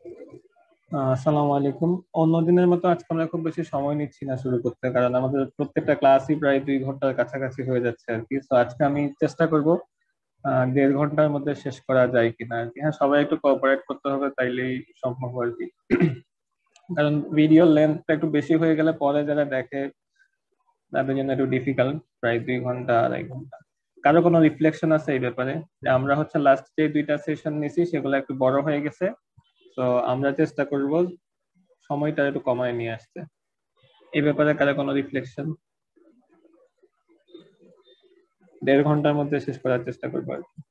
আসসালামু আলাইকুম। অন্যদিনের মতো আজকে আমরা খুব বেশি সময় নিচ্ছি না শুরু করতে, কারণ আমাদের প্রত্যেকটা ক্লাসই প্রায় 2 ঘন্টার কাছাকাছি হয়ে যাচ্ছে আর কি। তো আজকে আমি চেষ্টা করব 1.5 ঘন্টার মধ্যে শেষ করা যায় কিনা আর কি। হ্যাঁ, সবাই একটু কোঅপারেট করতে হবে, তাইলেই সম্ভব আর কি। কারণ ভিডিও লেন্থটা একটু বেশি হয়ে গেলে পরে যারা দেখে তাদের জন্য একটু ডিফিকাল্ট। প্রায় 2 ঘন্টা 2.5 ঘন্টা। কারো কোনো রিফ্লেকশন আছে এই ব্যাপারে, যে আমরা হচ্ছে লাস্ট যে 2টা সেশন নিছি সেগুলো একটু বড় হয়ে গেছে। তো আমরা চেষ্টা করব সময়টা একটু কমায় নিয়ে আসতে। এই ব্যাপারে কারো কোনো রিফ্লেকশন? 1.5 ঘন্টার মধ্যে শেষ করার চেষ্টা করবো আর কি।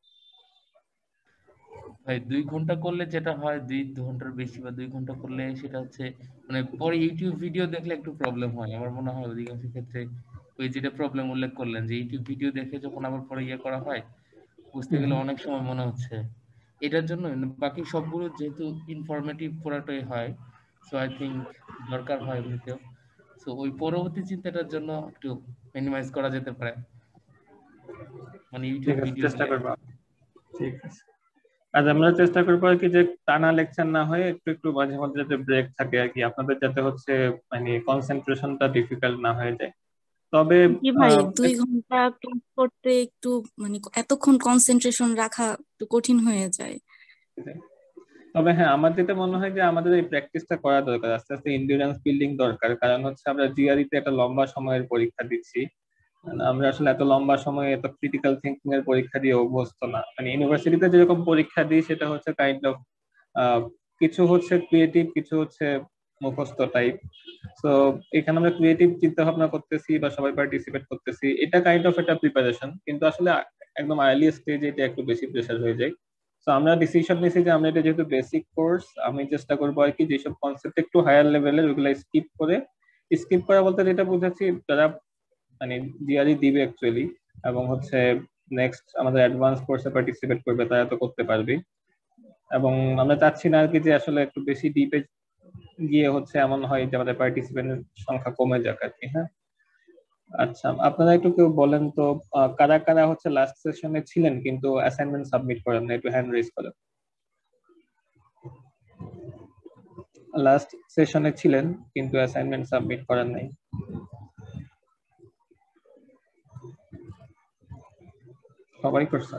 ভাই 2 ঘন্টা করলে যেটা হয়, 2 ঘন্টার বেশি বা 2 ঘন্টা করলে সেটা হচ্ছে মানে পরে ইউটিউব ভিডিও দেখলে একটু প্রবলেম হয় আমার মনে হয় অধিকাংশ ক্ষেত্রে। ওই যেটা প্রবলেম উল্লেখ করলেন যে ইউটিউব ভিডিও দেখে যখন আবার পরে ইয়ে করা হয়, বুঝতে হুম গেলে হুম। অনেক সময় মনে হচ্ছে এটার জন্য। বাকি সবগুলো যেহেতু ইনফরমেটিভ পুরাটাই হয়, সো আই থিঙ্ক দরকার হয় এমনিতেও। সো ওই পরবর্তী চিন্তাটার জন্য একটু মিনিমাইজ করা যেতে পারে, মানে ঠিক ইউটিউব আছে, ভিডিও চেষ্টা দিয়ে। করবো। ঠিক আছে। আজ আমরা চেষ্টা করবো আর কি, যে টানা লেকচার না হয়ে একটু একটু মাঝে মধ্যে যাতে ব্রেক থাকে আর কি, আপনাদের যাতে হচ্ছে মানে কনসেন্ট্রেশনটা ডিফিকাল্ট না হয়ে যায়। তবে জি ভাই, আহ, 2 ঘন্টা ক্লাস করতে একটু মানে এতক্ষণ কনসেন্ট্রেশন রাখা একটু কঠিন হয়ে যায়। তবে হ্যাঁ, আমার যেটা মনে হয় যে আমাদের এই প্র্যাকটিসটা করা দরকার, আস্তে আস্তে এন্ডিউরেন্স বিল্ডিং দরকার। কারণ হচ্ছে আমরা জিআরই তে একটা লম্বা সময়ের পরীক্ষা দিচ্ছি। মানে আমরা আসলে এত লম্বা সময়ে এত ক্রিটিক্যাল থিঙ্কিং এর পরীক্ষা দিয়ে অভ্যস্ত না। মানে ইউনিভার্সিটিতে যেরকম পরীক্ষা দিই সেটা হচ্ছে কাইন্ড অফ কিছু হচ্ছে ক্রিয়েটিভ, কিছু হচ্ছে মুখস্থ টাইপ। তো এখানে আমরা ক্রিয়েটিভ চিন্তা ভাবনা করতেছি বা সবাই পার্টিসিপেট করতেছি, এটা কাইন্ড অফ একটা প্রিপারেশন, কিন্তু আসলে একদম আর্লি স্টেজে এটা একটু বেশি প্রেশার হয়ে যায়। তো আমরা ডিসিশন নিয়েছি যে আমরা এটা যেহেতু বেসিক কোর্স, আমি চেষ্টা করবো আর কি যেসব কনসেপ্ট একটু হায়ার লেভেলের ওগুলা স্কিপ করে, স্কিপ করা বলতে যেটা বুঝাচ্ছি, যারা মানে জিআরই দিবে অ্যাকচুয়ালি এবং হচ্ছে নেক্সট আমাদের অ্যাডভান্স কোর্সে পার্টিসিপেট করবে, তারা তো করতে পারবে। এবং আমরা চাচ্ছি না আর কি যে আসলে একটু বেশি ডিপে গিয়ে হচ্ছে এমন হয় যে আমাদের পার্টিসিপেন্টের সংখ্যা কমে যাক আর কি। হ্যাঁ, আচ্ছা, আপনারা একটু কেউ বলেন তো, কারা কারা হচ্ছে লাস্ট সেশনে ছিলেন কিন্তু অ্যাসাইনমেন্ট সাবমিট করেন না, একটু হ্যান্ড রেজ করেন। লাস্ট সেশনে ছিলেন কিন্তু অ্যাসাইনমেন্ট সাবমিট করেন নাই। সবাই করছে?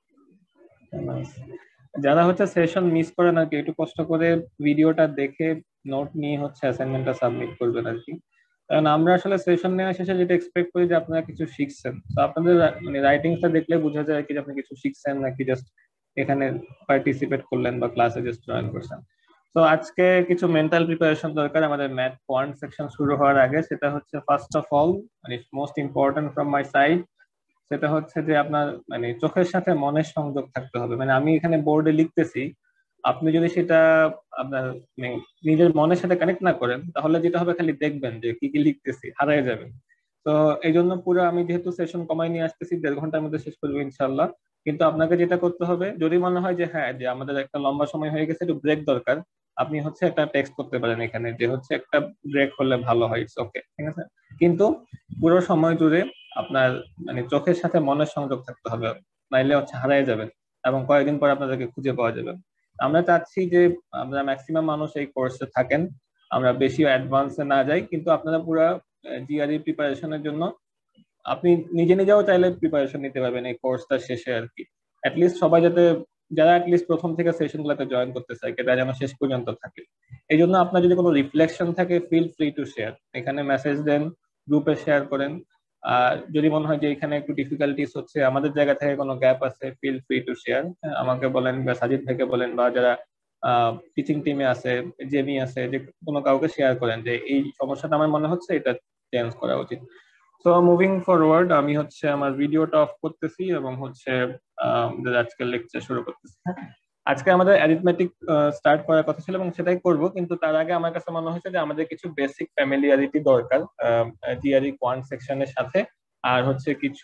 যারা হচ্ছে সেশন মিস করেন আর কি, একটু কষ্ট করে ভিডিওটা দেখে নোট নিয়ে হচ্ছে অ্যাসাইনমেন্টটা সাবমিট করবেন আর কি। কারণ আমরা আসলে সেশন নেওয়া শেষে যেটা এক্সপেক্ট করি যে আপনারা কিছু শিখছেন। তো আপনাদের মানে রাইটিংটা দেখলে বোঝা যায় কি যে আপনি কিছু শিখছেন নাকি জাস্ট এখানে পার্টিসিপেট করলেন বা ক্লাসে জাস্ট জয়েন করছেন। তো আজকে কিছু মেন্টাল প্রিপারেশন দরকার আমাদের ম্যাথ কোয়ান্ট সেকশন শুরু হওয়ার আগে। সেটা হচ্ছে ফার্স্ট অফ অল, মানে most important from my side, সেটা হচ্ছে যে আপনার মানে চোখের সাথে মনের সংযোগ থাকতে হবে। মানে আমি এখানে বোর্ডে লিখতেছি, আপনি যদি সেটা আপনার মানে নিজের মনের সাথে কানেক্ট না করেন, তাহলে যেটা হবে খালি দেখবেন যে কি কি লিখতেছি, হারিয়ে যাবেন। তো এই জন্য পুরো আমি যেহেতু সেশন কমাই নিয়ে আসতেছি, 1.5 ঘন্টার মধ্যে শেষ করবো ইনশাল্লাহ। কিন্তু আপনাকে যেটা করতে হবে, যদি মনে হয় যে হ্যাঁ যে আমাদের একটা লম্বা সময় হয়ে গেছে, একটু ব্রেক দরকার, আপনি হচ্ছে একটা টেক্সট করতে পারেন এখানে যে হচ্ছে একটা ব্রেক হলে ভালো হয়, ইটস ওকে, ঠিক আছে। কিন্তু পুরো সময় জুড়ে আপনার মানে চোখের সাথে মনের সংযোগ থাকতে হবে, নাইলে হচ্ছে হারিয়ে যাবেন এবং কয়েকদিন পর আপনাদেরকে খুঁজে পাওয়া যাবে। আমরা চাচ্ছি যে আমরা ম্যাক্সিমাম মানুষ এই কোর্সে থাকেন, আমরা বেশি অ্যাডভান্সে না যাই, কিন্তু আপনারা পুরো জিআরই প্রিপারেশনের জন্য আপনি নিজে নিজেও চাইলে প্রিপারেশন নিতে পারবেন এই কোর্সটা শেষে আর কি। অ্যাটলিস্ট সবাই যাতে, যারা অ্যাটলিস্ট প্রথম থেকে সেশন গুলোতে জয়েন করতে চায়, তারা যেন শেষ পর্যন্ত থাকে। এই জন্য আপনার যদি কোনো রিফ্লেকশন থাকে, ফিল ফ্রি টু শেয়ার, এখানে মেসেজ দেন, গ্রুপে শেয়ার করেন। আর যদি মনে হয় যে এখানে একটু ডিফিকাল্টিস হচ্ছে, আমাদের জায়গা থেকে কোনো গ্যাপ আছে, ফিল ফ্রি টু শেয়ার, আমাকে বলেন বা সাজিদ থেকে বলেন, বা যারা টিচিং টিমে আছে, জেমি আছে, যে কোনো কাউকে শেয়ার করেন যে এই সমস্যাটা আমার মনে হচ্ছে, এটা চেঞ্জ করা উচিত। তো মুভিং ফরওয়ার্ড, আমি হচ্ছে আমার ভিডিওটা অফ করতেছি এবং হচ্ছে আমাদের আজকের লেকচার শুরু করতেছি। আজকে আমাদের অ্যারিথমেটিক স্টার্ট করার কথা ছিল এবং সেটাই করব, কিন্তু তার আগে আমার কাছে মনে হয়েছে যে আমাদের কিছু বেসিক ফ্যামিলিয়ারিটি দরকার জিআরই কোয়ান্ট সেকশনের সাথে। আর হচ্ছে কিছু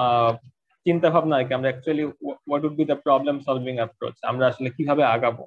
চিন্তা ভাবনা আর কি, আমরা actually what would be the problem solving approach, আমরা আসলে কিভাবে আগাবো।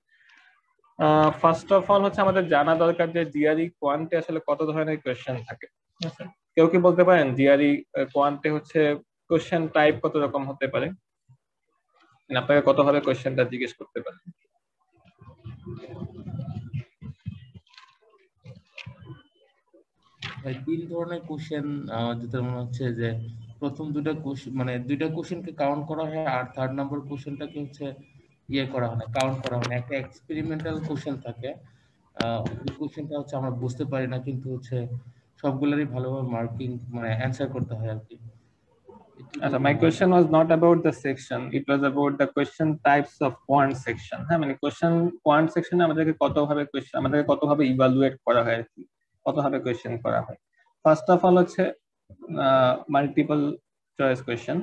ফার্স্ট অফ অল হচ্ছে আমাদের জানা দরকার যে জিআরই কোয়ান্টে আসলে কত ধরনের কোয়েশ্চেন থাকে, ঠিক আছে? কেউ কি বলতে পারেন জিআরই কোয়ান্টে হচ্ছে কোয়েশ্চেন টাইপ কত রকম হতে পারে? মানে আপনাকে কত ভাবে কোয়েশ্চেনটা জিজ্ঞেস করতে পারে? ভাই 3 ধরনের কোশ্চেন যেটা মনে হচ্ছে যে প্রথম দুটা কোশ্চেন মানে দুইটা কোশ্চেনকে কাউন্ট করা হয়, আর 3rd নম্বর কোশ্চেনটাকে হচ্ছে ইয়ে করা হয় না, কাউন্ট করা হয় না। একটা এক্সপেরিমেন্টাল কোশ্চেন থাকে, ওই কোশ্চেনটা হচ্ছে আমরা বুঝতে পারি না, কিন্তু হচ্ছে সবগুলোরই ভালোভাবে মার্কিং মানে অ্যান্সার করতে হয় আর কি। আচ্ছা, my question was not about the section, it was about the question types of quant section। হ্যাঁ, মানে কোশ্চেন কোয়ান্ট সেকশনে আমাদেরকে কতভাবে ইভালুয়েট করা হয় আর কি, কতভাবে কোশ্চেন করা হয়। ফার্স্ট অফ অল হচ্ছে multiple choice question.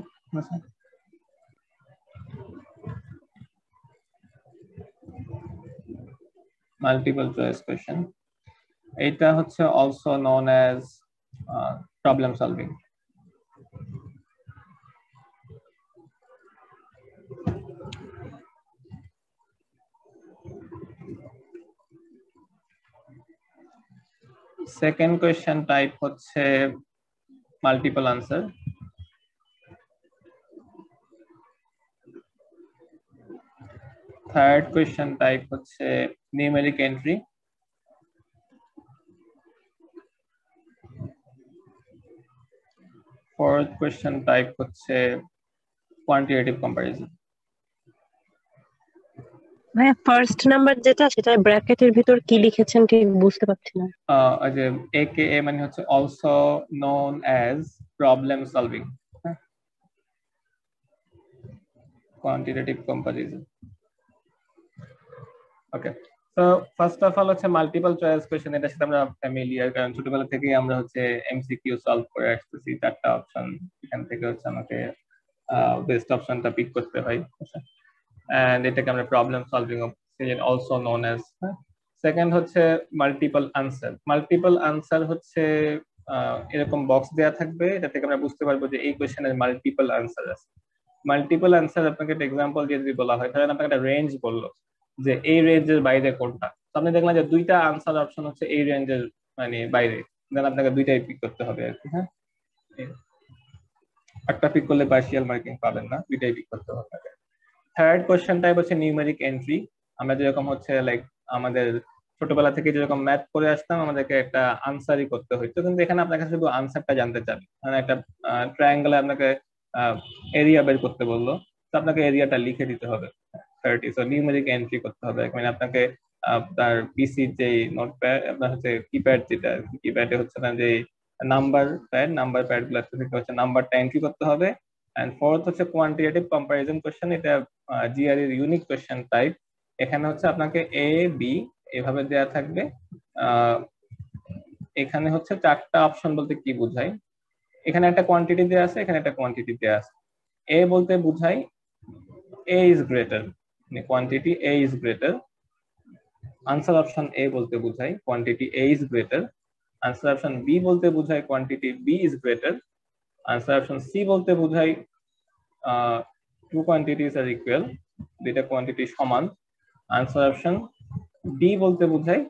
Multiple choice question, এটা হচ্ছে also known as problem solving. Second question type হচ্ছে multiple answer. Third question type হচ্ছে numeric entry. Fourth question type হচ্ছে কোয়ান্টিটেটিভ কম্পারিজন। ভাইয়া ফার্স্ট নাম্বার যেটা সেটা ব্র্যাকেটের ভিতর কি লিখেছেন ঠিক বুঝতে পারছি না। ওই যে AKA মানে হচ্ছে also known as problem solving, quantitative comparison. Okay, তো ফার্স্ট অফ অল হচ্ছে মাল্টিপল চয়েস কোয়েশ্চেন, এটার সাথে আমরা ফ্যামিলিয়ার, কারণ ছোটবেলা থেকেই আমরা হচ্ছে MCQ সলভ করে আসতেছি। 4টা অপশন, এখান থেকে হচ্ছে আমাকে বেস্ট অপশনটা পিক করতে হয়, এন্ড এটাকে আমরা problem solving also known as. Second হচ্ছে মাল্টিপল আনসার। মাল্টিপল আনসার হচ্ছে এরকম বক্স দেয়া থাকবে, এটা থেকে আমরা বুঝতে পারবো যে এই কোয়েশ্চেনের মাল্টিপল আনসার আছে। মাল্টিপল আনসার আপনাকে একটা এক্সাম্পল দিয়ে যদি বলা হয়, ধরেন আপনাকে একটা রেঞ্জ বললো যে এই রেঞ্জের বাইরে কোনটা, তো আপনি দেখলেন যে 2টা আনসার অপশন হচ্ছে এই রেঞ্জের মানে বাইরে, দেন আপনাকে 2টাই পিক করতে হবে আর কি। হ্যাঁ, একটা পিক করলে পার্শিয়াল মার্কিং পাবেন না, 2টাই পিক করতে হবে। থার্ড কোয়েশ্চেন টাইপ হচ্ছে নিউমেরিক এন্ট্রি। আমরা যেরকম হচ্ছে লাইক আমাদের ছোটবেলা থেকে যেরকম ম্যাথ করে আসতাম, আমাদেরকে একটা আনসারই করতে হইতো, কিন্তু এখানে আপনার কাছে শুধু আনসারটা জানতে চান, মানে একটা ট্রায়াঙ্গেলে আপনাকে এরিয়া বের করতে বললো, তো আপনাকে এরিয়াটা লিখে দিতে হবে। 30, সো নিউমেরিক এন্ট্রি করতে হবে, মানে আপনাকে তার পিসির যে নোটপ্যাড, আপনার হচ্ছে কিপ্যাড, যেটা কিপ্যাডে হচ্ছে না যে নাম্বার প্যাড গুলো থেকে হচ্ছে নাম্বারটা এন্ট্রি করতে হবে। এন্ড ফোর্থ হচ্ছে কোয়ান্টিটেটিভ কম্পারিজন কোশ্চেন, এটা জিআর এর ইউনিক কোশ্চেন টাইপ। এখানে হচ্ছে আপনাকে এ বি এভাবে দেয়া থাকবে, এখানে হচ্ছে 4টা অপশন বলতে কি বোঝায়, এখানে একটা কোয়ান্টিটি দেয়া আছে, এখানে একটা কোয়ান্টিটি দেয়া আছে। এ বলতে বোঝায় এ ইজ গ্রেটার, মানে quantity A is greater. Answer option A বলতে বোঝায় quantity A is greater. Answer option B বলতে বোঝায় quantity B is greater. Answer option C বলতে বোঝায় টু কোয়ান্টিটিজ আর ইকুয়াল, 2টা কোয়ান্টিটি সমান। আনসার অপশন ডি বলতে বোঝায়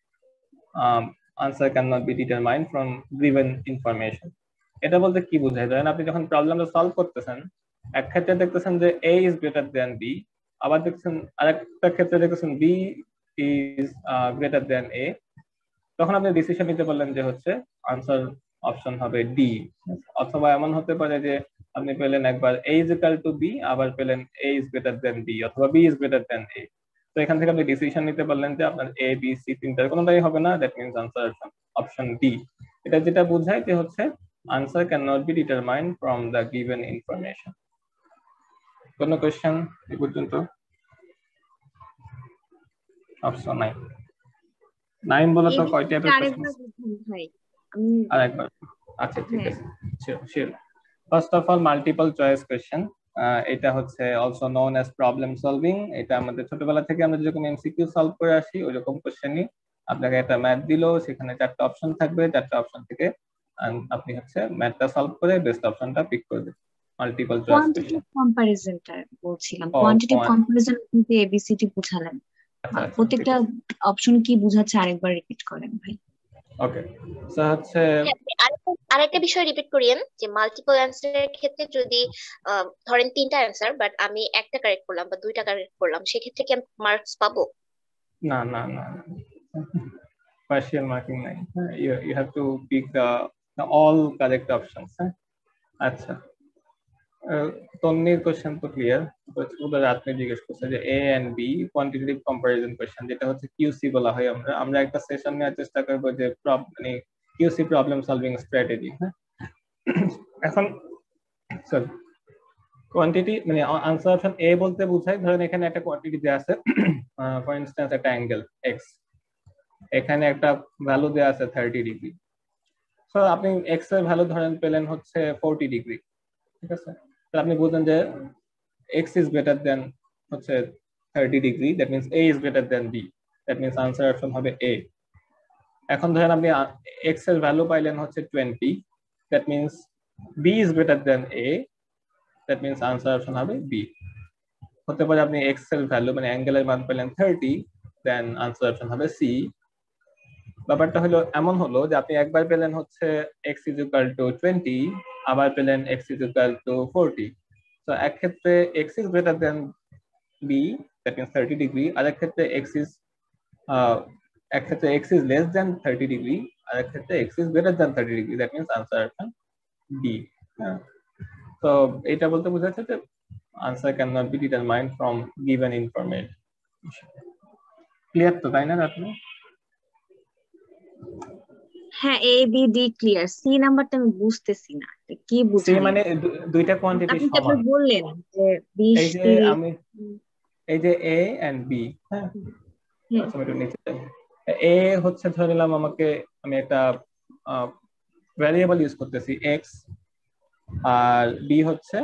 answer cannot be determined from given information. এটা বলতে কি বোঝায়, ধরেন আপনি যখন প্রবলেমটা সলভ করতেছেন, এক ক্ষেত্রে দেখতেছেন যে A is greater than B, আবার দেখছেন আরেকটা ক্ষেত্রে দেখতেছেন B is greater than A, তখন আপনি ডিসিশন নিতে পারলেন যে হচ্ছে আনসার অপশন হবে ডি। অথবা এমন হতে পারে যে আপনি পেলেন একবার A is equal to B, আবার পেলেন A is greater than B, অথবা B is greater than A. তো এখান থেকে আপনি ডিসিশন নিতে পারলেন যে আপনার এ বি সি তিনটার কোনোটাই হবে না, that means answer option D. এটা যেটা বোঝায় যে হচ্ছে answer cannot be determined from the given information. কোনো কোয়েশ্চেন এই পর্যন্ত? অপশন 9 বলে তো কয় টাইপের কোয়েশ্চেন? আরেকবার, আচ্ছা ঠিক আছে, sure. First of all multiple choice question, এটা হচ্ছে also known as problem solving. এটা আমাদের ছোটবেলা থেকে আমরা যেরকম এমসিকিউ সলভ করে আসি ওইরকম কোয়েশ্চেনই। আপনাকে একটা ম্যাথ দিলো, সেখানে 4টা অপশন থাকবে, 4টা অপশন থেকে আপনি হচ্ছে ম্যাথটা সলভ করে বেস্ট অপশনটা পিক করবেন। Multiple choice question. কম্পারিজনটা বলছিলাম, কোয়ান্টিটিভ কম্পারিজন কিন্তু এবিসিডি বুঝালেন, প্রত্যেকটা অপশন কি বোঝাচ্ছে আরেকবার রিপিট করেন ভাই। ওকে, সো হচ্ছে আরেকটা বিষয় রিপিট করিয়েন যে মাল্টিপল অ্যান্সারের ক্ষেত্রে যদি ধরেন 3টা অ্যান্সার বাট আমি একটা কারেক্ট করলাম বা 2টা কারেক্ট করলাম, সেক্ষেত্রে কি আমি মার্কস পাবো? না না না partial marking নাই, you have to pick the all correct options. আচ্ছা, তন্নির কোশ্চেন তো ক্লিয়ার। ওদের আপনি জিজ্ঞেস করছে যে A and B quantitative comparison question, যেটা হচ্ছে কিউসি বলা হয়। আমরা একটা সেশন নেওয়ার চেষ্টা করবো যে মানে কিউসি প্রবলেম সলভিং স্ট্র্যাটেজি। হ্যাঁ, এখন সরি, কোয়ান্টিটি মানে আনসার অপশন এ বলতে বোঝায় ধরেন এখানে একটা কোয়ান্টিটি দেওয়া আছে, ফর ইনস্ট্যান্স একটা অ্যাঙ্গেল এক্স, এখানে একটা ভ্যালু দেওয়া আছে 30 ডিগ্রি। সো আপনি এক্স এর ভ্যালু ধরেন পেলেন হচ্ছে 40 ডিগ্রি, ঠিক আছে? তো আপনি বুঝলেন যে x is greater than হচ্ছে 30 degree, that means a is greater than b, that means answer option হবে a। এখন ধরেন আপনি x এর ভ্যালু পাইলেন হচ্ছে 20, that means b is greater than a, that means answer option হবে b। হতে পারে আপনি x এর ভ্যালু মানে অ্যাঙ্গেলের মান পেলেন 30, দেন আনসার অপশন হবে c। ব্যাপারটা হলো এমন হলো যে আপনি একবার পেলেন হচ্ছে x is equal to 20, আবার পেলেন x is equal to 40। তো এক ক্ষেত্রে x is greater than b, that means 30 degree, আর এক ক্ষেত্রে x is less than 30 degree, আর এক ক্ষেত্রে x is greater than 30 degree, that means answer option d। তো এটা বলতে বোঝাচ্ছে যে answer cannot be determined from given information. Clear তো, তাই না আপনি? হ্যাঁ, A B D clear, C নাম্বারটা আমি বুঝতেছি না কি সি বুঝালেন। মানে দুইটা কোয়ান্টিটি আপনি সমান। তারপর বললেন যে 20 এই যে 30। আমি এই যে এ এন্ড বি, হ্যাঁ আচ্ছা একটু নিচে এ হচ্ছে ধরে নিলাম আমাকে আমি একটা ভ্যারিয়েবল ইউজ করতেছি এক্স, আর বি হচ্ছে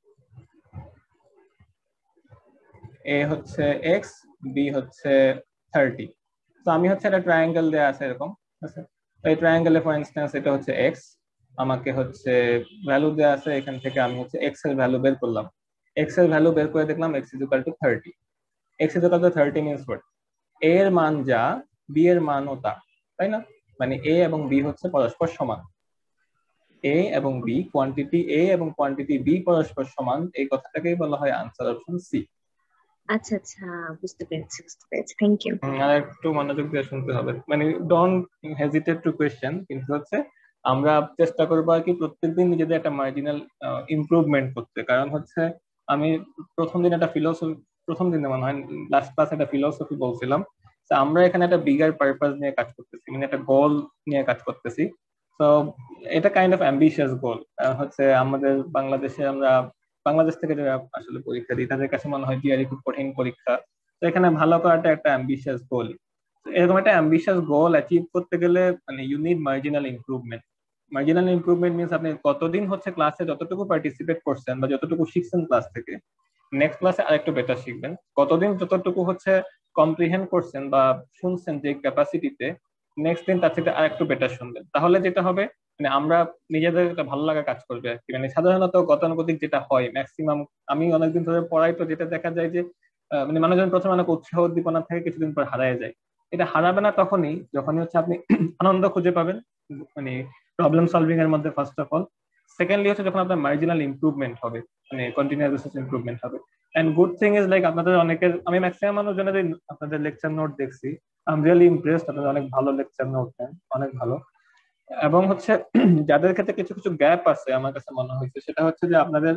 এ হচ্ছে এক্স, বি হচ্ছে 30। তো আমি হচ্ছে একটা ট্রায়াঙ্গেল দেয়া আছে এরকম, আচ্ছা এই ট্রায়াঙ্গেলে ফর ইনস্ট্যান্স এটা হচ্ছে এক্স, আমাকে হচ্ছে ভ্যালু দেয়া আছে, এখান থেকে আমি হচ্ছে এক্স এর ভ্যালু বের করলাম, এক্স এর ভ্যালু বের করে দেখলাম x is equal to 30, x is equal to 30 means what, a এর মান যা b এর মানও তা, তাই না? মানে a এবং b হচ্ছে পরস্পর সমান, a এবং b কোয়ান্টিটি a এবং কোয়ান্টিটি b পরস্পর সমান, এই কথাটাকেই বলা হয় আনসার অপশন সি। আচ্ছা আচ্ছা, বুঝতে পেরেছি থ্যাংক ইউ। আর একটু মনোযোগ দিয়ে শুনতে হবে, মানে ডোন্ট হেজিটেট টু কোয়েশ্চেন, কিন্তু হচ্ছে আমরা চেষ্টা করবো আর কি প্রত্যেকদিন নিজেদের একটা মার্জিনাল ইমপ্রুভমেন্ট করতে। কারণ হচ্ছে আমি প্রথম দিন মনে হয় লাস্ট ক্লাস একটা ফিলোসফি বলছিলাম, তো আমরা এখানে একটা বিগার পারপাস নিয়ে কাজ করতেছি, মানে একটা গোল নিয়ে কাজ করতেছি। তো এটা কাইন্ড অফ অ্যাম্বিশিয়াস গোল। হচ্ছে আমাদের বাংলাদেশ থেকে যারা আসলে পরীক্ষা দিই তাদের কাছে মনে হয় জিআরই খুব কঠিন পরীক্ষা, তো এখানে ভালো করাটা একটা অ্যাম্বিশিয়াস গোল। এরকম একটা অ্যাম্বিশিয়াস গোল অ্যাচিভ করতে গেলে মানে you need marginal improvement. Marginal improvement means আপনি কতদিন হচ্ছে ক্লাসে যতটুকু পার্টিসিপেট করছেন বা যতটুকু শিখছেন ক্লাস থেকে, নেক্সট ক্লাসে আরেকটু বেটার শিখবেন। কতদিন যতটুকু হচ্ছে কম্প্রিহেন্ড করছেন বা শুনছেন যে ক্যাপাসিটিতে, নেক্সট দিন তার থেকে আরেকটু বেটার শুনবেন। তাহলে যেটা হবে মানে আমরা নিজেদের একটা ভালো লাগা কাজ করবে আর কি। মানে সাধারণত গতানুগতিক যেটা হয় ম্যাক্সিমাম, আমি অনেকদিন ধরে পড়াই, তো যেটা দেখা যায় যে মানে মানুষজন প্রথমে অনেক উৎসাহ উদ্দীপনা থেকে কিছুদিন পর হারায় যায়। এটা হারাবে না যখনই হচ্ছে আপনি আনন্দ খুঁজে পাবেন মানে প্রবলেম সলভিং এর মধ্যে ফার্স্ট অফ অল, সেকেন্ডলি হচ্ছে যখন আপনার মার্জিনাল ইমপ্রুভমেন্ট হবে, মানে কন্টিনিউয়াস বেসিস ইমপ্রুভমেন্ট হবে। And good thing is like আপনাদের অনেকের, আমি ম্যাক্সিমাম মানুষজনের আপনাদের লেকচার নোট দেখছি, আই এম রিয়েলি ইমপ্রেসড, আপনাদের অনেক ভালো লেকচার নোট দেন, অনেক ভালো। এবং হচ্ছে যাদের ক্ষেত্রে কিছু কিছু গ্যাপ আছে আমার কাছে মনে হয়েছে, সেটা হচ্ছে যে আপনাদের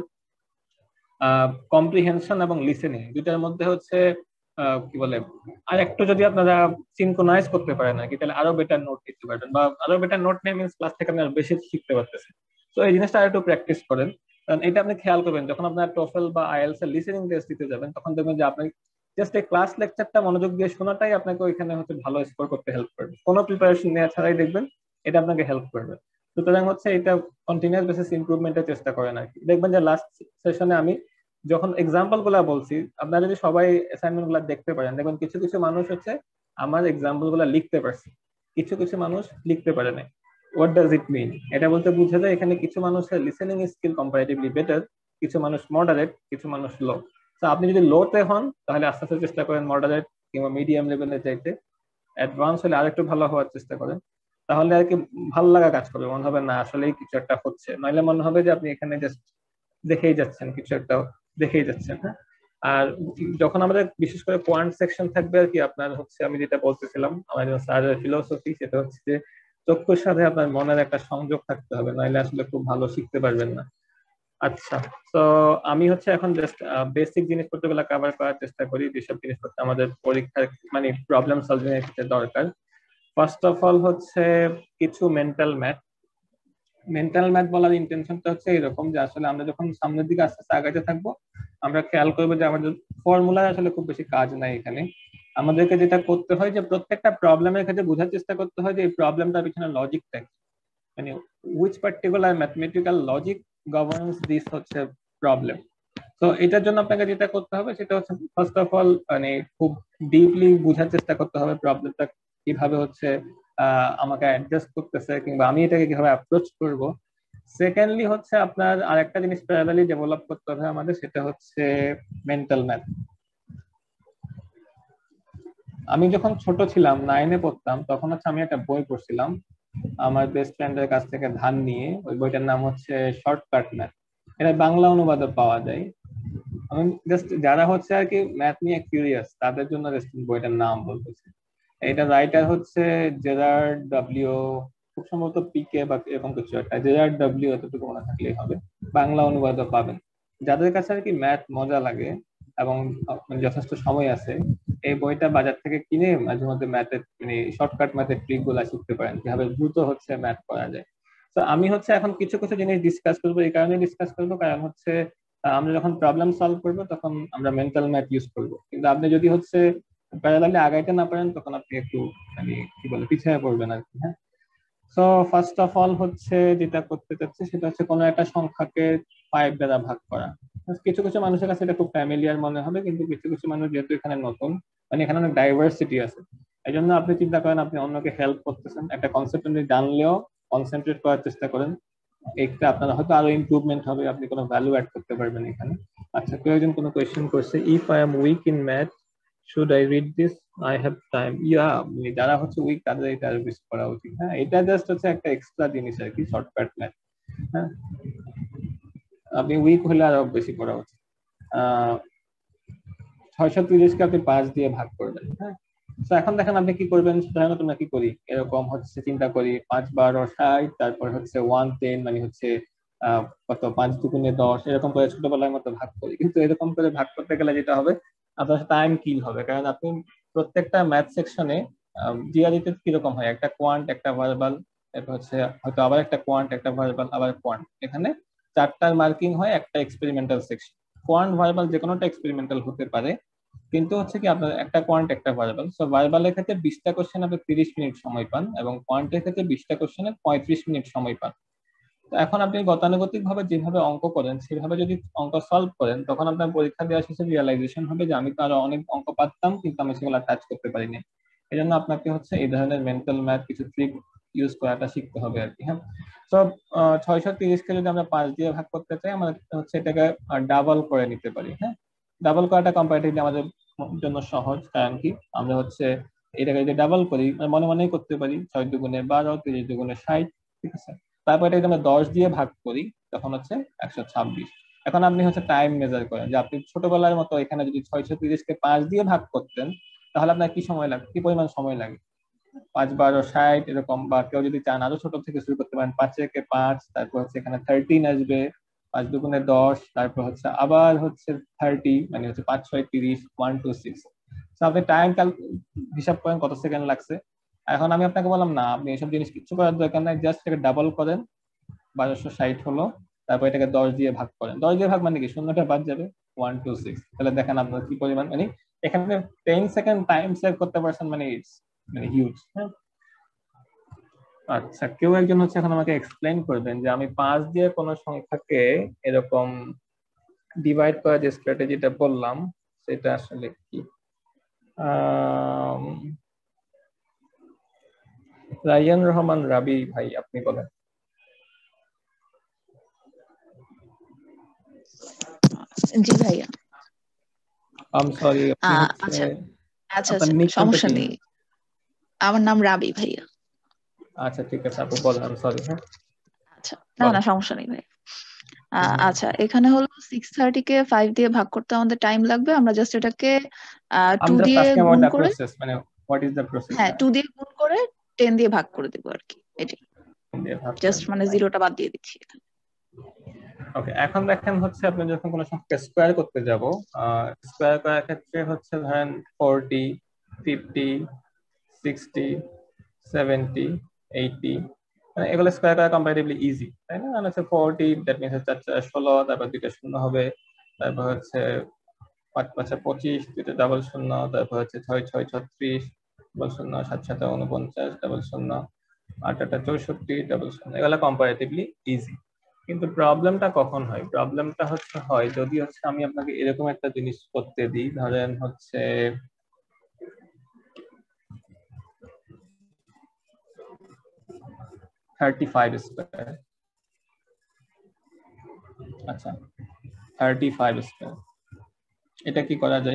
কম্প্রিহেনশন এবং লিসেনিং দুইটার মধ্যে হচ্ছে কি বলে আর একটু যদি আপনারা সিনক্রোনাইজ করতে পারেন আর কি, তাহলে আরো বেটার নোট দিতে পারবেন, বা আরো বেটার নোট নিয়ে মিনস ক্লাস থেকে আপনি বেশি শিখতে পারতেছেন। তো এই জিনিসটা আর একটু প্র্যাকটিস করেন, কারণ এটা আপনি খেয়াল করবেন যখন আপনার টোফেল বা আইএলটিএস এর লিসেনিং টেস্ট দিতে যাবেন, তখন দেখবেন যে আপনি জাস্ট এই ক্লাস লেকচারটা মনোযোগ দিয়ে শোনাটাই আপনাকে ওইখানে হচ্ছে ভালো স্কোর করতে হেল্প করবে, কোনো প্রিপারেশন নেওয়া ছাড়াই দেখবেন এটা আপনাকে হেল্প করবে। সুতরাং হচ্ছে এটা কন্টিনিউয়াস বেসিস ইমপ্রুভমেন্টের চেষ্টা করেন আর কি। দেখবেন যে লাস্ট সেশনে আমি যখন এক্সাম্পল গুলা বলছি, আপনারা যদি সবাই অ্যাসাইনমেন্ট গুলা দেখতে পারেন, দেখবেন কিছু কিছু মানুষ হচ্ছে আমার এক্সাম্পল গুলা লিখতে পারছে, কিছু কিছু মানুষ লিখতে পারে না। What does it mean? এটা বলতে বোঝা যায় এখানে কিছু মানুষের লিসেনিং স্কিল কম্পারেটিভলি বেটার, কিছু মানুষ মডারেট, কিছু মানুষ লো। তো আপনি যদি লোতে হন তাহলে আস্তে আস্তে চেষ্টা করেন মডারেট কিংবা মিডিয়াম লেভেলে যাইতে, অ্যাডভান্স হলে আরেকটু ভালো হওয়ার চেষ্টা করেন, তাহলে আর কি ভালো লাগা কাজ করবে, মনে হবে না আসলেই কিছু একটা হচ্ছে, নইলে মনে হবে যে আপনি এখানে জাস্ট দেখেই যাচ্ছেন, কিছু একটা দেখেই যাচ্ছেন। হ্যাঁ, আর যখন আমাদের বিশেষ করে কোয়ান্ট সেকশন থাকবে আর কি, আপনার হচ্ছে আমি যেটা বলতেছিলাম আমাদের স্যারের ফিলোসফি, সেটা হচ্ছে যে চক্ষুর সাথে আপনার মনের একটা সংযোগ থাকতে হবে, নাহলে আসলে খুব ভালো শিখতে পারবেন না। আচ্ছা, তো আমি হচ্ছে এখন জাস্ট বেসিক জিনিসপত্রগুলো কভার করার চেষ্টা করি, যেসব জিনিসপত্র আমাদের পরীক্ষার মানে প্রবলেম সলভিং এর ক্ষেত্রে দরকার। ফার্স্ট অফ অল হচ্ছে কিছু মেন্টাল ম্যাথ বলার ইন্টেনশনটা হচ্ছে এরকম যে আসলে আমরা যখন সামনের দিকে আস্তে আস্তে আগাতে থাকবো, আমরা খেয়াল করবো যে আমাদের ফর্মুলার আসলে খুব বেশি কাজ নাই এখানে। আমাদেরকে যেটা করতে হয় যে প্রত্যেকটা প্রবলেমের ক্ষেত্রে বোঝার চেষ্টা করতে হয় যে এই প্রবলেমটার পিছনে লজিকটা কি, মানে which particular mathematical logic governs this হচ্ছে প্রবলেম। তো এটার জন্য আপনাকে যেটা করতে হবে সেটা হচ্ছে ফার্স্ট অফ অল মানে খুব ডিপলি বোঝার চেষ্টা করতে হবে প্রবলেমটা কিভাবে হচ্ছে আমাকে অ্যাডজাস্ট করতেছে, কিংবা আমি এটাকে কিভাবে অ্যাপ্রোচ করব। সেকেন্ডলি হচ্ছে আপনার আরেকটা জিনিস প্যারালালি ডেভেলপ করতে হবে আমাদের, সেটা হচ্ছে মেন্টাল ম্যাথ। আমি যখন ছোট ছিলাম 9-এ পড়তাম, তখন হচ্ছে আমি একটা বই পড়ছিলাম আমার বেস্ট ফ্রেন্ডের কাছ থেকে ধার নিয়ে। ওই বইটার নাম হচ্ছে শর্টকাট ম্যাথ, এটা বাংলা অনুবাদে পাওয়া যায়। আমি জাস্ট যারা হচ্ছে আর কি ম্যাথ নিয়ে কিউরিয়াস তাদের জন্য বইটার নাম বলতেছি। এটা রাইটার হচ্ছে জেরার্ড ডব্লিউ, খুব সম্ভবত পিকে বা এরকম কিছু একটা, জেরার্ড ডব্লিউ এতটুকু মনে থাকলেই হবে, বাংলা অনুবাদও পাবেন। যাদের কাছে আর কি ম্যাথ মজা লাগে এবং যথেষ্ট সময় আছে, এই বইটা বাজার থেকে কিনে মাঝে মধ্যে ম্যাথের মানে শর্টকাট ম্যাথের ট্রিক গুলা শিখতে পারেন, কিভাবে দ্রুত হচ্ছে ম্যাথ করা যায়। তো আমি হচ্ছে এখন কিছু কিছু জিনিস ডিসকাস করবো, এই কারণে ডিসকাস করবো কারণ হচ্ছে আমরা যখন প্রবলেম সলভ করবো তখন আমরা মেন্টাল ম্যাথ ইউজ করবো, কিন্তু আপনি যদি হচ্ছে প্যারালালি আগাইতে না পারেন তখন আপনি একটু মানে কি বলে পিছিয়ে পড়বেন আর কি। হ্যাঁ, সো ফার্স্ট অফ অল হচ্ছে যেটা করতে চাচ্ছি সেটা হচ্ছে কোনো একটা সংখ্যাকে 5 দ্বারা ভাগ করা। কিছু কিছু মানুষের কাছে এটা খুব ফ্যামিলিয়ার মনে হবে, কিন্তু কিছু কিছু মানুষ যেহেতু এখানে নতুন, মানে এখানে অনেক ডাইভার্সিটি আছে, এই জন্য আপনি চিন্তা করেন আপনি অন্যকে হেল্প করতেছেন, একটা কনসেপ্ট আপনি জানলেও কনসেন্ট্রেট করার চেষ্টা করেন, এটা আপনার হয়তো আরো ইমপ্রুভমেন্ট হবে, আপনি কোনো ভ্যালু অ্যাড করতে পারবেন এখানে। আচ্ছা, কেউ একজন কোনো কোয়েশ্চেন করছে, if I am weak in math should I read this, I have time. Yeah, যারা হচ্ছে উইক তাদের এটা বেশি করা উচিত। হ্যাঁ, এটা জাস্ট হচ্ছে একটা এক্সট্রা জিনিস আর কি, শর্টকাট ম্যাথ। হ্যাঁ, আপনি উইক হলে আরো বেশি করা উচিত। 630-কে আপনি 5 দিয়ে ভাগ করবেন। হ্যাঁ, তো এখন দেখেন আপনি কি করবেন, সাধারণত আমরা কি করি এরকম হচ্ছে চিন্তা করি 5 12 60, তারপর হচ্ছে 110 মানে হচ্ছে কত 5 2 10 এরকম করে ছোটবেলার মতো ভাগ করি, কিন্তু এরকম করে ভাগ করতে গেলে যেটা হবে আপনার টাইম কিল হবে, কারণ আপনি প্রত্যেকটা ম্যাথ সেকশনে জিআরইতে কিরকম হয়, একটা কোয়ান্ট একটা ভার্বাল, এরপর হচ্ছে হয়তো আবার একটা কোয়ান্ট একটা ভার্বাল আবার কোয়ান্ট, এখানে 4টার মার্কিং হয় একটা এক্সপেরিমেন্টাল সেকশন। কোয়ান্ট ভার্বাল যে কোনোটা এক্সপেরিমেন্টাল হতে পারে, কিন্তু হচ্ছে কি আপনার একটা কোয়ান্ট একটা ভার্বাল। সো ভার্বালের ক্ষেত্রে 20টা কোশ্চেন আপনি 30 মিনিট সময় পান, এবং কোয়ান্টের ক্ষেত্রে 20টা কোশ্চেনে 35 মিনিট সময় পান। তো এখন আপনি গতানুগতিক ভাবে যেভাবে অঙ্ক করেন সেভাবে যদি অঙ্ক সলভ করেন, তখন আপনার পরীক্ষা দেওয়ার শেষে রিয়েলাইজেশন হবে যে আমি তো আরো অনেক অঙ্ক পারতাম কিন্তু আমি সেগুলো টাচ করতে পারিনি। এই জন্য আপনাকে হচ্ছে এই ধরনের মেন্টাল ম্যাথ কিছু ট্রিক ইউজ করাটা শিখতে হবে আর কি। হ্যাঁ, তো 630-কে যদি আমরা 5 দিয়ে ভাগ করতে চাই, আমরা হচ্ছে এটাকে ডাবল করে নিতে পারি। হ্যাঁ, ডাবল করাটা কম্পারেটিভলি আমাদের জন্য সহজ, কারণ কি আমরা হচ্ছে এটাকে যদি ডাবল করি মনে মনেই করতে পারি 6 2 12 30 2 60, ঠিক আছে। তারপর এটা যদি আমরা 10 দিয়ে ভাগ করি তখন হচ্ছে 126। এখন আপনি হচ্ছে টাইম মেজার করেন যে আপনি ছোটবেলার মতো এখানে যদি 630-কে 5 দিয়ে ভাগ করতেন তাহলে আপনার কি সময় লাগে, কি পরিমাণ সময় লাগে, 5 12 60 এরকম। বা কেউ যদি চান আরো ছোট থেকে শুরু করতে পারেন, 5-একে 5, তারপর হচ্ছে এখানে 13 আসবে, 5 2 10, তারপর হচ্ছে আবার হচ্ছে 30 মানে হচ্ছে 5 6 30 1 2 6। আপনি টাইম হিসাব করেন কত সেকেন্ড লাগছে। এখন আমি আপনাকে বললাম না আপনি এসব জিনিস কিছু করার দরকার নাই, জাস্ট এটাকে ডাবল করেন, 1260 হলো, তারপর এটাকে 10 দিয়ে ভাগ করেন। 10 দিয়ে ভাগ মানে কি শূন্যটা বাদ যাবে, 1 2 6। তাহলে দেখেন আপনার কি পরিমাণ, মানে এখানে 10 সেকেন্ড টাইম সেভ করতে পারছেন, মানে ইটস মানে হিউজ। হ্যাঁ, আচ্ছা, কেউ একজন হচ্ছে এখন আমাকে এক্সপ্লেইন করবেন যে আমি 5 দিয়ে কোন সংখ্যাকে এরকম ডিভাইড করার যে স্ট্র্যাটেজিটা বললাম সেটা আসলে কি। রায়ান রহমান রাবি ভাই, আপনি বলেন। জি ভাইয়া। আই এম সরি, আপনি আচ্ছা আচ্ছা আপনার আচ্ছা, নিক নামটা সমস্যা কি? নেই, আমার নাম রাবি ভাইয়া। আচ্ছা ঠিক আছে আপু বলেন, আই এম সরি। হ্যাঁ আচ্ছা, না না সমস্যা নেই ভাই। আচ্ছা, এখানে হলো 630 কে 5 দিয়ে ভাগ করতে আমাদের টাইম লাগবে। আমরা জাস্ট এটাকে 2 I'm just দিয়ে asking about গুণ the করে, process, মানে what is the process? হ্যাঁ 2 দিয়ে গুণ করে 10 দিয়ে ভাগ করে দেবো আর কি। এটাই জাস্ট মানে জিরোটা বাদ দিয়ে দিচ্ছি এখানে। ওকে, এখন দেখেন হচ্ছে আপনি যখন কোনো সংখ্যা স্কোয়ার করতে যাব, স্কোয়ার করার ক্ষেত্রে হচ্ছে ধরেন 40, 50, 60, 70, 80, মানে এগুলো স্কোয়ার করা কম্পারেটিভলি ইজি, তাই না? মানে হচ্ছে 40, দ্যাট মিনস হচ্ছে 16, তারপর 2টা শূন্য হবে, তারপর হচ্ছে 5 5 25, 2টা ডাবল শূন্য, তারপর হচ্ছে 6 6 36, ডাবল শূন্য, 7 7 49, ডাবল শূন্য, 8 8 64, ডাবল শূন্য, এগুলো কম্পারেটিভলি ইজি। কিন্তু প্রবলেমটা কখন হয়? প্রবলেমটা হচ্ছে হয় যদি হচ্ছে আমি আপনাকে এরকম একটা জিনিস করতে দিই, ধরেন হচ্ছে 35 স্কয়ার। আচ্ছা, 35 স্কয়ার, এটা কি করা যায়?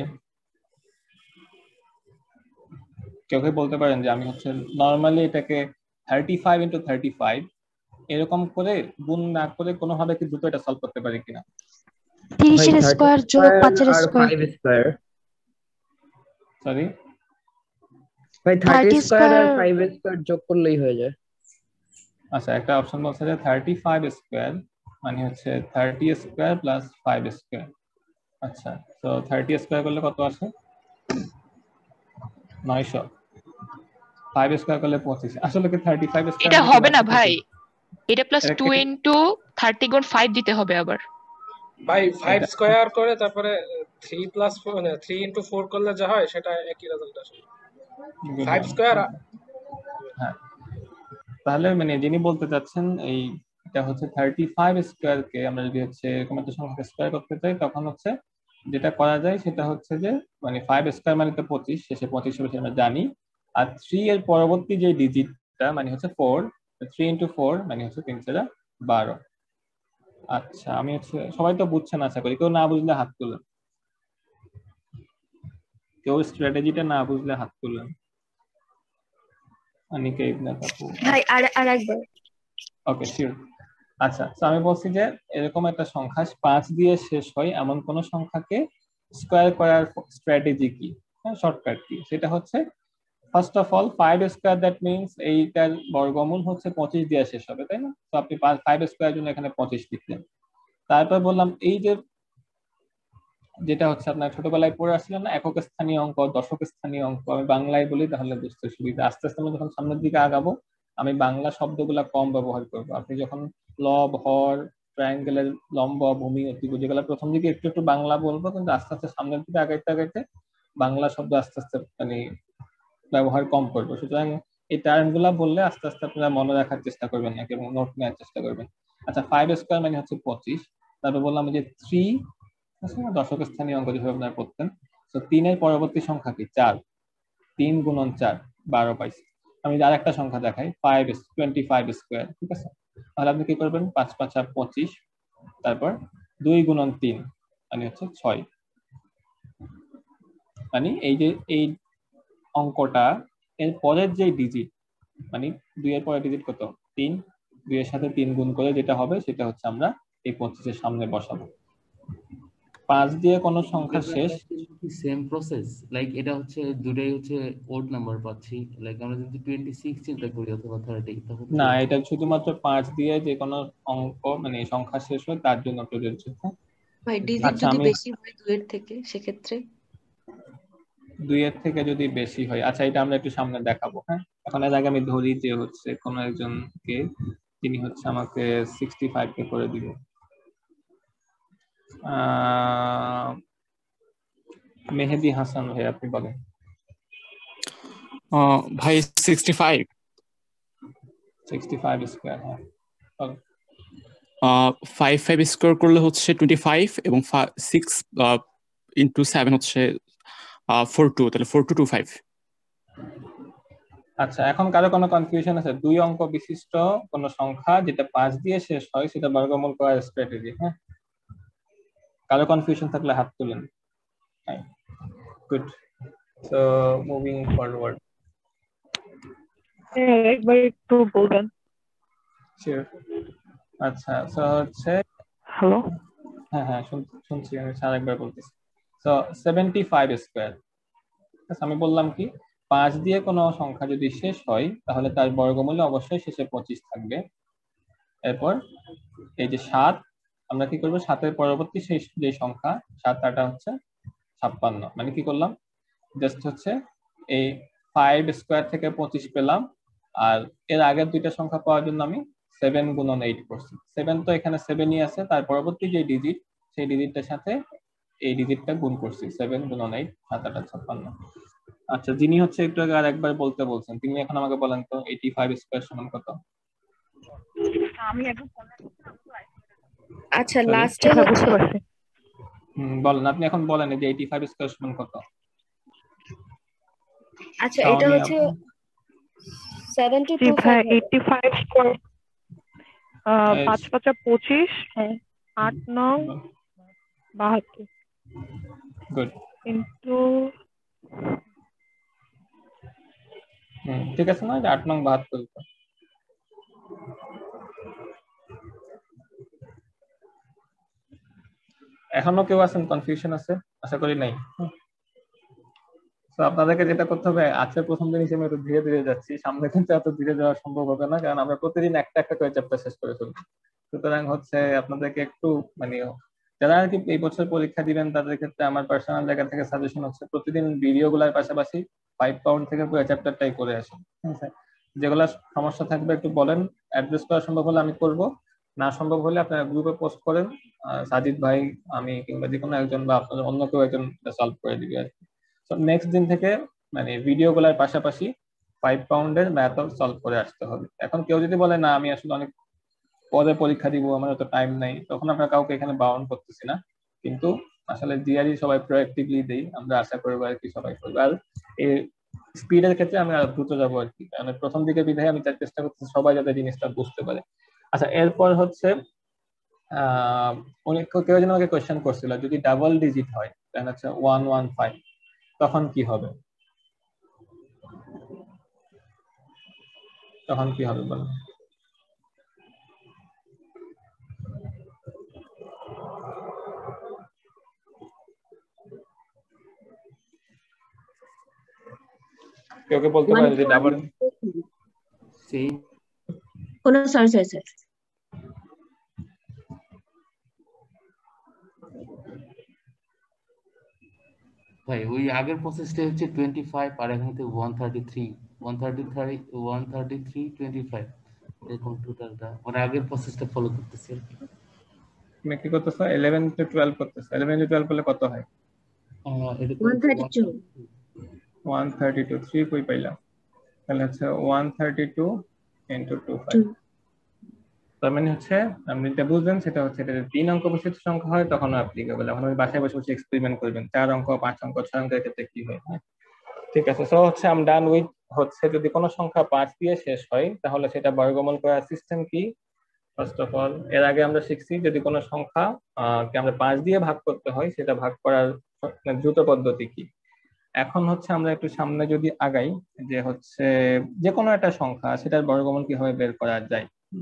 কেউ কেউ বলতে পারেন যে আমি হচ্ছে নর্মালি এটাকে 35 ইন্টু 35 এরকম করে গুণ না করে কোনোভাবে কি দ্রুত এটা সলভ করতে পারি কিনা? 30 এর স্কয়ার যোগ 5 এর স্কয়ার। সরি ভাই 30 স্কয়ার আর 5 এর স্কয়ার যোগ করলেই হয়ে যায়। আচ্ছা, একটা অপশন বলছে যে 35 স্কয়ার মানে হচ্ছে 30 স্কয়ার প্লাস 5 স্কয়ার। আচ্ছা, তো 30 স্কয়ার করলে কত আসে? 900। 5 স্কয়ার করলে 25। আসলে কি 35 স্কয়ার এটা হবে না ভাই, এটা প্লাস 2 ইনটু 30 গুণ 5 দিতে হবে আবার ভাই। 5 স্কয়ার করে তারপরে 3 প্লাস 4 মানে 3 ইনটু 4 করলে যা হয় সেটা একই রেজাল্ট আসে। 5 স্কয়ার, হ্যাঁ, তাহলে মানে যিনি বলতে চাচ্ছেন এই এটা হচ্ছে 35 স্কয়ার কে আমরা যদি হচ্ছে এরকম একটা সংখ্যা স্কয়ার করতে চাই, তখন হচ্ছে যেটা করা যায় সেটা হচ্ছে যে মানে 5 স্কয়ার মানে তো 25, শেষে 25 হবে সেটা আমরা জানি। আর 3 এর পরবর্তী যে ডিজিটটা মানে হচ্ছে 4, 3 ইনটু 4 মানে হচ্ছে 3 4 12। আচ্ছা, আমি হচ্ছে সবাই তো বুঝছেন আশা করি, কেউ না বুঝলে হাত তুলেন, কেউ স্ট্র্যাটেজিটা না বুঝলে হাত তুলেন। অনিকে ইবনে কাপু ভাই আরেকবার। Okay, sure. আচ্ছা, তো আমি বলছি যে এরকম একটা সংখ্যা 5 দিয়ে শেষ হয় এমন কোন সংখ্যাকে স্কয়ার করার স্ট্র্যাটেজি কি, হ্যাঁ শর্টকাট কি? সেটা হচ্ছে first of all 5 square, that means এইটার বর্গমূল হচ্ছে 25 দিয়ে শেষ হবে, তাই না? তো আপনি 5 স্কয়ার জন্য এখানে 25 লিখলেন। তারপর বললাম এই যে যেটা হচ্ছে আপনার ছোটবেলায় পড়ে আসছিলেন না, একক স্থানীয় অঙ্ক, দশক স্থানীয় অঙ্ক, আমি বাংলায় বলি তাহলে বুঝতে সুবিধা। আস্তে আস্তে আমরা যখন সামনের দিকে আগাবো আমি বাংলা শব্দগুলা কম ব্যবহার করব। আপনি যখন লব, হর, ট্রায়াঙ্গেলের লম্ব, ভূমি, অতিভুজ যেগুলো প্রথম দিকে একটু একটু বাংলা বলবো, কিন্তু আস্তে আস্তে সামনের দিকে আগাইতে আগাইতে বাংলা শব্দ আস্তে আস্তে মানে ব্যবহার কম করবো। সুতরাং এই টার্ম গুলা বললে আস্তে আস্তে আপনারা মনে রাখার চেষ্টা করবেন নাকি এবং নোট নেওয়ার চেষ্টা করবেন। আচ্ছা, 5 স্কয়ার মানে হচ্ছে 25। তারপর বললাম যে 3 দশক স্থানীয় অঙ্ক যেভাবে আপনারা করতেন, তো 3 এর পরবর্তী সংখ্যা কি? 4। 3 গুণন 4 12 পাইছি। আমি আর একটা সংখ্যা দেখাই, 25 স্কয়ার, ঠিক আছে? তাহলে আপনি কি করবেন? 5 5 25, তারপর 2 গুণন 3 মানে হচ্ছে 6। মানে এই যে এই অঙ্কটা এর পরের যে ডিজিট মানে 2 এর পরের ডিজিট কত? 3, 2 এর সাথে 3 গুণ করে যেটা হবে সেটা হচ্ছে আমরা এই 25 এর সামনে বসাবো। 5 দিয়ে কোন সংখ্যা শেষ সেম প্রসেস, লাইক এটা হচ্ছে দুটাই হচ্ছে ওড নাম্বার পাচ্ছি, লাইক আমরা যদি 26 চিন্তা করি অথবা 30 তাহলে না, এটা শুধুমাত্র 5 দিয়ে যে কোনো অঙ্ক মানে সংখ্যা শেষ হয় তার জন্য প্রযোজ্য। ভাই ডিজিট যদি বেশি হয় 2 এর থেকে, সেক্ষেত্রে 2 এর থেকে যদি বেশি হয়, আচ্ছা এটা আমরা একটু সামনে দেখাবো। হ্যাঁ, এখন এর আগে আমি ধরি যে হচ্ছে কোন একজনকে, তিনি হচ্ছে আমাকে 65 কে করে দিবে। মেহেদি হাসান ভাই, আপনি বলেন। ভাই 65 স্কয়ার, হ্যাঁ 5 স্কয়ার করলে হচ্ছে 25 এবং 6 ইনটু 7 হচ্ছে 42, তাহলে 4225। আচ্ছা, এখন কারো কোনো কনফিউশন আছে? 2 অঙ্ক বিশিষ্ট কোন সংখ্যা যেটা 5 দিয়ে শেষ হয় সেটা বর্গমূল করার স্ট্র্যাটেজি। হ্যাঁ, কারো কনফিউশন থাকলে হাত তুলেন। Good, so moving forward. একবার একটু বলবেন। শিওর। আচ্ছা, সো হচ্ছে হ্যালো, হ্যাঁ হ্যাঁ শুনছি, আমি আরেকবার বলতেছি। সো 75 স্কোয়ার, আমি বললাম কি 5 দিয়ে কোনো সংখ্যা যদি শেষ হয় তাহলে তার বর্গমূলে অবশ্যই শেষে 25 থাকবে। এরপর এই যে 7, আমরা কি করবো 7-এর পরবর্তী শেষ যে সংখ্যা 7 তাটা হচ্ছে 56, মানে কি করলাম জাস্ট হচ্ছে এই 5 স্কোয়ার থেকে 25 পেলাম, আর এর আগের দুইটা সংখ্যা পাওয়ার জন্য আমি 7 গুণন 8 করছি। 7 তো এখানে 7ই আছে, তার পরবর্তী যে ডিজিট সেই ডিজিটটার সাথে এই ডিজিটটা গুণ করছি, 7 গুণন 8 7 8 56। আচ্ছা, যিনি হচ্ছে একটু আগে আরেকবার বলতে বলছেন, তিনি এখন আমাকে বলেন তো 85 স্কয়ার সমান কত? আমি একদম আচ্ছা লাস্টে হচ্ছে বলেন, আপনি এখন বলেন যে 85 স্কয়ার সমান কত? আচ্ছা এটা হচ্ছে 72 ভাই 85 স্কয়ার 5 5 25 8 9 72 গুড ইনটু ঠিক আছে না, 8 9 72। এখনো কেউ আছেন কনফিউশন আছে? আশা করি নাই। তো আপনাদেরকে যেটা করতে হবে, আজকে প্রথম দিন হিসেবে একটু ধীরে ধীরে যাচ্ছি, সামনে কিন্তু এত ধীরে যাওয়া সম্ভব হবে না, কারণ আমরা প্রতিদিন একটা একটা করে চ্যাপ্টার শেষ করে ফেলবো। সুতরাং হচ্ছে আপনাদেরকে একটু মানে যারা আর কি এই বছর পরীক্ষা দিবেন তাদের ক্ষেত্রে আমার পার্সোনাল জায়গা থেকে সাজেশন হচ্ছে প্রতিদিন ভিডিও গুলার পাশাপাশি 5 পাউন্ড থেকে পুরো চ্যাপ্টারটাই করে আসুন। ঠিক আছে, যেগুলা সমস্যা থাকবে একটু বলেন, অ্যাড্রেস করা সম্ভব হলে আমি করব, না সম্ভব হলে আপনারা গ্রুপে পোস্ট করেন, সাজিদ ভাই আমি কিংবা যে কোনো একজন বা আপনাদের অন্য কেউ একজন সলভ করে দিবে আর কি। তো নেক্সট দিন থেকে মানে ভিডিও গুলার পাশাপাশি 5 পাউন্ডের ম্যাথ সলভ করে আসতে হবে। এখন কেউ যদি বলে না আমি আসলে অনেক পরে পরীক্ষা দিব, আমার অত টাইম নাই, তখন আমরা কাউকে এখানে বাউন্ড করতেছি না, কিন্তু আসলে জিআরই সবাই প্রোঅ্যাক্টিভলি দেই, আমরা আশা করবো আর কি সবাই করবে। আর এই স্পিডের ক্ষেত্রে আমি আর দ্রুত যাবো আর কি, কারণ প্রথম দিকে বিধায় আমি চেষ্টা করতেছি সবাই যাতে জিনিসটা বুঝতে পারে। আচ্ছা, এরপর হচ্ছে উনি কেউ যেন আমাকে কোয়েশ্চেন করছিল যদি ডাবল ডিজিট হয় তাহলে হচ্ছে 115 তখন কি হবে? তখন কি হবে বলেন? কেউ কে বলতে পারে যদি ডাবল সরি ভাই ওই আগের প্রসেসটা হচ্ছে 25 আর এখন হচ্ছে 133 এরকম টোটালটা, মানে আগের প্রসেসটা ফলো করতেছি আর কি। তুমি কি করতেছো? 11 টু 12 করতেছো। 11 টু 12 করলে কত হয়? 132 3 কই পাইলা? তাহলে হচ্ছে 132 ইনটু 25। তার মানে হচ্ছে আপনি যেটা বুঝবেন সেটা হচ্ছে এটা 3 অঙ্ক বিশিষ্ট সংখ্যা হয় তখন অ্যাপ্লিকেবল। এখন ওই বাসায় বসে বসে এক্সপেরিমেন্ট করবেন 4 অঙ্ক 5 অঙ্ক 6 অঙ্কের ক্ষেত্রে কি হয়। ঠিক আছে, সো হচ্ছে আই এম ডান উইথ হচ্ছে যদি কোনো সংখ্যা 5 দিয়ে শেষ হয় তাহলে সেটা বর্গমূল করার সিস্টেম কি। ফার্স্ট অফ অল এর আগে আমরা শিখছি যদি কোনো সংখ্যা কে আমরা 5 দিয়ে ভাগ করতে হয় সেটা ভাগ করার দ্রুত পদ্ধতি কি। এখন হচ্ছে আমরা একটু সামনে যদি আগাই যে হচ্ছে যে কোনো একটা সংখ্যা সেটার বর্গমূল কিভাবে বের করা যায়।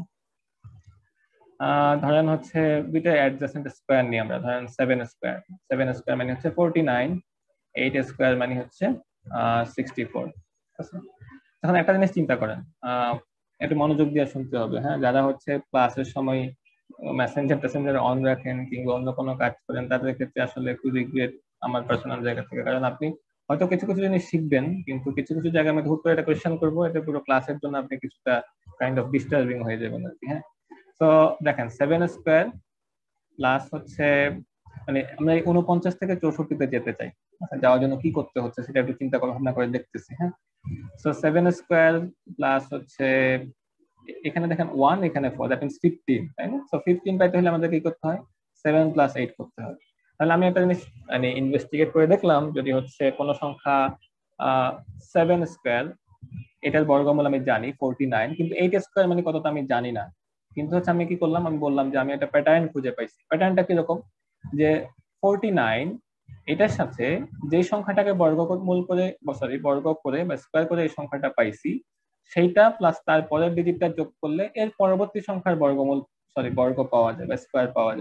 ধরেন হচ্ছে দুইটা অ্যাডজাসেন্ট স্কয়ার নিয়ে আমরা ধরেন 7 স্কয়ার মানে হচ্ছে 49, 8 স্কয়ার মানে হচ্ছে 64। এখন একটা জিনিস চিন্তা করেন, একটু মনোযোগ দিয়ে শুনতে হবে, হ্যাঁ, যারা হচ্ছে ক্লাসের সময় মেসেঞ্জার অন রাখেন কিংবা অন্য কোনো কাজ করেন তাদের ক্ষেত্রে আসলে একটু রিগ্রেট আমার পার্সোনাল জায়গা থেকে, কারণ আপনি হয়তো কিছু কিছু জিনিস শিখবেন কিন্তু কিছু কিছু জায়গায় আমি হুট করে একটা কোয়েশ্চেন করবো, এটা পুরো ক্লাসের জন্য আপনি কিছুটা কাইন্ড অফ ডিস্টার্বিং হয়ে যাবেন আর কি। হ্যাঁ, তো দেখেন 7 স্কয়ার প্লাস হচ্ছে মানে আমরা 49 থেকে 64 যেতে চাই, যাওয়ার জন্য কি করতে হচ্ছে সেটা একটু চিন্তা ভাবনা করে দেখতেছি। হ্যাঁ, সো 7 স্কয়ার প্লাস হচ্ছে এখানে দেখেন 1 এখানে 4 দ্যাট মিন্স 15, তাই না? সো 15 পাইতে হলে আমাদের কি করতে হয় 7 প্লাস 8 করতে হয়। তাহলে আমি একটা জিনিস মানে ইনভেস্টিগেট করে দেখলাম যদি হচ্ছে কোনো সংখ্যা 7 স্কয়ার এটার বর্গমূল আমি জানি 49, কিন্তু 8 স্কয়ার মানে কতটা আমি জানি না, কিন্তু হচ্ছে আমি কি করলাম আমি বললাম যে আমি একটা প্যাটার্ন খুঁজে পাইছি। প্যাটার্নটা কিরকম যে 49 এটার সাথে যে সংখ্যাটাকে বর্গ করে বা স্কয়ার করে এই সংখ্যাটা পাইছি সেইটা প্লাস তার পরের ডিজিটটা যোগ করলে এর পরবর্তী সংখ্যার বর্গ পাওয়া যায় বা স্কয়ার পাওয়া যায়।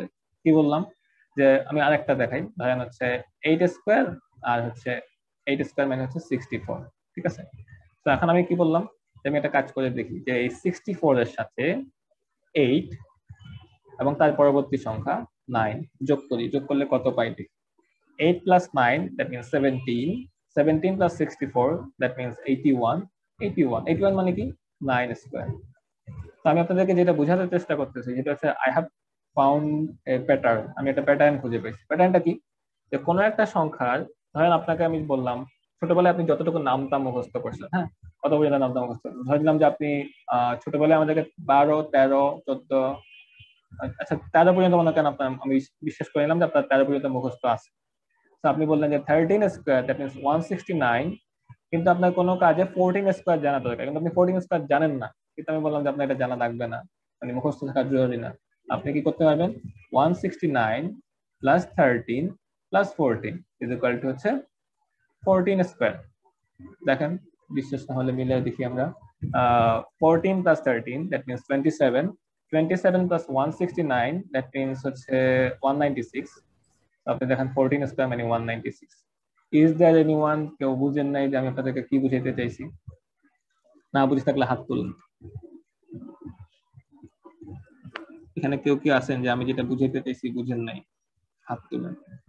কি বললাম যে আমি আরেকটা দেখাই, ধরেন হচ্ছে 8 স্কয়ার আর হচ্ছে 8 স্কয়ার মানে হচ্ছে 64, ঠিক আছে? তো এখন আমি কি বললাম যে আমি একটা কাজ করে দেখি যে এই 64 এর সাথে 8 এবং তার পরবর্তী সংখ্যা 9 যোগ করি, যোগ করলে কত পাই দেখি। 8 plus 9 that means 17, 17 plus 64 that means 81, 81 মানে কি 9 স্কয়ার। তো আমি আপনাদেরকে যেটা বোঝাতে চেষ্টা করতেছি যেটা হচ্ছে I have found a pattern, আমি একটা প্যাটার্ন খুঁজে পেয়েছি। প্যাটার্নটা কি, যে কোনো একটা সংখ্যার, ধরেন আপনাকে আমি বললাম ছোটবেলায় আপনি যতটুকু নামটা মুখস্থ করছেন, হ্যাঁ কত পর্যন্ত নামটা মুখস্থ, ধরে নিলাম যে আপনি ছোটবেলায় আমাদেরকে 12, 13, 14, আচ্ছা 13 পর্যন্ত মনে করেন আপনার, আমি বিশ্বাস করে নিলাম যে আপনার 13 পর্যন্ত মুখস্থ আছে। তো আপনি বললেন যে 13 স্কয়ার দ্যাট মিন্স 169, কিন্তু আপনার কোনো কাজে 14 স্কয়ার জানা দরকার, কিন্তু আপনি 14 স্কয়ার জানেন না, কিন্তু আমি বললাম যে আপনার এটা জানা লাগবে না, মানে মুখস্থ থাকা জরুরি না। আপনি কি করতে পারবেন 169 plus 13 plus 14 is equal to হচ্ছে 14 স্কয়ার। দেখেন বিশ্বাস না হলে মিলে দেখি আমরা, 14 plus 13 that means 27, 27 plus 169 that means হচ্ছে 196। আপনি দেখেন 14 স্কয়ার মানে 196। ইজ দেয়ার এনিওয়ান, কেউ বুঝেন নাই যে আমি আপনাদেরকে কি বুঝাইতে চাইছি? না বুঝে থাকলে হাত তুলুন। এখানে কেউ কি আছেন যে আমি যেটা বুঝাইতে চাইছি বুঝেন নাই? হাত তুলুন।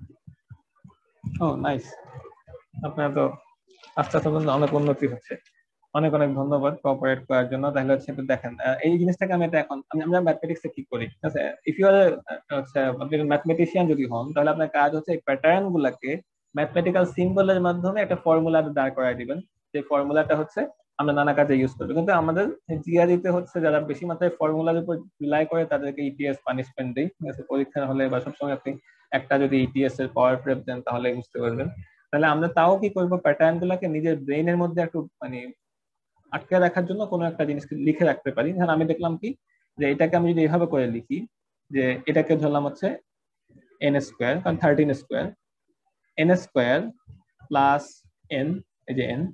ও নাইস, আপনারা তো আস্তে আস্তে অনেক উন্নতি হচ্ছে। অনেক অনেক ধন্যবাদ কোঅপারেট করার জন্য। তাহলে হচ্ছে দেখেন এই জিনিসটাকে আমি এটা এখন আমরা ম্যাথমেটিক্সে কি করি, ঠিক আছে? ইফ ইউ আর হচ্ছে আপনি ম্যাথমেটিশিয়ান যদি হন তাহলে আপনার কাজ হচ্ছে এই প্যাটার্ন গুলাকে ম্যাথমেটিক্যাল সিম্বলের মাধ্যমে একটা ফর্মুলা দাঁড় করায় দিবেন। যে ফর্মুলাটা হচ্ছে আমরা নানা কাজে ইউজ করবো, কিন্তু আমাদের জিআরইতে হচ্ছে যারা বেশি মাত্রায় ফর্মুলার উপর রিলাই করে তাদেরকে ইটিএস পানিশমেন্ট দেয়, ঠিক আছে? পরীক্ষা হলে বা সবসময় আপনি একটা যদি ইটিএস এর পাওয়ার প্রেপ দেন তাহলে বুঝতে পারবেন। তাহলে আমরা তাও কি করবো, প্যাটার্ন গুলাকে নিজের ব্রেইনের মধ্যে একটু মানে আটকে রাখার জন্য কোনো একটা জিনিসকে লিখে রাখতে পারি। হ্যাঁ আমি দেখলাম কি যে এটাকে আমি যদি এভাবে করে লিখি যে এটাকে ধরলাম হচ্ছে এন স্কোয়ার, কারণ 13 square, N square plus N, এই যে এন,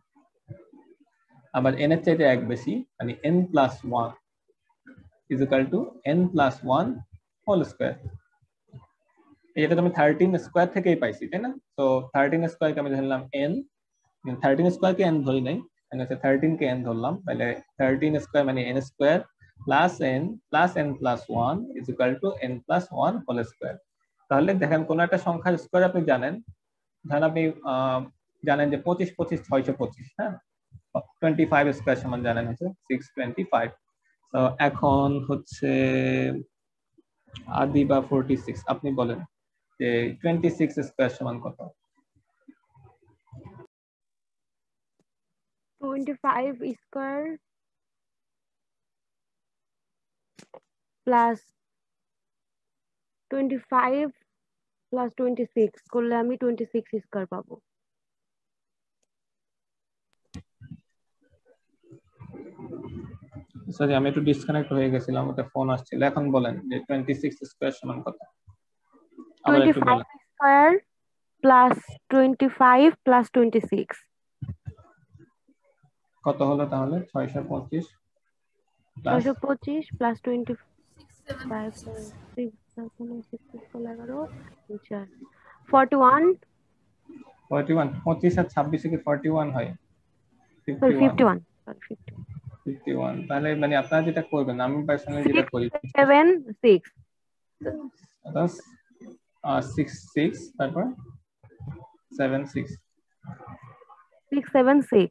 আবার এন এর চাইতে এক বেশি মানে N plus 1 is equal to N plus 1 whole square. এটা তো আমি 13 স্কোয়ার থেকেই পাইছি, তাই না? তো 13 স্কোয়ারকে আমি ধরলাম এন, 13 স্কোয়ারকে এন ধরি নাই, 13 কে n ধরলাম, তাহলে 13 স্কয়ার মানে n square plus n plus 1 is equal to n plus 1 whole square. তাহলে দেখেন কোন একটা সংখ্যার স্কয়ার আপনি জানেন, ধরেন আপনি জানেন যে 25 25 625, হ্যাঁ 25 স্কয়ার সমান জানেন হচ্ছে 625। তো এখন হচ্ছে আদি বা 46, আপনি বলেন যে 26 স্কয়ার সমান কত? 25 স্কয়ার প্লাস 25 প্লাস 26 করলে আমি 26 স্কয়ার পাবো। সরি আমি একটু ডিসকানেক্ট হয়ে গেছিলাম, ওটা ফোন আসছিল। এখন বলেন যে 26 স্কয়ার সমান কত? আবার একটু বলেন। 25 স্কয়ার প্লাস 25 প্লাস 26 কত হলো তাহলে? 625 প্লাস 25 41 25 আর 26 কি 41 হয়? 51 তাহলে মানে আপনারা যেটা করবেন, আমি পার্সোনালি যেটা করি 76 66 তারপর 76 676।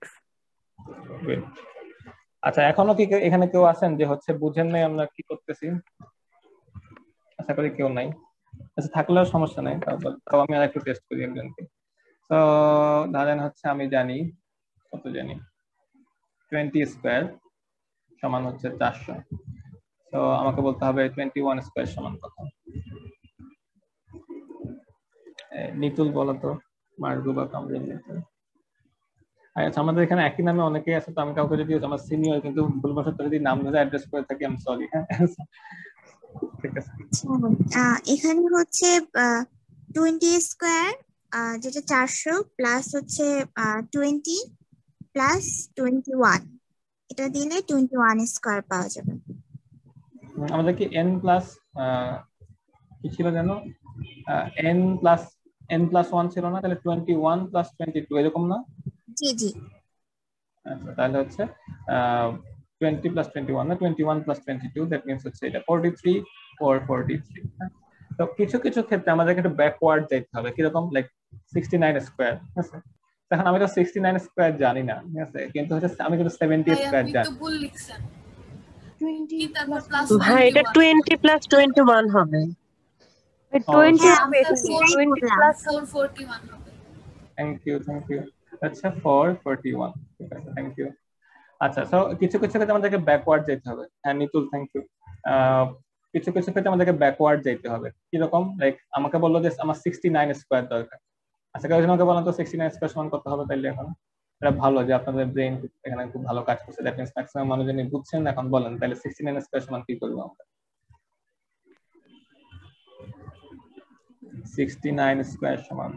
আচ্ছা এখনো কি এখানে কেউ আছেন যে হচ্ছে বুঝেন নাই আমরা কি করতেছি? আশা করি কেউ নাই। আচ্ছা থাকলেও সমস্যা নাই, তাও আমি আরেকটু টেস্ট করি একজনকে। তো ধরেন হচ্ছে আমি জানি কত জানি 20 স্কয়ার সমান হচ্ছে 400। তো আমাকে বলতে হবে 21 স্কয়ার সমান কত? নিতুল বলো তো, মার্গো বা কামরুল নিতুল। আচ্ছা আমাদের এখানে একই নামে অনেকেই আছে, তো আমি কাউকে যদি আমার সিনিয়র কিন্তু ভুলবশত যদি নাম ধরে অ্যাড্রেস করে থাকি আমি সরি। হ্যাঁ ঠিক আছে। এখানে হচ্ছে 20 স্কয়ার যেটা 400 প্লাস হচ্ছে 20 প্লাস 21, এটা দিলে 21 স্কয়ার পাওয়া যাবে। আমাদের কি n প্লাস কি কি ছিল জানো, n+1 ছিল না, তাহলে 21 + 22 এরকম না? জি জি। আচ্ছা তাহলে হচ্ছে 20 + 21 না, 21 + 22, দ্যাট মিন্স হচ্ছে এটা 43 or 43। তো কিছু কিছু ক্ষেত্রে আমাদেরকে একটু ব্যাকওয়ার্ড যেতে হবে, কিরকম লাইক 69 স্কয়ার, ঠিক আছে? এখন আমি তো 69 স্কয়ার জানি না, ঠিক আছে, কিন্তু হচ্ছে আমি কিন্তু 70 স্কয়ার জানি। ভাই এটা 20 + 21 হবে। 20 হ্যাঁ, হবে এখানে, 20 প্লাস 441 হবে। থ্যাংক ইউ আচ্ছা 441, ঠিক আছে, থ্যাংক ইউ। আচ্ছা সো কিছু কিছু ক্ষেত্রে আমাদেরকে ব্যাকওয়ার্ড যেতে হবে। হ্যাঁ নিতুল, থ্যাংক ইউ। কিছু কিছু ক্ষেত্রে আমাদেরকে ব্যাকওয়ার্ড যেতে হবে, কিরকম লাইক আমাকে বললো যে আমার 69 স্কয়ার দরকার। আচ্ছা কেউ আমাকে বলেন তো 69 স্কয়ার সমান কত হবে তাইলে? এখন এটা ভালো যে আপনাদের ব্রেন এখানে খুব ভালো কাজ করছে, দ্যাট মিন্স ম্যাক্সিমাম মানুষজনই বুঝছেন। এখন বলেন তাহলে 69 স্কয়ার সমান কি করবো আমরা? 69 স্কয়ার সমান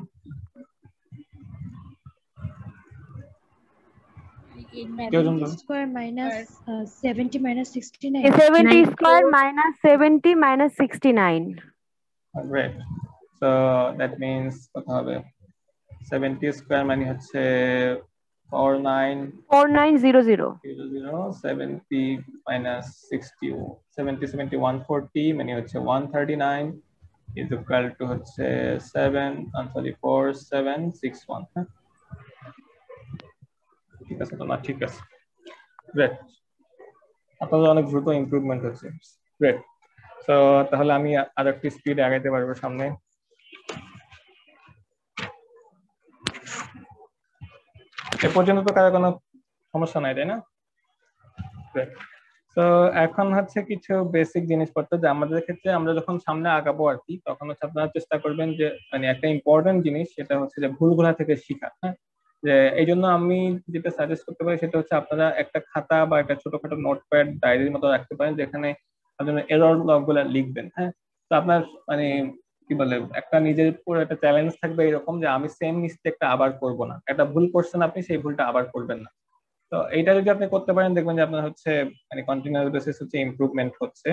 70 square minus 70 minus 69। 70 square minus 70 minus 69। Great. So that means কত হবে? 70 স্কয়ার মানে হচ্ছে 4900। 70 মাইনাস 60, 70 140 মানে হচ্ছে 139 is equal to হচ্ছে 4761। হ্যাঁ ঠিক আছে তো না? ঠিক আছে, গ্রেট, আপনাদের অনেক দ্রুত ইমপ্রুভমেন্ট হচ্ছে, গ্রেট। তো তাহলে আমি আর একটু স্পিডে আগাইতে পারবো সামনে। এ পর্যন্ত তো কারো কোনো সমস্যা নাই, তাই না? তো এখন হচ্ছে কিছু বেসিক জিনিসপত্র যে আমাদের ক্ষেত্রে আমরা যখন সামনে আগাবো আর কি, তখন হচ্ছে আপনারা চেষ্টা করবেন যে মানে একটা ইম্পর্টেন্ট জিনিস সেটা হচ্ছে যে ভুলগুলা থেকে শেখা। হ্যাঁ, যে এই জন্য আমি যেটা সাজেস্ট করতে পারি সেটা হচ্ছে আপনারা একটা খাতা বা একটা ছোটখাটো নোটপ্যাড ডায়েরির মতো রাখতে পারেন, যেখানে আপনারা এরর লগ গুলা লিখবেন। হ্যাঁ, তো আপনার মানে কি বলে একটা নিজের উপর একটা চ্যালেঞ্জ থাকবে এরকম যে আমি সেম মিস্টেকটা আবার করব না, একটা ভুল করছেন আপনি সেই ভুলটা আবার করবেন না। তো এইটা যদি আপনি করতে পারেন দেখবেন যে আপনার হচ্ছে মানে কন্টিনিউয়াস বেসিস হচ্ছে ইমপ্রুভমেন্ট হচ্ছে।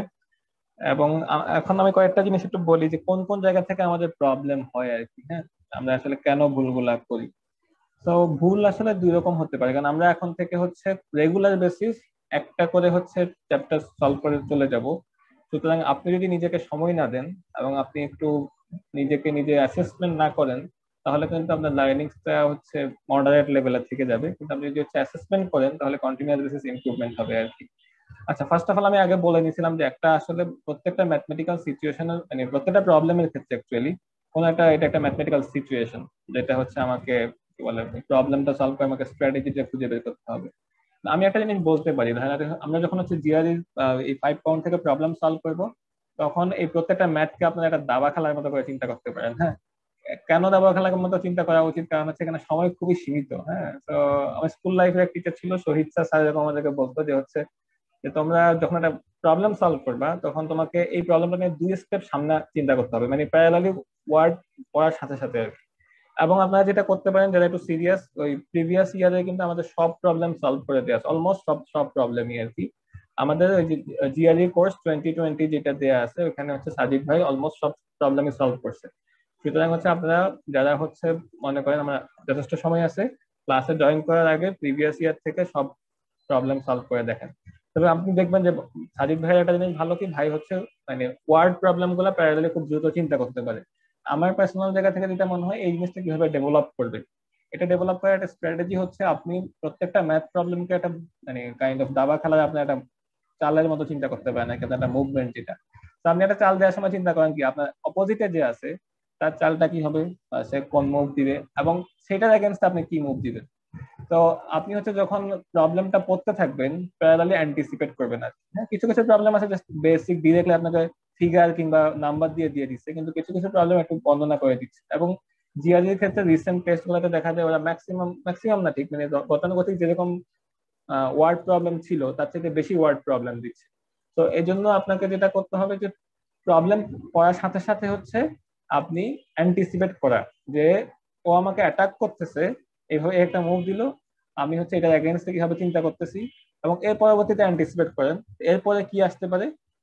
এবং এখন আমি কয়েকটা জিনিস একটু বলি যে কোন কোন জায়গা থেকে আমাদের প্রবলেম হয় আর কি। হ্যাঁ, আমরা আসলে কেন ভুলগুলা করি। তো ভুল আসলে দুই রকম হতে পারে, কারণ আমরা এখন থেকে হচ্ছে রেগুলার বেসিস একটা করে হচ্ছে চ্যাপ্টার সলভ করে চলে যাব। সুতরাং আপনি যদি নিজেকে সময় না দেন এবং আপনি একটু নিজেকে নিজে অ্যাসেসমেন্ট না করেন, তাহলে কিন্তু আপনার লার্নিংটা হচ্ছে মডারেট লেভেলে থেকে যাবে। কিন্তু আপনি যদি হচ্ছে অ্যাসেসমেন্ট করেন তাহলে কন্টিনিউয়াস বেসিস ইমপ্রুভমেন্ট হবে আর কি। আচ্ছা ফার্স্ট অফ অল আমি আগে বলে নিয়েছিলাম যে একটা আসলে প্রত্যেকটা ম্যাথমেটিক্যাল সিচুয়েশনের মানে প্রত্যেকটা প্রবলেমের ক্ষেত্রে অ্যাকচুয়ালি কোন একটা এটা একটা ম্যাথমেটিক্যাল সিচুয়েশন, যেটা হচ্ছে আমাকে কি বলে প্রবলেমটা সলভ করে আমাকে স্ট্র্যাটেজিটা খুঁজে বের করতে হবে। আমি একটা জিনিস বলতে পারি, আমরা যখন হচ্ছে জিআরই এই 5 পাউন্ড থেকে প্রবলেম সলভ করব, তখন এই প্রত্যেকটা ম্যাথকে আপনারা একটা দাবা খেলার মতো করে চিন্তা করতে পারেন। হ্যাঁ, কেন দাবা খেলার মতো চিন্তা করা উচিত? কারণ হচ্ছে এখানে সময় খুবই সীমিত। হ্যাঁ, তো আমার স্কুল লাইফের এক টিচার ছিল শহীদ স্যার, এরকম আমাদেরকে বলতো যে হচ্ছে যে তোমরা যখন একটা প্রবলেম সলভ করবা তখন তোমাকে এই প্রবলেমটা নিয়ে 2 স্টেপ সামনে চিন্তা করতে হবে, মানে প্যারালালি ওয়ার্ড পড়ার সাথে সাথে আর কি। এবং আপনারা যেটা করতে পারেন যারা একটু সিরিয়াস, ওই প্রিভিয়াস ইয়ারে কিন্তু আমাদের সব প্রবলেম সলভ করে দেওয়া আছে, অলমোস্ট সব প্রবলেমই আর কি। আমাদের ওই যে জিআরই কোর্স 2020 যেটা দেওয়া আছে ওখানে হচ্ছে সাজিদ ভাই অলমোস্ট সব প্রবলেমই সলভ করছে। সুতরাং হচ্ছে আপনারা যারা হচ্ছে মনে করেন আমরা যথেষ্ট সময় আছে, ক্লাসে জয়েন করার আগে প্রিভিয়াস ইয়ার থেকে সব প্রবলেম সলভ করে দেখেন। তবে আপনি দেখবেন যে সাজিদ ভাইয়ের একটা জিনিস ভালো কি, ভাই হচ্ছে মানে ওয়ার্ড প্রবলেম গুলো প্যারালালি খুব দ্রুত চিন্তা করতে পারে। আমার পার্সোনাল জায়গা থেকে যেটা মনে হয় এই জিনিসটা কিভাবে ডেভেলপ করবে, এটা ডেভেলপ করার একটা স্ট্র্যাটেজি হচ্ছে আপনি প্রত্যেকটা ম্যাথ প্রবলেমকে একটা মানে কাইন্ড অফ দাবা খেলায় আপনি একটা চালের মতো চিন্তা করতে পারেন, একটা মুভমেন্ট যেটা। তো আপনি একটা চাল দেওয়ার সময় চিন্তা করেন কি আপনার অপোজিটে যে আছে তার চালটা কি হবে, সে কোন মুভ দিবে এবং সেটার এগেইনস্ট আপনি কি মুভ দিবেন। তো আপনি হচ্ছে যখন প্রবলেমটা পড়তে থাকবেন প্যারালালি অ্যান্টিসিপেট করবেন আর হ্যাঁ, কিছু কিছু প্রবলেম আছে জাস্ট বেসিক ডিরেক্টলি আপনাকে ফিগার কিংবা নাম্বার দিয়ে দিচ্ছে, কিন্তু কিছু কিছু প্রবলেম একটু বর্ণনা করে দিচ্ছে। এবং জিআরইর ক্ষেত্রে রিসেন্ট টেস্ট গুলোতে দেখা যায় ওরা ম্যাক্সিমাম না ঠিক মানে গতানুগতিক যেরকম ওয়ার্ড প্রবলেম ছিল তার থেকে বেশি ওয়ার্ড প্রবলেম দিচ্ছে। তো এই জন্য আপনাকে যেটা করতে হবে যে প্রবলেম পড়ার সাথে সাথে হচ্ছে আপনি অ্যান্টিসিপেট করা, যে ও আমাকে অ্যাটাক করতেছে এইভাবে একটা মুভ দিল, আমি হচ্ছে এটা এগেইনস্টে কিভাবে চিন্তা করতেছি এবং এর পরবর্তীতে অ্যান্টিসিপেট করেন এরপরে কি আসতে পারে,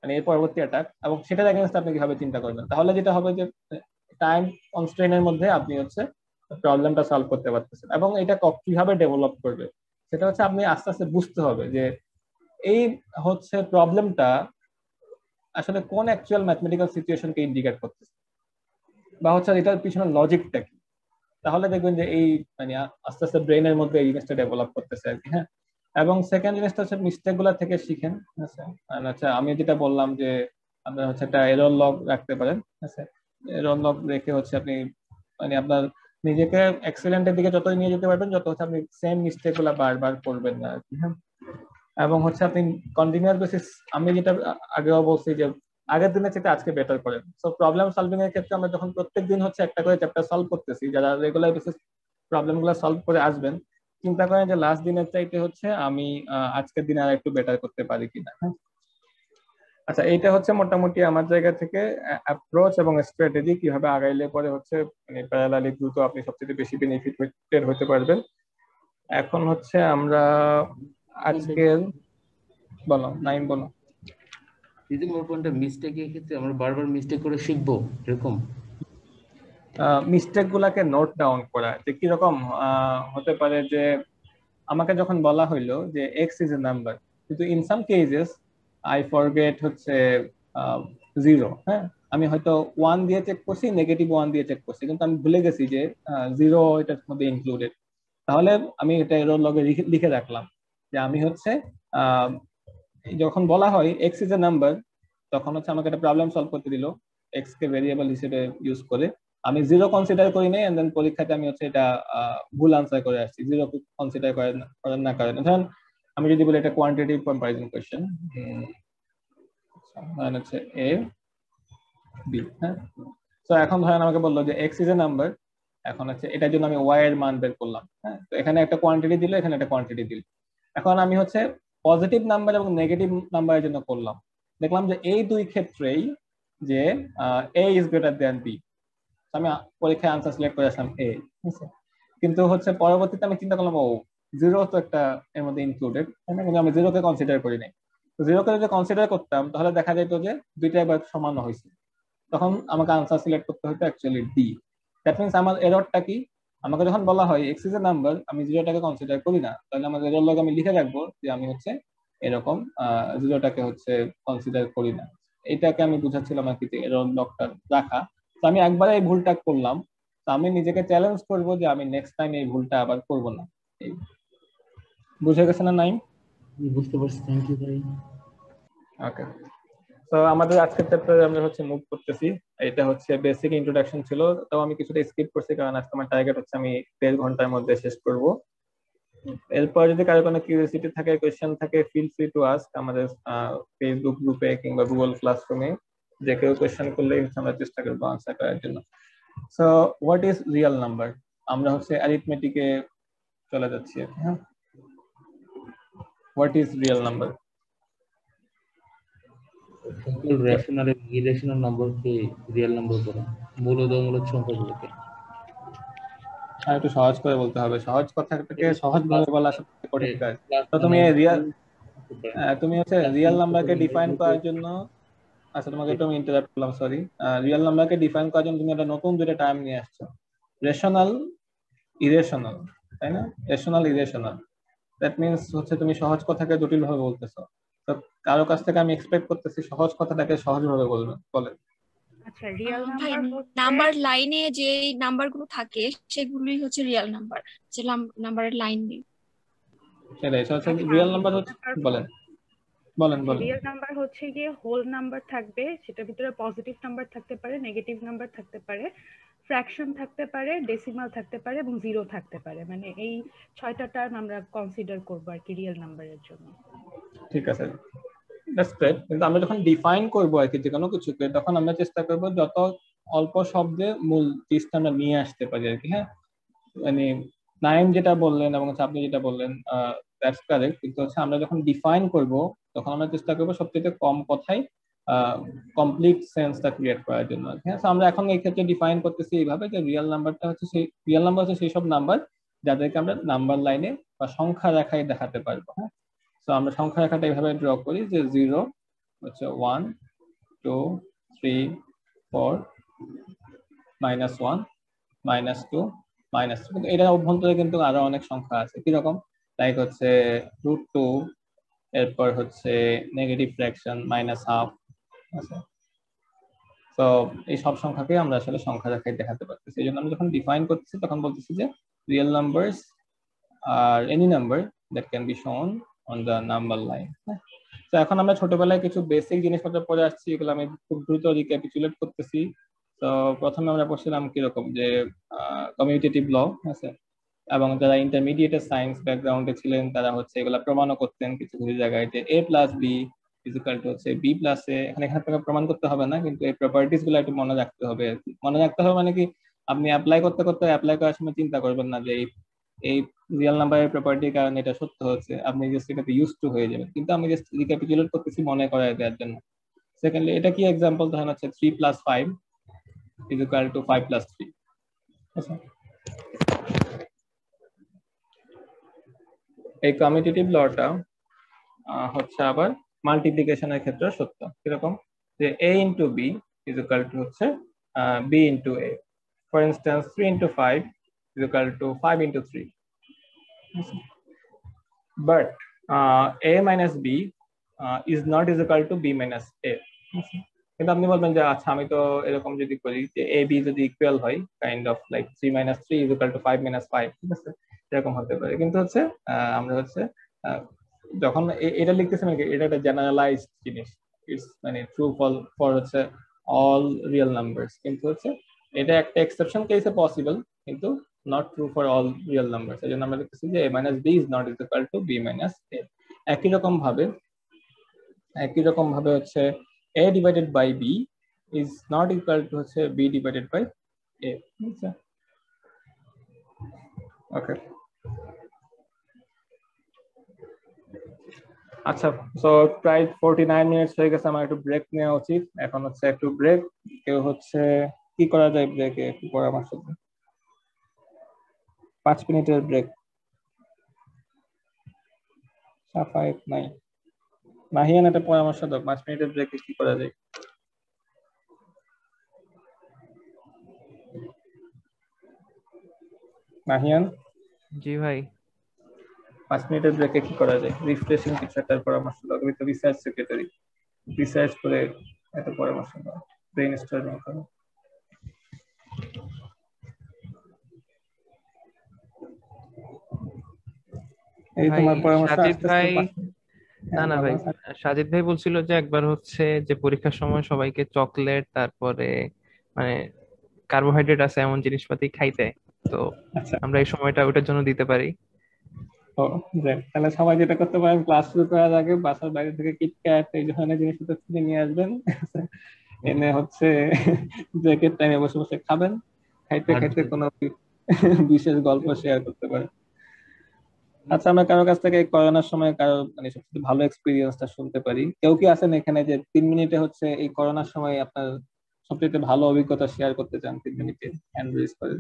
মানে এর পরবর্তী অ্যাটাক, এবং সেটার এগেইনস্ট আপনি কিভাবে চিন্তা করবেন। তাহলে যেটা হবে যে টাইম কনস্ট্রেইনের মধ্যে আপনি হচ্ছে প্রবলেমটা সলভ করতে পারতেছেন। এবং এটা কিভাবে ডেভেলপ করবে সেটা হচ্ছে আপনি আস্তে আস্তে বুঝতে হবে যে এই হচ্ছে প্রবলেমটা আসলে কোন অ্যাকচুয়াল ম্যাথমেটিক্যাল সিচুয়েশনকে ইন্ডিকেট করতেছে, বা হচ্ছে এটার পিছনে লজিকটা কি। তাহলে দেখবেন যে এই মানে আস্তে আস্তে ব্রেনের মধ্যে এই জিনিসটা ডেভেলপ করতেছে আর কি। হ্যাঁ, এবং সেকেন্ড জিনিসটা হচ্ছে মিস্টেক গুলা থেকে শিখেন। আচ্ছা, আমি যেটা বললাম যে আপনার হচ্ছে একটা এরর লগ রাখতে পারেন। আচ্ছা, এরর লগ রেখে হচ্ছে আপনি মানে আপনার নিজেকে এক্সেলেন্টের দিকে যতই নিয়ে যেতে পারবেন, যত হচ্ছে আপনি সেম মিস্টেক গুলা বারবার করবেন না আর কি। হ্যাঁ, এবং হচ্ছে আপনি কন্টিনিউয়াস বেসিস, আমি যেটা আগেও বলছি যে আগের দিনের চেয়ে আজকে বেটার করেন। সো প্রবলেম সলভিং এর ক্ষেত্রে আমরা যখন প্রত্যেক দিন হচ্ছে একটা করে চ্যাপ্টার সলভ করতেছি, যারা রেগুলার বেসিস প্রবলেম গুলো সলভ করে আসবেন, চিন্তা করেন যে লাস্ট দিনের চাইতে হচ্ছে আমি আজকের দিনে আর একটু বেটার করতে পারি কিনা। হ্যাঁ, আচ্ছা, এইটা হচ্ছে মোটামুটি আমার জায়গা থেকে অ্যাপ্রোচ এবং স্ট্র্যাটেজি, কিভাবে আগাইলে পরে হচ্ছে মানে প্যারালালি দ্রুত আপনি সবচেয়ে বেশি বেনিফিটেড হতে পারবেন। এখন হচ্ছে আমরা আজকের বলো নাইম বলো। যদি মোর পয়েন্টটা মিস্টেকের ক্ষেত্রে আমরা বারবার মিস্টেক করে শিখবো, এরকম মিস্টেক গুলাকে নোট ডাউন করা, যে কিরকম হতে পারে যে আমাকে যখন বলা হইলো যে এক্স ইজ এ নাম্বার, কিন্তু in some cases I forget হচ্ছে 0। হ্যাঁ, আমি হয়তো 1 দিয়ে চেক করছি, -1 দিয়ে চেক করছি, কিন্তু আমি ভুলে গেছি যে 0 এটার মধ্যে ইনক্লুডেড। তাহলে আমি এটা এরর লগে লিখে রাখলাম যে আমি হচ্ছে যখন বলা হয় এক্স ইজ এ নাম্বার, তখন হচ্ছে আমাকে একটা প্রবলেম সলভ করতে দিল এক্স কে ভেরিয়েবল হিসেবে ইউজ করে, আমি 0 কনসিডার করি নাই, এন্ড দেন পরীক্ষাতে আমি হচ্ছে এটা ভুল আনসার করে আসছি, 0 কনসিডার করেন না করেন। ধরেন আমি যদি বলি এটা কোয়ান্টিটিভ কম্পারিজন কোশ্চেন, মানে হচ্ছে এ বি। হ্যাঁ, তো এখন ধরেন আমাকে বললো যে এক্স ইজ এ নাম্বার, এখন হচ্ছে এটার জন্য আমি ওয়াই এর মান বের করলাম। হ্যাঁ, তো এখানে একটা কোয়ান্টিটি দিল, এখানে একটা কোয়ান্টিটি দিল। এখন আমি হচ্ছে পজিটিভ নাম্বার এবং নেগেটিভ নাম্বারের জন্য করলাম, দেখলাম যে এই দুই ক্ষেত্রেই যে A is greater than B. আমি পরীক্ষায় আনসার সিলেক্ট করে আসলাম এ, কিন্তু হচ্ছে পরবর্তীতে আমি চিন্তা করলাম ও 0 তো একটা এর মধ্যে ইনক্লুডেড, কিন্তু আমি 0 কে কনসিডার করি নাই। তো 0 কে যদি কনসিডার করতাম তাহলে দেখা যেত যে দুইটা এবার সমান হয়েছে, তখন আমাকে আনসার সিলেক্ট করতে হতো অ্যাকচুয়ালি ডি। দ্যাট মিনস আমার এররটা কি, আমাকে যখন বলা হয় এক্স ইজ এ নাম্বার, আমি 0টাকে কনসিডার করি না, তাহলে আমার এরর লগ আমি লিখে রাখবো যে আমি হচ্ছে এরকম 0টাকে হচ্ছে কনসিডার করি না। এটাকে আমি বুঝাচ্ছিলাম আর কি, যে এরর লগটা রাখা। তো আমি একবার এই ভুলটা করলাম, তো আমি নিজেকে চ্যালেঞ্জ করব যে আমি নেক্সট টাইম এই ভুলটা আবার করব না। বুঝে গেছে না নাইম? বুঝতে পারছি, থ্যাংক ইউ ভাই। ওকে, তো আমাদের আজকের চ্যাপ্টারে আমরা হচ্ছে মুভ করতেছি। এটা হচ্ছে বেসিক ইন্ট্রোডাকশন ছিল, তো আমি কিছুটা স্কিপ করছি কারণ আজকে আমার টার্গেট হচ্ছে আমি 1.5 ঘন্টার মধ্যে শেষ করব। এরপর যদি কারো কোনো কিউরিওসিটি থাকে, কোয়েশ্চেন থাকে, ফিল ফ্রি টু আস্ক আমাদের ফেসবুক গ্রুপে কিংবা গুগল ক্লাসরুমে। যে কেউ কোয়েশ্চেন করলে আমরা চেষ্টা করবো আনসার করার জন্য। So what is real number? আমরা হচ্ছে অ্যারিথমেটিকে চলে যাচ্ছি। হ্যাঁ, হোয়াট ইজ রিয়েল নাম্বার? সকল রেশনাল এবং ইরেশনাল নম্বরকে রিয়েল নাম্বার বলা, মূলদ অমূলদ সংখ্যাগুলোকে। আর একটু সহজ করে বলতে হবে, সহজ কথাটাকে সহজ ভাবে বলা সবচেয়ে কঠিন কাজ। তো তুমি হচ্ছে রিয়েল নাম্বারকে ডিফাইন করার জন্য, আচ্ছা তোমাকে একটু আমি ইন্টারাপ্ট করলাম, সরি। রিয়েল নাম্বারকে ডিফাইন করার জন্য তুমি একটা নতুন দুটো টার্ম নিয়ে আসছো, রেশনাল ইরেশনাল, তাই না? রেশনাল ইরেশনাল, দ্যাট মিনস হচ্ছে তুমি সহজ কথাকে জটিল ভাবে বলতেছো। তো কারো কাছ থেকে আমি এক্সপেক্ট করতেছি সহজ কথাটাকে সহজ ভাবে বলেন। আচ্ছা, রিয়েল ভাই নাম্বার নাম্বার লাইনে যে নাম্বারগুলো থাকে সেগুলোই হচ্ছে রিয়েল নাম্বার, যে নাম্বারের লাইন নেই সেটাই হচ্ছে রিয়েল নাম্বার। হচ্ছে বলেন। রিয়েল নাম্বার হচ্ছে গিয়ে হোল নাম্বার থাকবে, সেটার ভিতরে পজিটিভ নাম্বার থাকতে পারে, নেগেটিভ নাম্বার থাকতে পারে, ফ্র্যাকশন থাকতে পারে, ডেসিমাল থাকতে পারে এবং জিরো থাকতে পারে। মানে এই 6টা টার্ম আমরা কনসিডার করব আর কি রিয়েল নাম্বারের জন্য। ঠিক আছে, দ্যাটস গ্রেট। কিন্তু আমরা যখন ডিফাইন করব আর কি যে কোনো কিছুকে, তখন আমরা চেষ্টা করব যত অল্প শব্দে মূল জিনিসটা আমরা নিয়ে আসতে পারি আর কি। হ্যাঁ, মানে নাইম যেটা বললেন এবং আপনি যেটা বললেন দ্যাটস কারেক্ট, কিন্তু হচ্ছে আমরা যখন ডিফাইন করব তখন আমরা চেষ্টা করব সবচেয়ে কম কথায় কমপ্লিট সেন্সটা ক্রিয়েট করার জন্য। হ্যাঁ, তো আমরা এখন এই ক্ষেত্রে ডিফাইন করতেছি এইভাবে যে রিয়েল নাম্বারটা হচ্ছে রিয়েল নাম্বার হচ্ছে সেই সব নাম্বার যাদেরকে আমরা নাম্বার লাইনে বা সংখ্যা রেখায় দেখাতে পারবো। হ্যাঁ, তো আমরা সংখ্যা রেখাটা এইভাবে ড্র করি যে 0, হচ্ছে 1 2 3 4 -1 -2 -3, কিন্তু এটার অভ্যন্তরে কিন্তু আরো অনেক সংখ্যা আছে। কিরকম? লাইক হচ্ছে √2, এরপর হচ্ছে নেগেটিভ ফ্র্যাকশন -1/2 আছে। তো এই সব সংখ্যাকে আমরা আসলে সংখ্যা রেখায় দেখাতে পারতেছি। এই জন্য আমরা যখন ডিফাইন করতেছি তখন বলতেছি যে real numbers are any number that can be shown on the number line. তো এখন আমরা ছোটবেলায় কিছু বেসিক জিনিসপত্র পড়ে আসছি, এগুলো আমি খুব দ্রুত রিক্যাপিচুলেট করতেছি। তো প্রথমে আমরা পড়ছিলাম কিরকম যে কমিউটেটিভ ল আছে, এবং যারা ইন্টারমিডিয়েটের সায়েন্স ব্যাকগ্রাউন্ডে ছিলেন তারা হচ্ছে এগুলো প্রমাণও করতেন কিছু কিছু জায়গায়, যে a + b = হচ্ছে b + a। এখানে থেকে প্রমাণ করতে হবে না, কিন্তু এই প্রপার্টিজ গুলো একটু মনে রাখতে হবে আর কি। মনে রাখতে হবে মানে কি, আপনি অ্যাপ্লাই করতে করতে অ্যাপ্লাই করার সময় চিন্তা করবেন না যে এই রিয়েল নাম্বারের প্রপার্টির কারণে এটা সত্য হচ্ছে, আপনি জাস্ট এটাতে ইউজ টু হয়ে যাবেন। কিন্তু আমি জাস্ট রিক্যাপিচুলেট করতেছি মনে করায় দেওয়ার জন্য। সেকেন্ডলি, এটা কি এক্সাম্পল? ধরেন হচ্ছে 3 + 5 = 5 + 3। আচ্ছা, এই কমিউটেটিভ লটা হচ্ছে আবার মাল্টিপ্লিকেশনের ক্ষেত্রে সত্য। কিরকম? যে a × b = হচ্ছে b × a। For instance 3 × 5 = 5 × 3। But a - b is not equal to b - a। কিন্তু আপনি বলবেন যে আচ্ছা, আমি তো এরকম যদি করি যে a b যদি ইকুয়াল হয়, কাইন্ড অফ লাইক 3 - 3 = 5 - 5, ঠিক আছে, এরকম হতে পারে। কিন্তু হচ্ছে আমরা হচ্ছে যখন এটা লিখতেছি নাকি, এটা একটা জেনারেলাইজড জিনিস, ইটস মানে ট্রু ফর হচ্ছে অল রিয়েল নাম্বারস, কিন্তু হচ্ছে এটা একটা এক্সেপশন কেসে পসিবল, কিন্তু not true for all real numbers. এই জন্য আমরা লিখতেছি যে a - b is not equal to b - a। একই রকম ভাবে হচ্ছে a divided by b is not equal to হচ্ছে b divided by a। ওকে, আচ্ছা, সো প্রায় 49 মিনিটস হয়ে গেছে, আমার একটু ব্রেক নেওয়া উচিত। এখন হচ্ছে একটু ব্রেক। কেউ হচ্ছে কি করা যায় ব্রেকে, একটু পরামর্শ দিন। 5 মিনিটের ব্রেক। সাফায়েত নাই, মাহিয়ান একটা পরামর্শ দাও, 5 মিনিটের ব্রেকে কি করা যায়? মাহিয়ান? জি ভাই। 5 মিনিটের ব্রেকে কি করা যায়? রিফ্রেশিং কিছু একটা পরামর্শ দাও। তুমি তো রিসার্চ সেক্রেটারি, রিসার্চ করে একটা পরামর্শ দাও, ব্রেইনস্টর্মিং করো। এই তোমার পরামর্শ আসছে ভাই। না ভাই, সাজিদ ভাই বলছিল যে একবার হচ্ছে যে পরীক্ষার সময় সবাইকে চকলেট, তারপরে মানে কার্বোহাইড্রেট আছে এমন জিনিসপাতি খাইতে, তো আমরা এই সময়টা ওটার জন্য দিতে পারি। তাহলে সবাই যেটা করতে পারেন, ক্লাস শুরু করার আগে বাসার বাইরে থেকে কিটক্যাট এই ধরনের জিনিসপত্র কিনে নিয়ে আসবেন, এনে হচ্ছে ব্রেকের টাইমে বসে বসে খাবেন, খাইতে খাইতে কোনো বিশেষ গল্প শেয়ার করতে পারেন। আচ্ছা, আমরা কারো কাছ থেকে করোনার সময় কারো মানে সবচেয়ে ভালো এক্সপিরিয়েন্সটা শুনতে পারি। কেউ কি আছেন এখানে যে 3 মিনিটে হচ্ছে এই করোনার সময় আপনার সবচেয়ে ভালো অভিজ্ঞতা শেয়ার করতে চান? 3 মিনিটে হ্যান্ড রেজ করেন।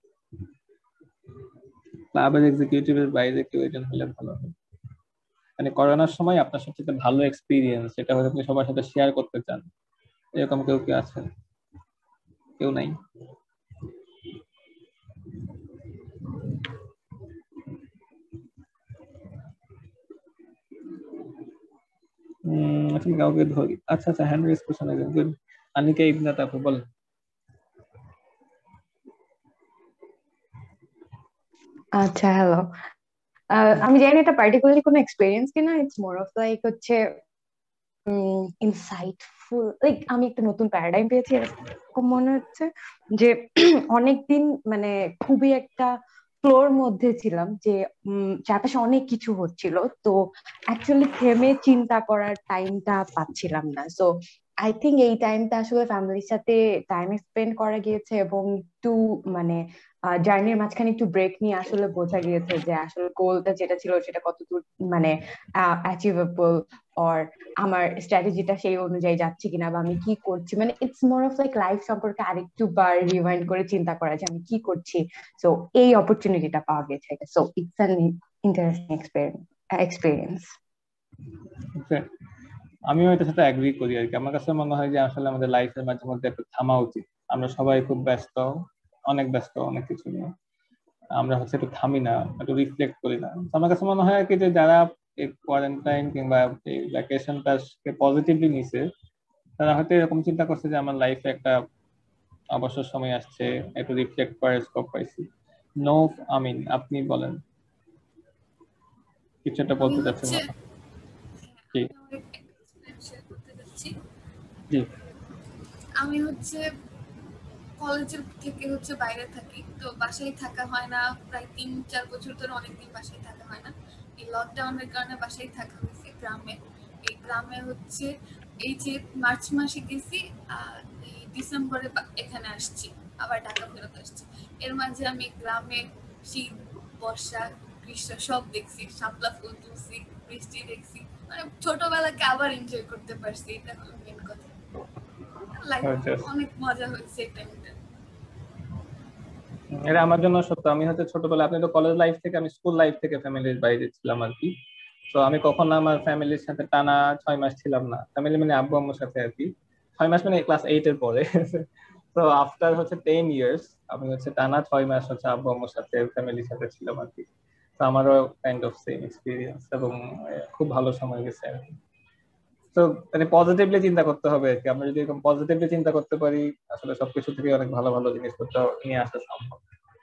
ক্লাবের এক্সিকিউটিভের বাইরে কেউ একজন হলে ভালো হয়। মানে করোনার সময় আপনার সবচেয়ে ভালো এক্সপিরিয়েন্স, সেটা হয়তো আপনি সবার সাথে শেয়ার করতে চান, এরকম কেউ কি আছেন? কেউ নাই? আচ্ছা, কাউকে ধরি। আচ্ছা, হ্যান্ড রেজ করছেন একজন, গুড। আনিকা ইবনা তাপু, বলেন। আচ্ছা, হ্যালো। আমি জানি এটা পার্টিকুলারলি কোনো এক্সপেরিয়েন্স কিনা, ইটস মোর অফ লাইক হচ্ছে ইনসাইটফুল, লাইক আমি একটা নতুন প্যারাডাইম পেয়েছি এরকম মনে হচ্ছে যে অনেকদিন মানে খুবই একটা ফ্লোর মধ্যে ছিলাম, যে চারপাশে অনেক কিছু হচ্ছিল, তো অ্যাকচুয়ালি থেমে চিন্তা করার টাইমটা পাচ্ছিলাম না। সো আই থিঙ্ক এই টাইমটা আসলে ফ্যামিলির সাথে টাইম স্পেন্ড করা গিয়েছে, এবং একটু মানে জার্নির মাঝখানে একটু ব্রেক নিয়ে আসলে বোঝা গিয়েছে যে আসলে গোলটা যেটা ছিল সেটা কতদূর মানে অ্যাচিভেবল, অর আমার স্ট্র্যাটেজিটা সেই অনুযায়ী যাচ্ছে কিনা, বা আমি কি করছি, মানে it's more of like life সম্পর্কে আরেকটু বার রিমাইন্ড করে চিন্তা করা যে আমি কি করছি। সো এই অপরচুনিটিটা পাওয়া গেছে, so it's an interesting experience. আমিও এটার সাথে অ্যাগ্রি করি আর কি। আমার কাছে মনে হয় যে আসলে আমাদের লাইফের মাঝে মধ্যে একটু থামা উচিত। আমরা সবাই খুব ব্যস্ত, অনেক ব্যস্ত অনেক কিছু নিয়ে, আমরা হচ্ছে একটু থামি না, একটু রিফ্লেক্ট করি না। আমার কাছে মনে হয় কি যে যারা এই কোয়ারেন্টাইন কিংবা এই ভ্যাকেশনটাকে পজিটিভলি নিছে, তারা হয়তো এরকম চিন্তা করছে যে আমার লাইফে একটা অবসর সময় আসছে, একটু রিফ্লেক্ট করার স্কোপ পাইছি। নো, আমিন আপনি বলেন, কিছু একটা বলতে চাচ্ছেন না? জি জি। আমি হচ্ছে কলেজের থেকে হচ্ছে বাইরে থাকি, তো বাসায় থাকা হয় না প্রায় 3-4 বছর ধরে, অনেকদিন বাসায় থাকা হয় না। এই লকডাউনের কারণে বাসায় থাকা হয়েছে গ্রামে। এই গ্রামে হচ্ছে এই যে মার্চ মাসে গেছি, এই ডিসেম্বরে এখানে আসছি, আবার ঢাকা ফেরত আসছি। এর মাঝে আমি গ্রামে শীত, বর্ষা, গ্রীষ্ম সব দেখছি, শাপলা ফুল তুলছি, বৃষ্টি দেখছি, মানে ছোটবেলাকে আবার এনজয় করতে পারছি। এটা হলো মেন কথা। অনেক মজা হয়েছে এই টাইমটা। এটা আমার জন্য সত্য। আমি হচ্ছে ছোটবেলা, আপনি তো কলেজ লাইফ থেকে, আমি স্কুল লাইফ থেকে ফ্যামিলির বাইরে ছিলাম আর কি। তো আমি কখনো আমার ফ্যামিলির সাথে টানা 6 মাস ছিলাম না। ফ্যামিলি মানে আব্বু আম্মুর সাথে আর কি। 6 মাস মানে ক্লাস 8 এর পরে। তো আফটার হচ্ছে 10 ইয়ার্স আমি হচ্ছে টানা 6 মাস হচ্ছে আব্বু আম্মুর সাথে ফ্যামিলির সাথে ছিলাম আর কি। তো আমারও কাইন্ড অফ সেম এক্সপিরিয়েন্স এবং খুব ভালো সময় গেছে আর কি। তো মানে পজিটিভলি চিন্তা করতে হবে আর কি। আমরা যদি এরকম পজিটিভলি চিন্তা করতে পারি, আসলে সবকিছু থেকে অনেক ভালো ভালো জিনিসপত্র নিয়ে আসা সম্ভব।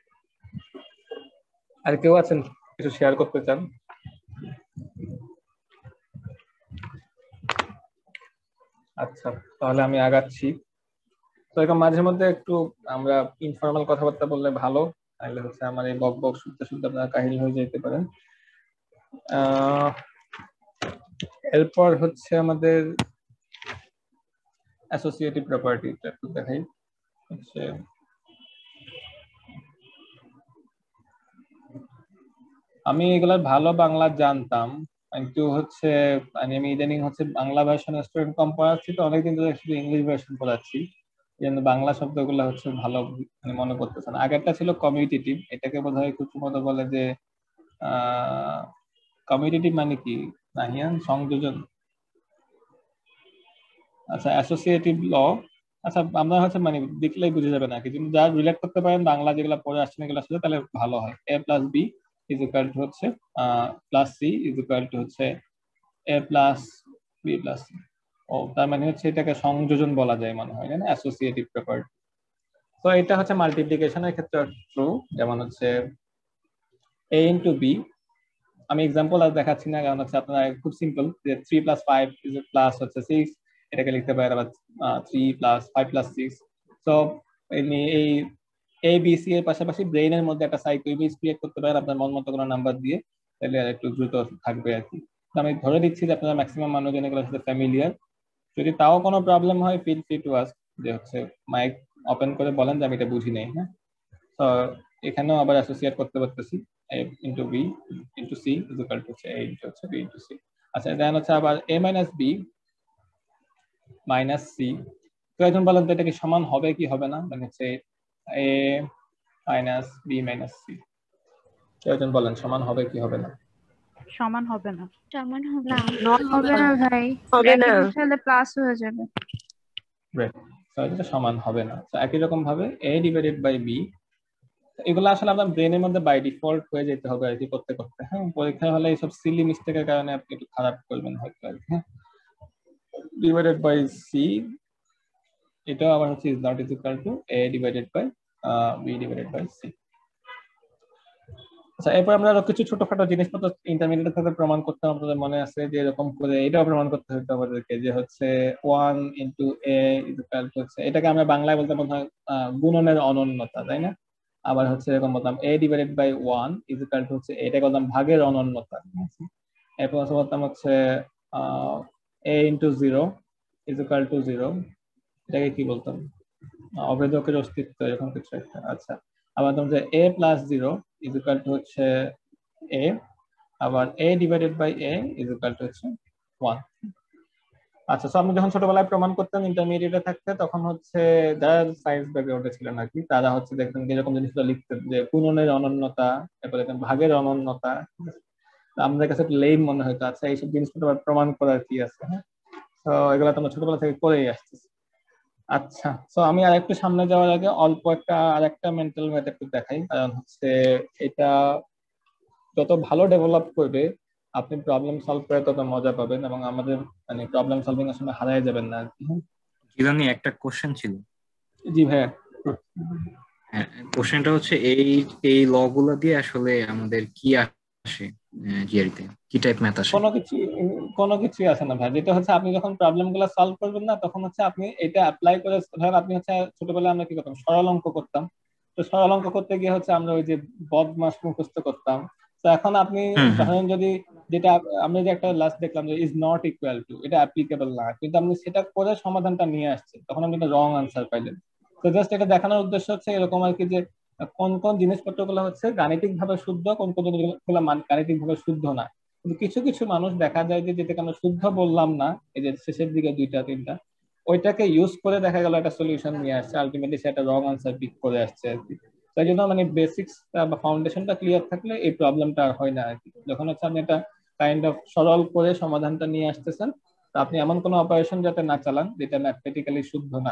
আর কেউ আছেন কিছু শেয়ার করতে চান? আচ্ছা, তাহলে আমি আগাচ্ছি। তো এরকম মাঝে মধ্যে একটু আমরা ইনফর্মাল কথাবার্তা বললে ভালো, তাহলে হচ্ছে আমার এই বক বক শুনতে শুনতে আপনারা কাহিল হয়ে যেতে পারেন। এরপর হচ্ছে আমাদের অ্যাসোসিয়েটিভ প্রপার্টি একটু দেখাই। হচ্ছে আমি এগুলার ভালো বাংলা জানতাম, কিন্তু হচ্ছে আমি ইদানিং হচ্ছে বাংলা ভার্সন স্টুডেন্ট কম পড়াচ্ছি, তো অনেকদিন ধরে শুধু ইংলিশ ভার্সন পড়াচ্ছি, এই জন্য বাংলা শব্দগুলো হচ্ছে ভালো মানে মনে করতেছে না। আগেরটা ছিল কমিউনিটিভ, এটাকে বোধহয় খুব মতো বলে যে কমিউনিটিভ মানে কি নাহিয়ান, সংযোজন। আচ্ছা, অ্যাসোসিয়েটিভ ল। আচ্ছা, আমরা হচ্ছে মানে দেখলেই বুঝে যাবে না, কিন্তু যা রিলেট করতে পারেন বাংলা যেগুলো পড়ে আসছেন এগুলো আসলে, তাহলে ভালো হয়। a plus B is equal to হচ্ছে plus C is equal to হচ্ছে a plus B plus C. ও তার মানে হচ্ছে এটাকে সংযোজন বলা যায় মনে হয় না, অ্যাসোসিয়েটিভ প্রপার্টি। তো এটা হচ্ছে মাল্টিপ্লিকেশনের ক্ষেত্রে ট্রু, যেমন হচ্ছে a ইন্টু বি। আমি এক্সাম্পল আর দেখাচ্ছি না, কারণ হচ্ছে আপনারা খুব সিম্পল, যে 3 প্লাস 5 ইজ প্লাস হচ্ছে 6, এটাকে লিখতে পারেন আবার 3 প্লাস 5 প্লাস 6। সো এই এ বি সি এর পাশাপাশি ব্রেইনের মধ্যে একটা সাইকেল ইমেজ ক্রিয়েট করতে পারেন আপনার মন মতো কোনো নাম্বার দিয়ে, তাহলে একটু দ্রুত থাকবে আর কি। আমি ধরে দিচ্ছি যে আপনারা ম্যাক্সিমাম মানুষজন এগুলোর সাথে ফ্যামিলিয়ার। যদি তাও কোনো প্রবলেম হয়, ফিল ফ্রি টু আস্ক, যে হচ্ছে মাইক ওপেন করে বলেন যে আমি এটা বুঝি নাই। হ্যাঁ, তো এখানেও আবার অ্যাসোসিয়েট করতে পারতেছি a into b into c is equal to a into হচ্ছে b into c। আচ্ছা, দেন হচ্ছে আবার a minus b minus c। তো এখন বলেন তো এটা কি সমান হবে কি হবে না, মানে হচ্ছে a minus b minus c, কেউ একজন বলেন সমান হবে কি হবে না? সমান হবে না। সমান হবে না, না। হবে না ভাই, হবে না, তাহলে প্লাস হয়ে যাবে। রাইট, তো এটা সমান হবে না। তো একই রকম ভাবে a ডিভাইডেড বাই b, এগুলো আসলে আপনার ব্রেনের মধ্যে বাই ডিফল্ট হয়ে যেতে হবে আর কি করতে করতে। হ্যাঁ, পরীক্ষা হলে এইসব সিলি মিস্টেকের কারণে আপনি একটু খারাপ করবেন হয়তো আর কি। হ্যাঁ, ডিভাইডেড বাই সি, এটাও আবার হচ্ছে is not is equal to a divided by b divided by c। আচ্ছা, এরপর আমরা আরো কিছু ছোটখাটো জিনিসপত্র ইন্টারমিডিয়েট থেকে প্রমাণ করতাম, আপনাদের মনে আছে যে এরকম করে এটাও প্রমাণ করতে হতো আমাদেরকে, যে হচ্ছে 1 into a is equal to হচ্ছে, এটাকে আমরা বাংলায় বলতে মনে হয় গুণনের অনন্যতা, তাই না? আবার হচ্ছে এরকম বলতাম a divided by 1 is equal to হচ্ছে, এটাকে বলতাম ভাগের অনন্যতা। এরপর বলতাম হচ্ছে a into 0 is equal to 0, এটাকে কি বলতাম, অভেদকের অস্তিত্ব এরকম কিছু একটা। আচ্ছা, আবার বলতাম যে a plus 0 is equal to হচ্ছে a, আবার a divided by a is equal to হচ্ছে 1। আচ্ছা, তো আপনি যখন ছোটবেলায় প্রমাণ করতেন ইন্টারমিডিয়েটে থাকতে, তখন হচ্ছে যারা সায়েন্স ব্যাকগ্রাউন্ডে ছিলেন আর কি, তারা হচ্ছে দেখতেন এরকম জিনিসগুলো লিখতেন, যে গুণনের অনন্যতা, তারপরে ভাগের অনন্যতা। আমাদের কাছে লেম মনে হতো, আচ্ছা এইসব জিনিসগুলো প্রমাণ করার কি আছে। হ্যাঁ, তো এগুলো তো আমরা ছোটবেলা থেকে করেই আসতেছি। আচ্ছা, তো আমি আর একটু সামনে যাওয়ার আগে অল্প আরেকটা মেন্টাল ম্যাথ একটু দেখাই। কারণ হচ্ছে এটা যত ভালো ডেভেলপ করবে আপনি প্রবলেম সলভ করে তত মজা পাবেন এবং আমাদের মানে প্রবলেম সলভিং এর সময় হারিয়ে যাবেন না আর কি। জিলানি, একটা কোশ্চেন ছিল। জি ভাইয়া। হ্যাঁ, কোশ্চেনটা হচ্ছে এই ল গুলো দিয়ে আসলে আমাদের কি আসে জিআরইতে, কি টাইপ ম্যাথ আসে? কোনো কিছুই আসে না ভাই। যেটা হচ্ছে আপনি যখন প্রবলেম গুলো সলভ করবেন না তখন হচ্ছে আপনি এটা অ্যাপ্লাই করে, ধরেন আপনি হচ্ছে ছোটবেলায় আমরা কি করতাম, সরল অঙ্ক করতাম। তো সরল অঙ্ক করতে গিয়ে হচ্ছে আমরা ওই যে বদমাস মুখস্থ করতাম। তো এখন আপনি ধরেন যদি যেটা আমরা যে একটা লাস্ট দেখলাম যে ইজ নট ইকুয়াল টু, এটা অ্যাপ্লিকেবল না, কিন্তু আপনি সেটা করে সমাধানটা নিয়ে আসছেন, তখন আপনি একটা রং আনসার পাইলেন। তো জাস্ট এটা দেখানোর উদ্দেশ্য হচ্ছে এরকম আর কি, যে কোন কোন জিনিসপত্রগুলো হচ্ছে গাণিতিক ভাবে শুদ্ধ, কোন কোন জিনিসগুলো গাণিতিক ভাবে শুদ্ধ না। কিন্তু কিছু কিছু মানুষ দেখা যায় যে যেটাকে আমরা শুদ্ধ বললাম না, এই যে শেষের দিকে দুইটা তিনটা, ওইটাকে ইউজ করে দেখা গেল একটা সলিউশন নিয়ে আসছে, আলটিমেটলি সেটা রং আনসার পিক করে আসছে আর কি। তাই জন্য মানে বেসিক্স বা ফাউন্ডেশনটা ক্লিয়ার থাকলে এই প্রবলেমটা আর হয় না আর কি। যখন হচ্ছে আপনি এটা কাইন্ড অফ সরল করে সমাধানটা নিয়ে আসতেছেন, তো আপনি এমন কোনো অপারেশন যাতে না চালান যেটা ম্যাথমেটিক্যালি শুদ্ধ না।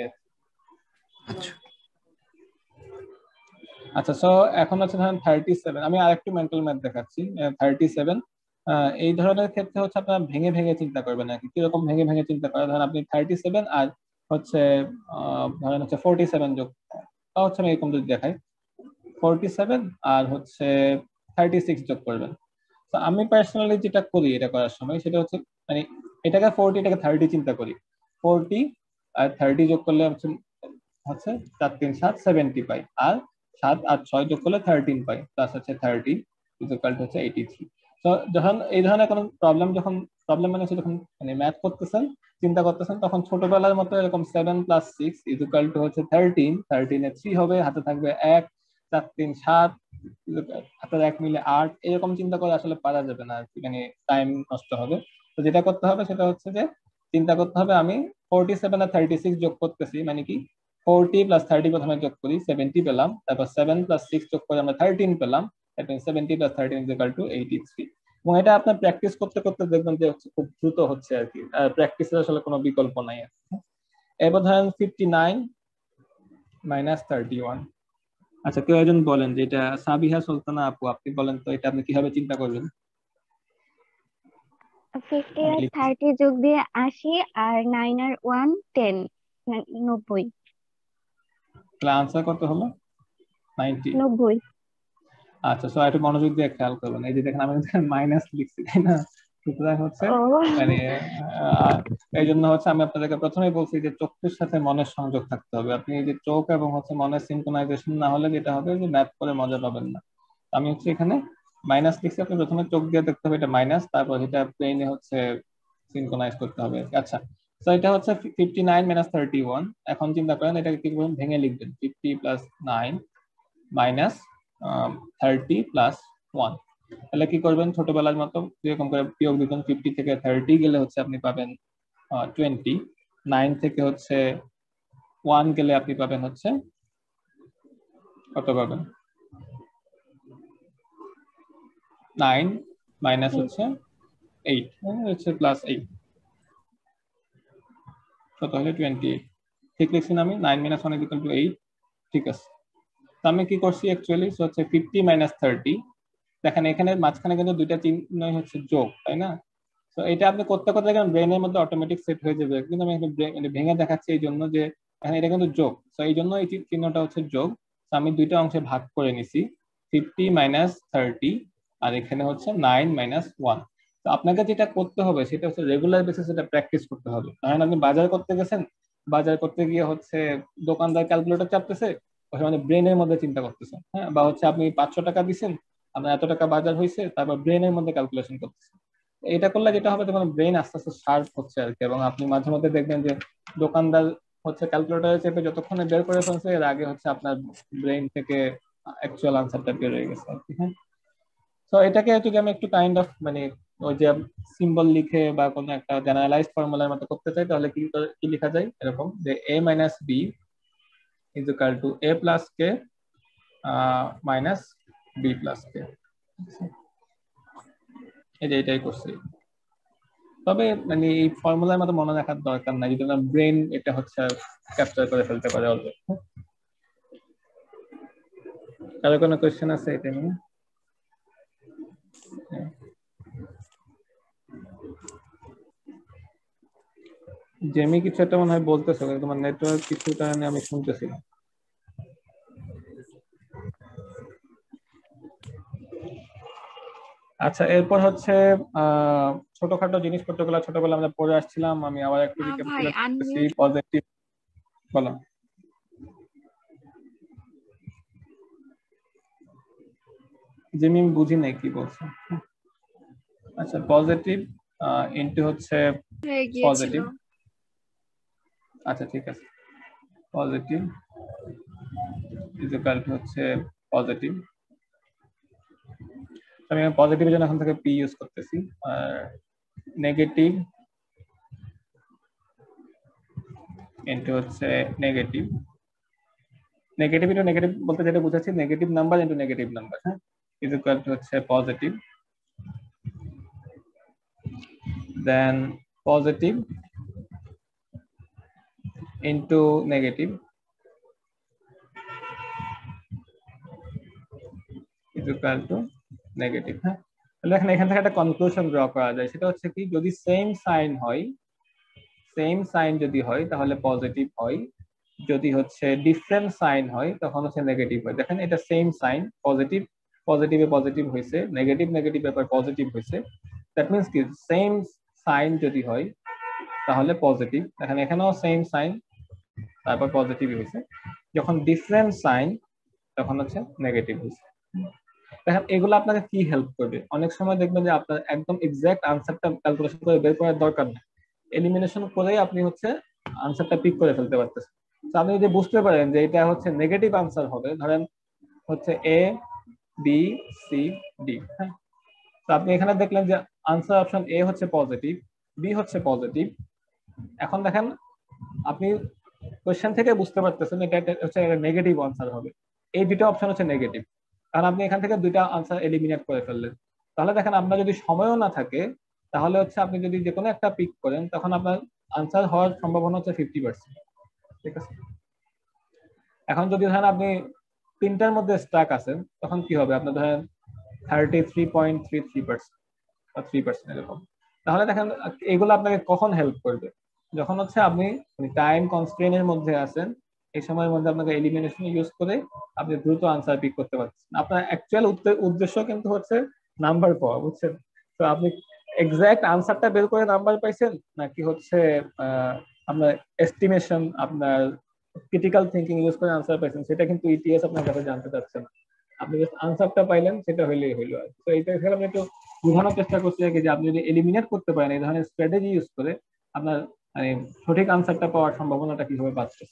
আচ্ছা, সো এখন হচ্ছে ধরেন 37, আমি আরেকটু মেন্টাল ম্যাথ দেখাচ্ছি। 37 এই ধরনের ক্ষেত্রে হচ্ছে আপনারা ভেঙে ভেঙে চিন্তা করবেন আর কি। কিরকম ভেঙে ভেঙে চিন্তা করা, ধরেন আপনি 37 আর হচ্ছে ধরেন হচ্ছে 47 যোগ, তা হচ্ছে আমি এরকম যদি দেখাই 47 আর হচ্ছে 36 যোগ করবেন। তো আমি পার্সোনালি যেটা করি এটা করার সময় সেটা হচ্ছে মানে এটাকে 40 এটাকে 30 চিন্তা করি। 40 আর 30 যোগ করলে হচ্ছে 4 3 7 70 পাই, আর 7 আর 6 যোগ করলে 13 পাই, প্লাস হচ্ছে 30 ইকুয়াল টু হচ্ছে 83। তো যখন এই ধরনের কোনো প্রবলেম মানে যখন মানে ম্যাথ করতেছেন, চিন্তা করতেছেন, তখন ছোটবেলার মতো এরকম 7 + 6 ইকুয়াল টু হচ্ছে 13, 13 এ 3 হবে, হাতে থাকবে 1, 4 3 7, হাতের 1 মিলে 8, এরকম চিন্তা করে আসলে পারা যাবে না আর কি, মানে টাইম নষ্ট হবে। তো যেটা করতে হবে সেটা হচ্ছে যে চিন্তা করতে হবে আমি 47 আর 36 যোগ করতেছি, মানে কি 40 + 30 প্রথমে যোগ করি 70 পেলাম, তারপর 7 + 6 যোগ করে আমরা 13 পেলাম, দ্যাট মিন্স 70 + 13 = 83। এবং এটা আপনার প্র্যাকটিস করতে করতে দেখবেন যে খুব দ্রুত হচ্ছে আর কি, প্র্যাকটিসের আসলে কোনো বিকল্প নাই। এবার ধরেন 59 - 31। আচ্ছা, কেউ একজন বলেন যে এটা সাবিহা সুলতানা আপু, আপনি বলেন তো এটা আপনি কিভাবে চিন্তা করবেন? 50 আর 30 যোগ দিয়ে 80, আর 9 আর 1 10, 90। আনসার কত হলো? 90। আচ্ছা, সো একটু মনোযোগ দিয়ে খেয়াল করবেন। এই যে দেখেন আমি মাইনাস লিখছি, তাই না? সুতরাং হচ্ছে মানে এই জন্য হচ্ছে আমি আপনাদেরকে প্রথমেই বলছি যে চোখের সাথে মনের সংযোগ থাকতে হবে। আপনি এই যে চোখ এবং হচ্ছে মনের সিনক্রোনাইজেশন না হলে যেটা হবে যে ম্যাথ করে মজা পাবেন না। আমি হচ্ছে এখানে মাইনাস লিখছি, আপনি প্রথমে চোখ দিয়ে দেখতে হবে এটা মাইনাস, তারপর এটা ব্রেইনে হচ্ছে সিনক্রোনাইজ করতে হবে। আচ্ছা, তো এটা হচ্ছে 59 - 31। এখন চিন্তা করেন এটাকে কি করবেন, ভেঙে লিখবেন 50 + 9 - 30 + 1। তাহলে কি করবেন, ছোটবেলার মতো যেরকম করে বিয়োগ দিবেন, 50 থেকে 30 গেলে হচ্ছে আপনি পাবেন 20, 9 থেকে হচ্ছে 1 গেলে আপনি পাবেন হচ্ছে কত পাবেন, 9 মাইনাস হচ্ছে 8 হচ্ছে +8, কত হলো 28। ঠিক লিখছি না আমি? 9 - 1 = 8। ঠিক আছে, তো আমি কি করছি অ্যাকচুয়ালি হচ্ছে 50 - 30। দেখেন এখানে মাঝখানে কিন্তু দুইটা চিহ্নই হচ্ছে যোগ, তাই না? তো এটা আপনি করতে করতে দেখেন ব্রেনের মধ্যে অটোমেটিক সেট হয়ে যাবে, কিন্তু আমি ভেঙে দেখাচ্ছি এই জন্য যে এখানে এটা কিন্তু যোগ, তো এই জন্য এই চিহ্নটা হচ্ছে যোগ। তো আমি দুইটা অংশে ভাগ করে নিছি, 50 - 30 আর এখানে হচ্ছে 9 - 1। তো আপনাকে যেটা করতে হবে সেটা হচ্ছে রেগুলার বেসিস এটা প্র্যাকটিস করতে হবে। কারণ আপনি বাজার করতে গেছেন, বাজার করতে গিয়ে হচ্ছে দোকানদার ক্যালকুলেটর চাপতেছে, মানে ব্রেনের মধ্যে চিন্তা করতেছেন, হ্যাঁ, বা হচ্ছে আপনি 500 টাকা দিচ্ছেন, আপনার এত টাকা বাজার হয়েছে, তারপর ব্রেনের মধ্যে ক্যালকুলেশন করতেছেন। এটা করলে যেটা হবে তখন ব্রেন আস্তে আস্তে শার্প হচ্ছে আর কি, এবং আপনি মাঝে মধ্যে দেখবেন যে দোকানদার হচ্ছে ক্যালকুলেটরে চেপে যতক্ষণে বের করে ফেলছে এর আগে হচ্ছে আপনার ব্রেন থেকে অ্যাকচুয়াল আনসারটা বের হয়ে গেছে আর কি। হ্যাঁ, তো এটাকে যদি আমি একটু কাইন্ড অফ মানে ওই যে সিম্বল লিখে বা কোনো একটা জেনারেলাইজড ফর্মুলার মতো করতে চাই, তাহলে কি লেখা যায় এরকম যে a - b = a + k - b + k। এটাই করছি। তবে মানে এই ফর্মুলার মতো মনে রাখার দরকার নাই, যদি আপনার ব্রেন এটা হচ্ছে ক্যাপচার করে ফেলতে পারে অলরেডি। কারো কোনো কোয়েশ্চেন আছে এটা নিয়ে? জেমি কিছু একটা মনে হয় বলতেছো, তোমার নেটওয়ার্ক কিছু কারণে আমি শুনতেছিলাম। আচ্ছা, এরপর হচ্ছে ছোটখাটো জিনিসপত্রগুলো ছোটবেলা আমরা পড়ে আসছিলাম, আমি আবার একটু রিক্যাপিচুলেট করতেছি। পজিটিভ, বলো। জেমি আমি বুঝি নাই কি বলছো। আচ্ছা, পজিটিভ ইনটু হচ্ছে পজিটিভ। আচ্ছা ঠিক আছে, পজিটিভ ইকুয়াল টু হচ্ছে পজিটিভ। আমি পজিটিভের জন্য এখন থেকে পি ইউজ করতেছি, আর নেগেটিভ ইনটু হচ্ছে নেগেটিভ। নেগেটিভ ইনটু নেগেটিভ বলতে যেটা বুঝাচ্ছি, negative number into negative number, হ্যাঁ, ইজ ইকুয়াল টু হচ্ছে positive, then positive into negative is equal to negative. হ্যাঁ, তাহলে এখান থেকে একটা কনক্লুশন ড্র করা যায়, সেটা হচ্ছে কি, যদি সেম সাইন হয়, সেম সাইন যদি হয় তাহলে পজিটিভ হয়, যদি হচ্ছে ডিফারেন্ট সাইন হয় তখন হচ্ছে নেগেটিভ হয়। দেখেন এটা সেম সাইন, পজিটিভ পজিটিভে পজিটিভ হয়েছে, নেগেটিভ নেগেটিভ ব্যাপার পজিটিভ হয়েছে, দ্যাট মিনস কি সেম সাইন যদি হয় তাহলে পজিটিভ। দেখেন এখানেও সেম সাইন তারপর পজিটিভ হয়েছে, যখন ডিফারেন্ট সাইন তখন হচ্ছে নেগেটিভ হয়েছে। দেখেন এগুলো আপনাকে কি হেল্প করবে, অনেক সময় দেখবেন যে আপনার একদম এক্সাক্ট আনসারটা ক্যালকুলেশন করে বের করার দরকার নেই, এলিমিনেশন করেই আপনি হচ্ছে আনসারটা পিক করে ফেলতে পারতেছেন। তো আপনি যদি বুঝতে পারেন যে এটা হচ্ছে নেগেটিভ আনসার হবে, ধরেন হচ্ছে এ বি সি ডি, হ্যাঁ, তো আপনি এখানে দেখলেন যে আনসার অপশন এ হচ্ছে পজিটিভ, বি হচ্ছে পজিটিভ। এখন দেখেন আপনি কোশ্চেন থেকে বুঝতে পারতেছেন এটা হচ্ছে নেগেটিভ আনসার হবে, এই দুটো অপশন হচ্ছে নেগেটিভ, কারণ আপনি এখান থেকে দুইটা আনসার এলিমিনেট করে ফেললেন। তাহলে দেখেন আপনার যদি সময়ও না থাকে তাহলে হচ্ছে আপনি যদি যে কোনো একটা পিক করেন তখন আপনার আনসার হওয়ার সম্ভাবনা হচ্ছে 50%, ঠিক আছে। এখন যদি ধরেন আপনি তিনটার মধ্যে স্টাক আছেন তখন কি হবে, আপনার ধরেন 33.33% বা 3% এরকম। তাহলে দেখেন এগুলো আপনাকে কখন হেল্প করবে, যখন হচ্ছে আপনি টাইম কনস্ট্রেইনের মধ্যে আছেন, এই সময়ের মধ্যে আপনাকে এলিমিনেশন ইউজ করে আপনি দ্রুত আনসার পিক করতে পারছেন। আপনার অ্যাকচুয়াল উদ্দেশ্য কিন্তু হচ্ছে নাম্বার পাওয়া, বুঝছেন। তো আপনি এক্সাক্ট আনসারটা বের করে নাম্বার পাইছেন নাকি হচ্ছে আপনার এস্টিমেশন, আপনার ক্রিটিক্যাল থিঙ্কিং ইউজ করে আনসার পাইছেন, সেটা কিন্তু ইটিএস আপনার কাছে জানতে চাচ্ছে না। আপনি জাস্ট আনসারটা পাইলেন, সেটা হইলেই হইলো। তো এইটা এখানে আমি একটু বোঝানোর চেষ্টা করছি যে আপনি যদি এলিমিনেট করতে পারেন এই ধরনের স্ট্র্যাটেজি ইউজ করে, আপনার মানে সঠিক আনসারটা পাওয়ার সম্ভাবনাটা কিভাবে বাড়ছে।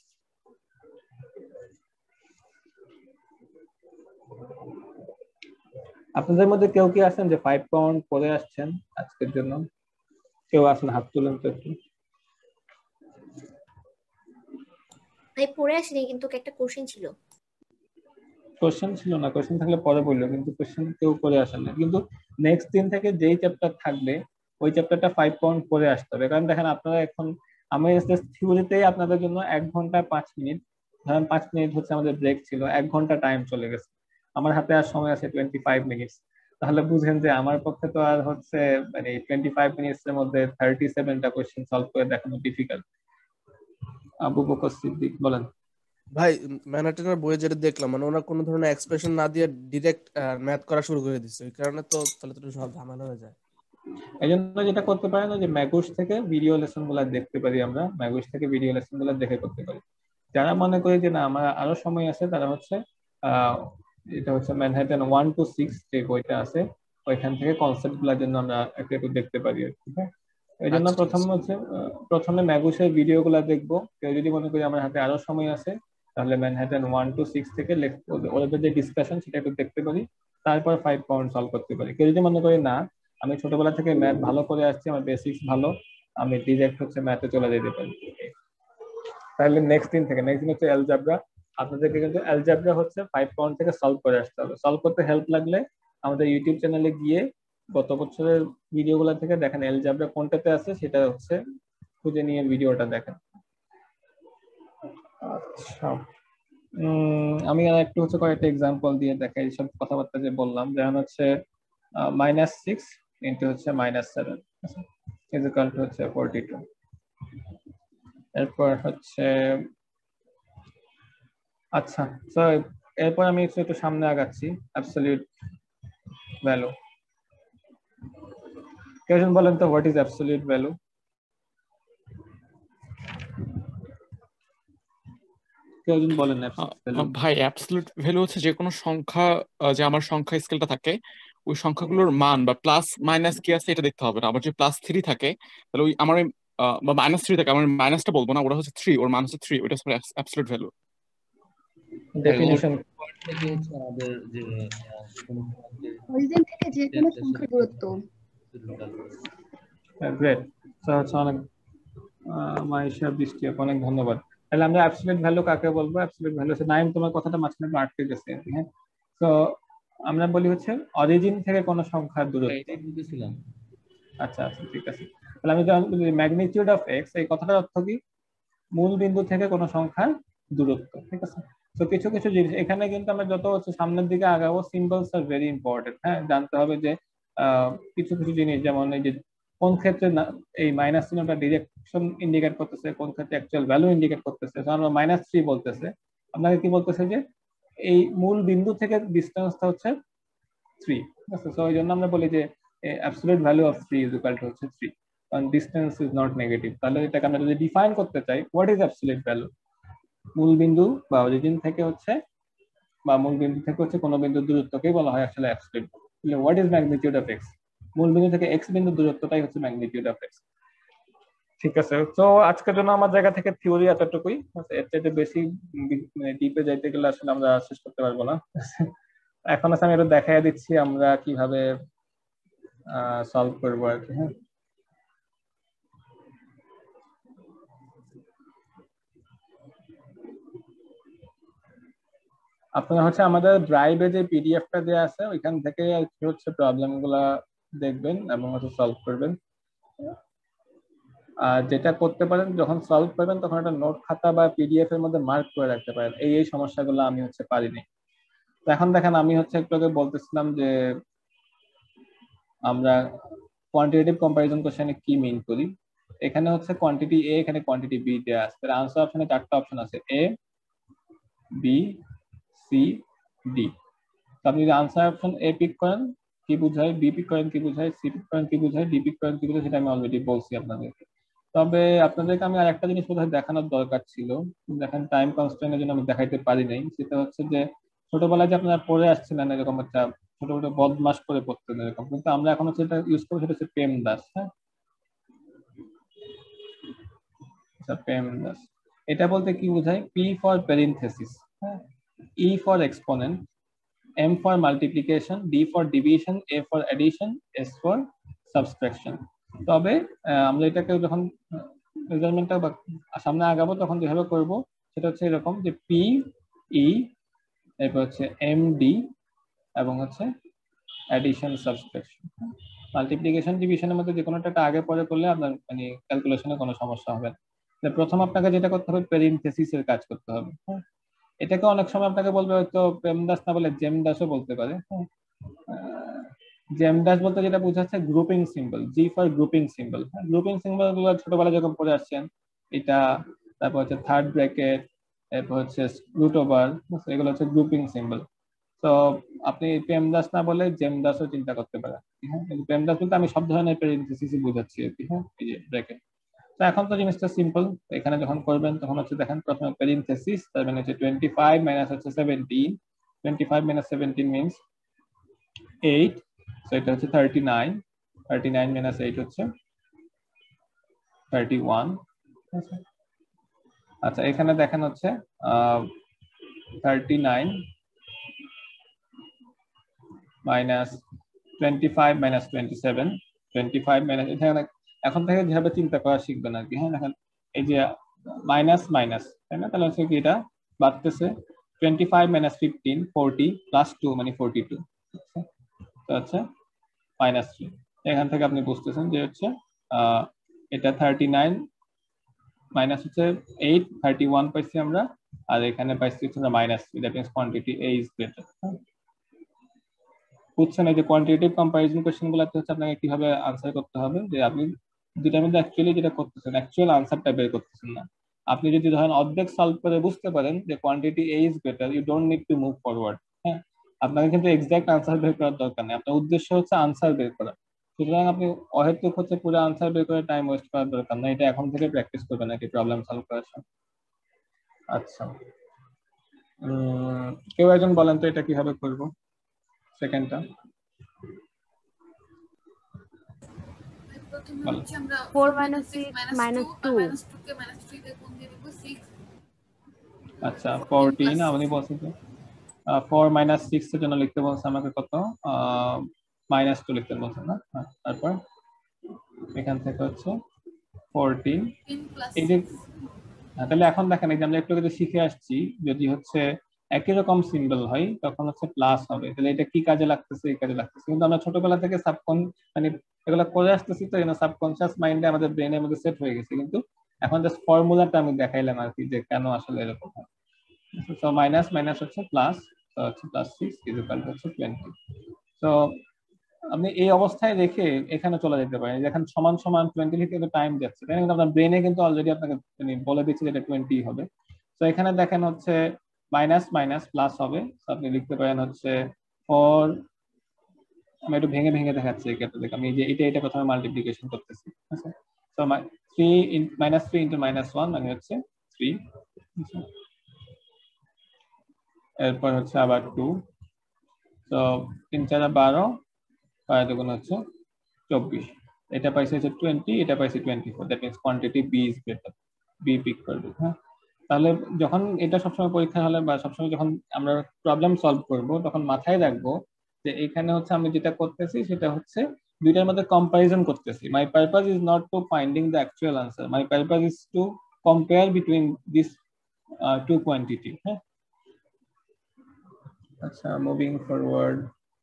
আপনাদের মধ্যে কেউ কি আছেন যে 5 পাউন্ড পরে আসছেন আজকের জন্য? কেউ আছেন? হাত তুলেন তো একটু। ভাই পড়ে আসিনি, কিন্তু একটা কোশ্চেন ছিল। কোশ্চেন ছিল না, কোশ্চেন থাকলে পরে বললো, কিন্তু কোশ্চেন কেউ করে আসেন না। কিন্তু নেক্সট দিন থেকে যেই চ্যাপ্টার থাকবে ওই চ্যাপ্টারটা 5 পাউন্ড পরে আসতে হবে। কারণ দেখেন আপনারা এখন, আমি থিওরিতেই আপনাদের জন্য 1 ঘন্টা 5 মিনিট, ধরেন 5 মিনিট হচ্ছে আমাদের ব্রেক ছিল, 1 ঘন্টা টাইম চলে গেছে, আমার হাতে আর সময় আছে 25 মিনিটস। তাহলে বুঝেন যে আমার পক্ষে তো আর হচ্ছে মানে 25 মিনিটস এর মধ্যে 37টা কোশ্চেন সলভ করে দেখানো ডিফিকাল্ট। আবু বকর সিদ্দিক বলেন। ভাই ম্যানহাটনের বইয়ে যেটা দেখলাম, মানে ওরা কোনো ধরনের এক্সপ্রেশন না দিয়ে ডিরেক্ট ম্যাথ করা শুরু করে দিচ্ছে, ওই কারণে তো তাহলে তো সব ঝামেলা হয়ে যায়। এই জন্য যেটা করতে পারেন যে ম্যাগুস থেকে ভিডিও লেসন গুলা দেখতে পারি আমরা, ম্যাগুস থেকে ভিডিও লেসন গুলা দেখে করতে পারি। যারা মনে করি যে না আমার আরো সময় আছে, তারা হচ্ছে এটা হচ্ছে ম্যানহাটন 1 to 6 যে বইটা আছে ওইখান থেকে কনসেপ্ট গুলার জন্য আমরা একটু একটু দেখতে পারি, ঠিক আছে। এই জন্য প্রথমে ম্যাগুসের ভিডিও গুলা দেখবো। কেউ যদি মনে করি আমার হাতে আরো সময় আছে তাহলে ম্যানহাটন 1 to 6 থেকে ওদের যে ডিসকাশন সেটা একটু দেখতে পারি, তারপর 5 পাউন্ড সলভ করতে পারি। কেউ যদি মনে করি না আমি ছোটবেলা থেকে ম্যাথ ভালো করে আসছি, আমার বেসিক্স ভালো, আমি ডিরেক্ট হচ্ছে ম্যাথে চলে যেতে পারি, তাহলে নেক্সট দিন হচ্ছে অ্যালজেব্রা। আপনাদেরকে কিন্তু অ্যালজেব্রা হচ্ছে 5 পাউন্ড থেকে সলভ করে আসতে হবে। সলভ করতে হেল্প লাগলে আমাদের ইউটিউব চ্যানেলে গিয়ে গত বছরের ভিডিওগুলো থেকে দেখেন এলজেব্রা কোনটাতে আছে সেটা হচ্ছে খুঁজে নিয়ে ভিডিওটা দেখেন। আচ্ছা আমি একটু হচ্ছে কয়েকটা এক্সাম্পল দিয়ে দেখাই এইসব কথাবার্তা যে বললাম, যেমন হচ্ছে -6 ইন্টু হচ্ছে -7 ইজ ইকুয়াল টু হচ্ছে 42। এরপর হচ্ছে আচ্ছা তো এরপর আমি একটু সামনে আগাচ্ছি, অ্যাবসলিউট ভ্যালু। কেউ বলেন তো হোয়াট ইজ অ্যাবসলিউট ভ্যালু? কেউ বলেন ভাই অ্যাবসলিউট ভ্যালু হচ্ছে যে কোনো সংখ্যা, যে আমার সংখ্যা স্কেলটা থাকে ওই সংখ্যাগুলোর মান বা প্লাস মাইনাস কি আছে এটা দেখতে হবে না। আবার যদি +3 থাকে তাহলে ওই আমার বা -3 থাকে, আমার মাইনাসটা বলবো না, ওটা হচ্ছে 3, ওর মান হচ্ছে 3, ওইটা হচ্ছে অ্যাবসলিউট ভ্যালু। ডেফিনিশন থেকে হচ্ছে আমাদের যে অরিজিন থেকে যে কোনো সংখ্যার দূরত্ব। গ্রেট, তো হচ্ছে অনেক মাইশা বৃষ্টি অনেক ধন্যবাদ। তাহলে আমরা অ্যাবসলিউট ভ্যালু কাকে বলবো? অ্যাবসলিউট ভ্যালু হচ্ছে নাইম, তোমার কথাটা মাঝখানে আটকে গেছে। হ্যাঁ, তো আমরা বলি হচ্ছে অরিজিন থেকে কোন সংখ্যার দূরত্ব। আচ্ছা আচ্ছা ঠিক আছে, তাহলে আমি যখন বলি ম্যাগনিটিউড অফ এক্স, এই কথাটার অর্থ কি? মূল বিন্দু থেকে কোন সংখ্যার দূরত্ব। ঠিক আছে, তো কিছু কিছু জিনিস এখানে কিন্তু আমরা যত হচ্ছে সামনের দিকে আগাবো, সিম্বলস আর ভেরি ইম্পর্টেন্ট। হ্যাঁ, জানতে হবে যে কিছু কিছু জিনিস, যেমন এই যে কোন ক্ষেত্রে এই মাইনাস চিহ্নটা ডিরেকশন ইন্ডিকেট করতেছে, কোন ক্ষেত্রে অ্যাকচুয়াল ভ্যালু ইন্ডিকেট করতেছে। আমরা -3 বলতেছে, আপনাকে কি বলতেছে যে এই মূল বিন্দু থেকে ডিসটেন্সটা হচ্ছে 3। ঠিক আছে, সো এই জন্য আমরা বলি যে absolute value of 3 is equal to হচ্ছে 3, কারণ ডিসটেন্স ইজ নট নেগেটিভ। তাহলে এটাকে আমরা যদি ডিফাইন করতে চাই, হোয়াট ইজ অ্যাবসলিউট ভ্যালু? মূল বিন্দু বা অরিজিন থেকে হচ্ছে, বা মূল বিন্দু থেকে হচ্ছে কোনো বিন্দুর দূরত্বকেই বলা হয় আসলে absolute value. What is magnitude of x? মূল বিন্দু থেকে এক্স বিন্দুর দূরত্বটাই হচ্ছে ম্যাগনিটিউড অফ এক্স। ঠিক আছে, তো আজকের জন্য আমার জায়গা থেকে থিওরি এতটুকুই। এর চাইতে বেশি ডিপে যাইতে গেলে আসলে আমরা শেষ করতে পারবো না। এখন আছে আমি একটু দেখাই দিচ্ছি আমরা কিভাবে সলভ করবো আর কি। হ্যাঁ, আপনারা হচ্ছে আমাদের ড্রাইভে যে পিডিএফটা দেওয়া আছে ওইখান থেকে হচ্ছে প্রবলেম গুলা দেখবেন এবং হচ্ছে সলভ করবেন। আর যেটা করতে পারেন, যখন সলভ করবেন তখন একটা নোট খাতা বা পিডিএফ এর মধ্যে মার্ক করে রাখতে পারেন এই সমস্যাগুলো আমি হচ্ছে পারিনি। তো এখন দেখেন আমি হচ্ছে একটু আগে বলতেছিলাম যে আমরা কোয়ান্টিটেটিভ কম্পারিজন কোশ্চেনে কি মিন করি। এখানে হচ্ছে কোয়ান্টিটি এ, এখানে কোয়ান্টিটি বি দেওয়া আছে। তাহলে আনসার অপশনে 4টা অপশন আছে, এ, বি, সি, ডি। তো আপনি যদি আনসার অপশন এ পিক করেন কি বুঝায়, বি পিক করেন কি বুঝায়, সি পিক করেন কি বুঝায়, ডি পিক করেন কি বুঝায়, সেটা আমি অলরেডি বলছি আপনাদেরকে। তবে আপনাদেরকে আমি আরেকটা জিনিস বোধহয় দেখানোর দরকার ছিল, দেখেন টাইম কনস্ট্রেন্টের জন্য আমি দেখাইতে পারি নাই। সেটা হচ্ছে যে ছোটবেলায় যে আপনারা পড়ে আসছিলেন এরকম একটা ছোট ছোট বদমাস করে পড়তেন এরকম, কিন্তু আমরা এখন হচ্ছে এটা ইউজ করবো, সেটা হচ্ছে PEMDAS। হ্যাঁ, আচ্ছা PEMDAS এটা বলতে কি বোঝায়? P ফর প্যারেনথেসিস, হ্যাঁ, E for exponent, M for multiplication, D for division, A for addition, S for subtraction। তবে আমরা এটাকে যখন মেজারমেন্টটা সামনে আগাবো তখন যেভাবে করব সেটা হচ্ছে এরকম যে P, E, এরপর হচ্ছে M, D এবং হচ্ছে addition, subtraction। মাল্টিপ্লিকেশন ডিভিশনের মধ্যে যে কোনোটা আগে পরে করলে আপনার মানে ক্যালকুলেশনে কোনো সমস্যা হবে না। প্রথম আপনাকে যেটা করতে হবে প্যারেনথেসিসের কাজ করতে হবে। হ্যাঁ, এটাকে অনেক সময় আপনাকে বলবে হয়তো PEMDAS না বলে জেমদাসও বলতে পারে। জেমদাস বলতে যেটা বোঝাচ্ছে grouping symbol, G for grouping symbol. Grouping symbol গুলো ছোটবেলায় যখন পড়ে আসছেন, এটা তারপর হচ্ছে থার্ড ব্র্যাকেট, এরপর হচ্ছে রুট ওভার, এগুলো হচ্ছে গ্রুপিং সিম্বল। তো আপনি PEMDAS না বলে জেমদাসও চিন্তা করতে পারেন। হ্যাঁ, কিন্তু PEMDAS বলতে আমি সব ধরনের প্যারেনথেসিসই বোঝাচ্ছি আর কি। হ্যাঁ, এই যে ব্র্যাকেট। তো এখন তো জিনিসটা সিম্পল, এখানে যখন করবেন তখন হচ্ছে দেখেন প্রথমে প্যারেনথেসিস, তার মানে হচ্ছে 25 মাইনাস হচ্ছে 17, 25 মাইনাস 17 মিন্স 8, সো এটা হচ্ছে 39, 39 মাইনাস 8 হচ্ছে 31। আচ্ছা এখানে দেখেন হচ্ছে 39 মাইনাস 25 মাইনাস 27, 25 মাইনাস, এখানে এখন থেকে যেভাবে চিন্তা করা শিখবেন আর কি। হ্যাঁ, দেখেন এই যে মাইনাস মাইনাস, তাই না? তাহলে হচ্ছে কি এটা বাড়তেছে 25 মাইনাস 15, 40 প্লাস 2 মানে 42। তো আচ্ছা -3। এখান থেকে আপনি বুঝতেছেন যে হচ্ছে এটা 39 মাইনাস হচ্ছে 8, 31 পাইছি আমরা, আর এখানে পাইছি হচ্ছে -3, that means quantity A is greater. বুঝছেন? এই যে কোয়ান্টিটেটিভ কম্পারিজন কোশ্চেনগুলোতে হচ্ছে আপনাকে কিভাবে আনসার করতে হবে, যে আপনি দুটার মধ্যে অ্যাকচুয়ালি যেটা করতেছেন অ্যাকচুয়াল আনসারটা বের করতেছেন না। আপনি যদি ধরেন অর্ধেক সলভ করে বুঝতে পারেন যে quantity A is greater, you don't need to move forward. হ্যাঁ, আপনাকে কিন্তু এক্সাক্ট আনসার বের করার দরকার নেই, আপনার উদ্দেশ্য হচ্ছে আনসার বের করা। সুতরাং আপনি অহেতুক হচ্ছে পুরো আনসার বের করে টাইম ওয়েস্ট করার দরকার না, এটা এখন থেকে প্র্যাকটিস করবেন নাকি প্রবলেম সলভ করার সময়। আচ্ছা, কেউ একজন বলেন তো এটা কিভাবে করব সেকেন্ডটা। প্রথমে হচ্ছে আমরা 4 - 6 - 2 -2 কে -3 দিয়ে গুণ দিয়ে দেব 6। আচ্ছা 14 আপনি বলছেন 4 - 6 এর জন্য লিখতে বলছেন আমাকে কত, -2 লিখতে বলছেন না? তারপর এখান থেকে হচ্ছে 14 এই যে, তাহলে এখন দেখেন এই যে আমরা একটু আগে শিখে আসছি, যদি হচ্ছে একই রকম সিম্বল হয় তখন হচ্ছে প্লাস হবে। তাহলে এটা কি কাজে লাগতেছে? এই কাজে লাগতেছে। কিন্তু আমরা ছোটবেলা থেকে মানে এগুলো করে আসতেছি, তো সাবকনসিয়াস মাইন্ডে আমাদের ব্রেনের মধ্যে সেট হয়ে গেছে। কিন্তু এখন জাস্ট ফর্মুলাটা আমি দেখাইলাম আর কি, যে কেন আসলে এরকম হয়। সো মাইনাস মাইনাস হচ্ছে প্লাস, তো হচ্ছে +6 ইকুয়াল হচ্ছে 20। তো আপনি এই অবস্থায় রেখে এখানে চলে যেতে পারেন, যেখানে সমান সমান 20 লিখে কিন্তু টাইম যাচ্ছে, তাই কিন্তু আপনার ব্রেনে কিন্তু অলরেডি আপনাকে বলে দিচ্ছে যে এটা 20 হবে। তো এখানে দেখেন হচ্ছে মাইনাস মাইনাস প্লাস হবে, তো আপনি লিখতে পারেন হচ্ছে 4, আমি একটু ভেঙে ভেঙে দেখাচ্ছি এই ক্ষেত্রে। দেখো আমি যে এটা প্রথমে মাল্টিপ্লিকেশন করতেছি, আচ্ছা। তো 3 -3 × -1 মানে হচ্ছে 3, এরপর হচ্ছে আবার 2, তো 3 × 4 = 12, 5 × 2 হচ্ছে 24, এটা পাইছে হচ্ছে 20, এটা পাইছে 24, that means quantity B is greater, B pick করবে। হ্যাঁ, তাহলে যখন এটা সবসময় পরীক্ষা হলে বা সবসময় যখন আমরা প্রবলেম সলভ করব তখন মাথায় রাখবো যে এখানে হচ্ছে আমি যেটা করতেছি সেটা হচ্ছে দুইটার মধ্যে কম্পারিজন করতেছি। My purpose is not to finding the actual answer, my purpose is to compare between this two quantity. হ্যাঁ, আচ্ছা মুভিং ফরওয়ার্ড,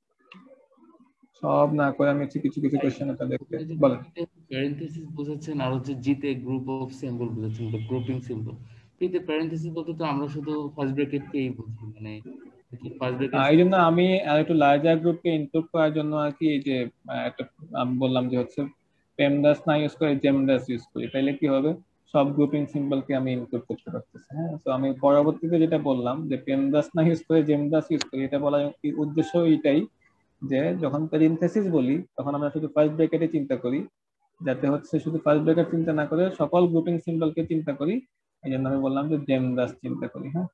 সব না করে আমি কিছু কিছু কোশ্চেন এটা দেখতে বলেন। প্যারেনথেসিস বোঝাচ্ছেন আর হচ্ছে জিতে গ্রুপ অফ সিম্বল বোঝাচ্ছেন, বা গ্রুপিং সিম্বল। কিন্তু প্যারেনথেসিস বলতে তো আমরা শুধু ফার্স্ট ব্র্যাকেটকেই বুঝি, মানে কি ফার্স্ট ব্র্যাকেট। এই জন্য আমি একটু লার্জার গ্রুপকে ইনক্লুড করার জন্য আর কি এই যে একটা আমি বললাম যে হচ্ছে পেমদাস না ইউজ করে জেমদাস ইউজ করি, তাহলে কি হবে সব গ্রুপিং সিম্বলকে আমি ইনক্লুড করতে পারতেছি। হ্যাঁ, তো আমি পরবর্তীতে যেটা বললাম যে পেমদাস না ইউজ করে জেমদাস ইউজ করি, এটা বলার উদ্দেশ্য এইটাই যে যখন প্যারেনথেসিস বলি তখন আমরা শুধু ফার্স্ট ব্র্যাকেটে চিন্তা করি, যাতে হচ্ছে শুধু ফার্স্ট ব্র্যাকেট চিন্তা না করে সকল গ্রুপিং সিম্বলকে চিন্তা করি। এই জন্য আমি বললাম যে জেমদাস চিন্তা করি। হ্যাঁ,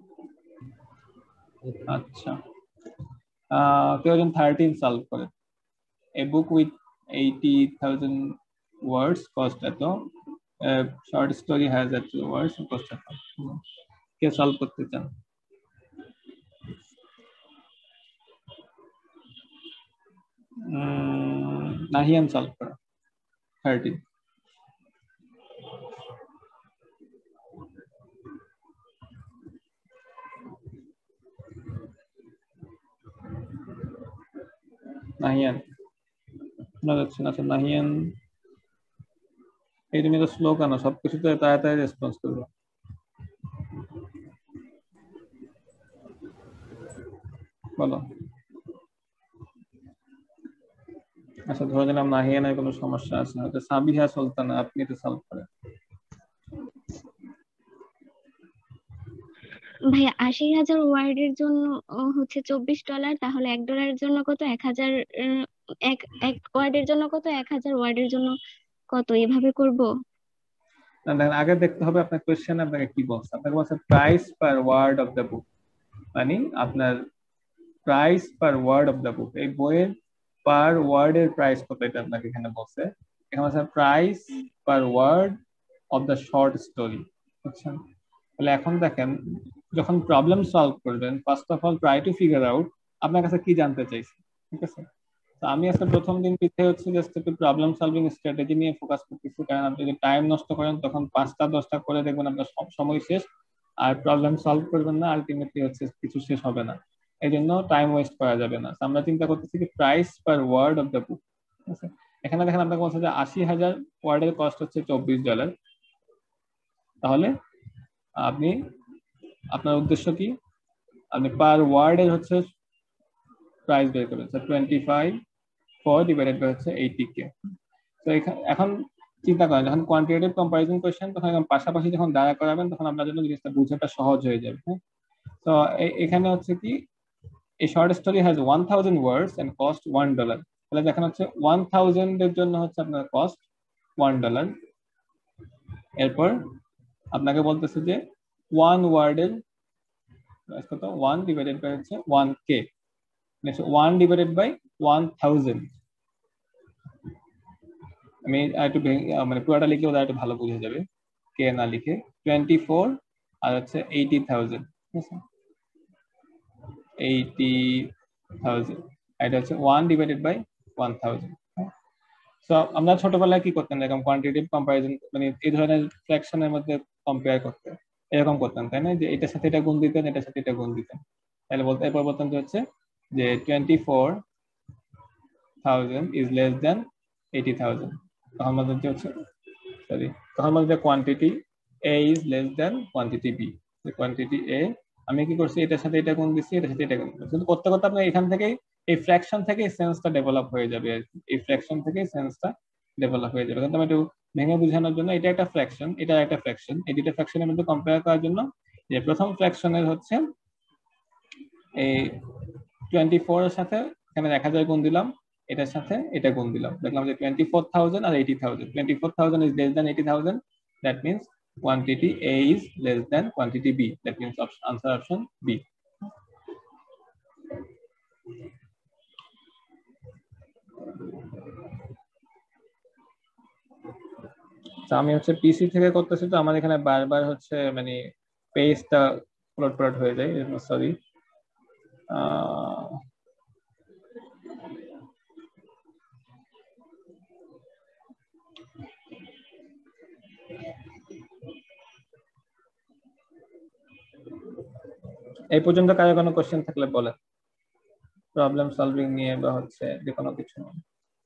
আচ্ছা কেউ একজন 13 সলভ করে। A book with 80,000 words cost এত, short story has at words cost এত। কে সলভ করতে চান? নাহিয়ান সলভ করো 13। নাহিয়ান শোনা যাচ্ছে না? আচ্ছা নাহিয়ান, এই তুমি তো স্লো কেন? সবকিছুতে তাড়াতাড়ি রেসপন্স করবে। বলো। আচ্ছা ধরে নিলাম নাহিয়ানের কোনো সমস্যা আছে, হয়তো সাবিহা সুলতানা, আপনি তো সলভ করেন। ভাইয়া 80,000 ওয়ার্ডের জন্য হচ্ছে $24, তাহলে $1 জন্য কত? 1,000 এক ওয়ার্ডের জন্য কত? 1,000 ওয়ার্ডের জন্য কত? এভাবে করব? না দেখেন, আগে দেখতে হবে আপনার কোশ্চেন আপনাকে কি বলছে। আপনাকে বলছে price per word of the book, মানে আপনার price per word of the book, এই বইয়ের পার ওয়ার্ডের প্রাইস কত এটা আপনাকে এখানে বলছে। এখানে আছে price per word of the short story. বুঝছেন? তাহলে এখন দেখেন যখন প্রবলেম সলভ করবেন, first of all try to figure out আপনার কাছে কি জানতে চাইছে। ঠিক আছে, তো আমি আজকে প্রথম দিন পিছিয়ে হচ্ছে জাস্ট একটু প্রবলেম সলভিং স্ট্র্যাটেজি নিয়ে ফোকাস করতেছি, কারণ আপনি যদি টাইম নষ্ট করেন তখন 5টা 10টা করে দেখবেন আপনার সব সময় শেষ, আর প্রবলেম সলভ করবেন না, আলটিমেটলি হচ্ছে কিছু শেষ হবে না। এই জন্য টাইম ওয়েস্ট করা যাবে না। আমরা চিন্তা করতেছি কি price per word of the book. এখানে দেখেন আপনাকে বলছে যে 80,000 ওয়ার্ডের কস্ট হচ্ছে $24। তাহলে আপনি আপনার উদ্দেশ্য কি, আপনি পার ওয়ার্ডের হচ্ছে প্রাইস বের করবেন। 25 ডিভাইডেড বাই হচ্ছে 80K। তো এখন চিন্তা করেন যখন কোয়ান্টিটেটিভ কম্পারিজন কোশ্চেন তখন পাশাপাশি যখন দাঁড়া করাবেন তখন আপনার জন্য জিনিসটা বোঝাটা সহজ হয়ে যাবে। হ্যাঁ, তো এখানে হচ্ছে কি এই short story has 1000 words and cost $1। তাহলে দেখেন হচ্ছে 1000 এর জন্য হচ্ছে আপনার কস্ট $1। এরপর আপনাকে বলতেছে যে 1 ওয়ার্ডের কত, 1 ডিভাইডেড বাই হচ্ছে 1K, 1 ডিভাইডেড বাই 1000। আমি একটু মানে পুরোটা লিখলে ওরা একটু ভালো বোঝা যাবে, কে না লিখে 24 আর হচ্ছে 80,000। ঠিক আছে, 80,000 এটা হচ্ছে 1 ডিভাইডেড বাই 1000। সো আমরা ছোটবেলায় কি করতাম এরকম কোয়ান্টিটেটিভ কম্পারিজন, মানে এই ধরনের ফ্র্যাকশনের মধ্যে কম্পেয়ার করতে এরকম করতাম, তাই না? যে এটার সাথে এটা গুণ দিতেন, এটার সাথে এটা গুণ দিতেন, তাহলে বলতে এরপর বলতাম যে হচ্ছে যে 24,000 ইজ লেস দেন 80,000। তখন বলতেন যে হচ্ছে তখন বলতে যে quantity A is less than quantity B. Quantity A আমি কি করছি, এটার সাথে এটা গুণ দিচ্ছি, এটার সাথে এটা গুণ দিচ্ছি, কিন্তু করতে করতে আপনার এখান থেকেই এই ফ্র্যাকশন থেকে সেন্সটা ডেভেলপ হয়ে যাবে আর কি। এই ফ্র্যাকশন থেকে সেন্সটা ডেভেলপ হয়ে যাবে। কিন্তু আমি একটু ভেঙে বোঝানোর জন্য, এটা একটা ফ্র্যাকশন, এটা একটা ফ্র্যাকশন, এই দুটো ফ্র্যাকশনের মধ্যে কম্পেয়ার করার জন্য যে প্রথম ফ্র্যাকশনের হচ্ছে এই 24 এর সাথে এখানে 1000 গুণ দিলাম, এটার সাথে এটা গুণ দিলাম, দেখলাম যে 24,000 আর 80,000। 24,000 is less than 80,000, that means quantity A is less than quantity B, that means answer option B. আমি হচ্ছে পিসি থেকে করতেছি, তো আমার এখানে বারবার হচ্ছে মানে পেজটা উলটপালট হয়ে যায়, সরি। এই পর্যন্ত কারো কোনো কোশ্চেন থাকলে বলে, প্রবলেম সলভিং নিয়ে বা হচ্ছে যে কোনো কিছু নিয়ে।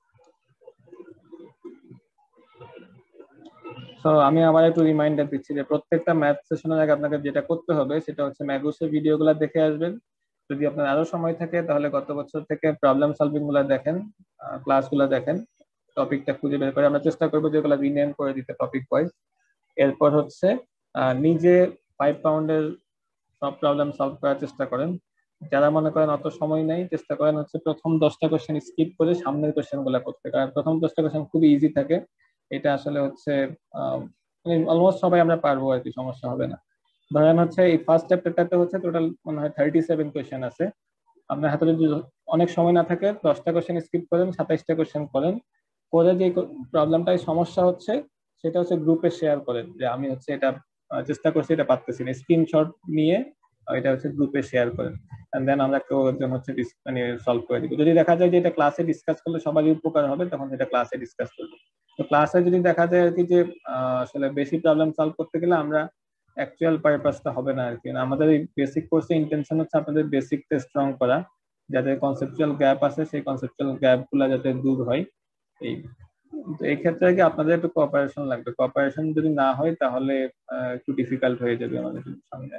তো আমি আবার একটু রিমাইন্ডার দিচ্ছি যে প্রত্যেকটা ম্যাথ সেশনের আগে আপনাকে যেটা করতে হবে সেটা হচ্ছে ম্যাগুসের ভিডিওগুলো দেখে আসবেন। যদি আপনার আরো সময় থাকে তাহলে গত বছর থেকে প্রবলেম সলভিং গুলো দেখেন, ক্লাসগুলো দেখেন, টপিকটা খুঁজে বের করে আমরা চেষ্টা করবো যেগুলো রিনেম করে দিতে টপিক ওয়াইজ। এরপর হচ্ছে নিজে 5 পাউন্ডের সব প্রবলেম সলভ করার চেষ্টা করেন। যারা মনে করেন অত সময় নেই, চেষ্টা করেন হচ্ছে প্রথম 10টা কোশ্চেন স্কিপ করে সামনের কোশ্চেন গুলা করতে, কারণ প্রথম 10টা কোশ্চেন খুবই ইজি থাকে। এটা আসলে হচ্ছে অলমোস্ট সবাই আমরা পারবো আর কি, সমস্যা হবে না। ধরেন হচ্ছে এই ফার্স্ট চ্যাপ্টারটাতে হচ্ছে টোটাল মনে হয় 37 কোশ্চেন আছে। আপনার হাতে যদি অনেক সময় না থাকে 10টা কোশ্চেন স্কিপ করেন, 27টা কোশ্চেন করেন, করে যে প্রবলেমটাই সমস্যা হচ্ছে সেটা হচ্ছে গ্রুপে শেয়ার করেন যে আমি হচ্ছে এটা চেষ্টা করছি, এটা পারতেছি না, স্ক্রিনশট নিয়ে এটা হচ্ছে গ্রুপে শেয়ার করেন, এন্ড দেন আমরা কেউ একজন হচ্ছে মানে সলভ করে দিব। যদি দেখা যায় যে এটা ক্লাসে ডিসকাস করলে সবারই উপকার হবে তখন এটা ক্লাসে ডিসকাস করবো। তো ক্লাসে যদি দেখা যায় আর কি যে আসলে বেশি প্রবলেম সলভ করতে গেলে আমরা অ্যাকচুয়াল পারপাসটা হবে না আর কি। আমাদের এই বেসিক কোর্সে ইন্টেনশন হচ্ছে আপনাদের বেসিকটা স্ট্রং করা, যাতে কনসেপচুয়াল গ্যাপ আছে সেই কনসেপচুয়াল গ্যাপ গুলা যাতে দূর হয়। এই ক্ষেত্রে কি আপনাদের একটু কোঅপারেশন লাগবে, কোঅপারেশন যদি না হয় তাহলে একটু ডিফিকাল্ট হয়ে যাবে আমাদের সামনে।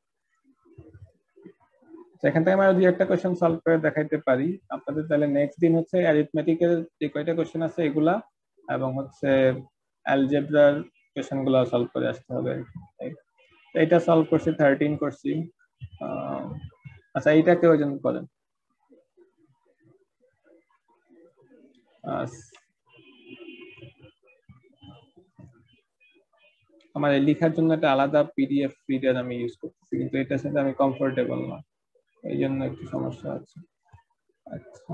সেখান থেকে আমরা 2-একটা কোশ্চেন সলভ করে দেখাইতে পারি আপনাদের। তাহলে নেক্সট দিন হচ্ছে অ্যারিথমেটিকের যে কয়টা কোশ্চেন আছে এগুলা এবং হচ্ছে অ্যালজেব্রার কোশ্চেন গুলো সলভ করে আসতে হবে। এটা সলভ করছি, 13 করছি। আচ্ছা এইটা কেউ একজন করেন। আমার লেখার জন্য একটা আলাদা পিডিএফ রিডার আমি ইউজ করতেছি, কিন্তু এটার সাথে আমি কমফোর্টেবল না, এই জন্য একটু সমস্যা আছে। আচ্ছা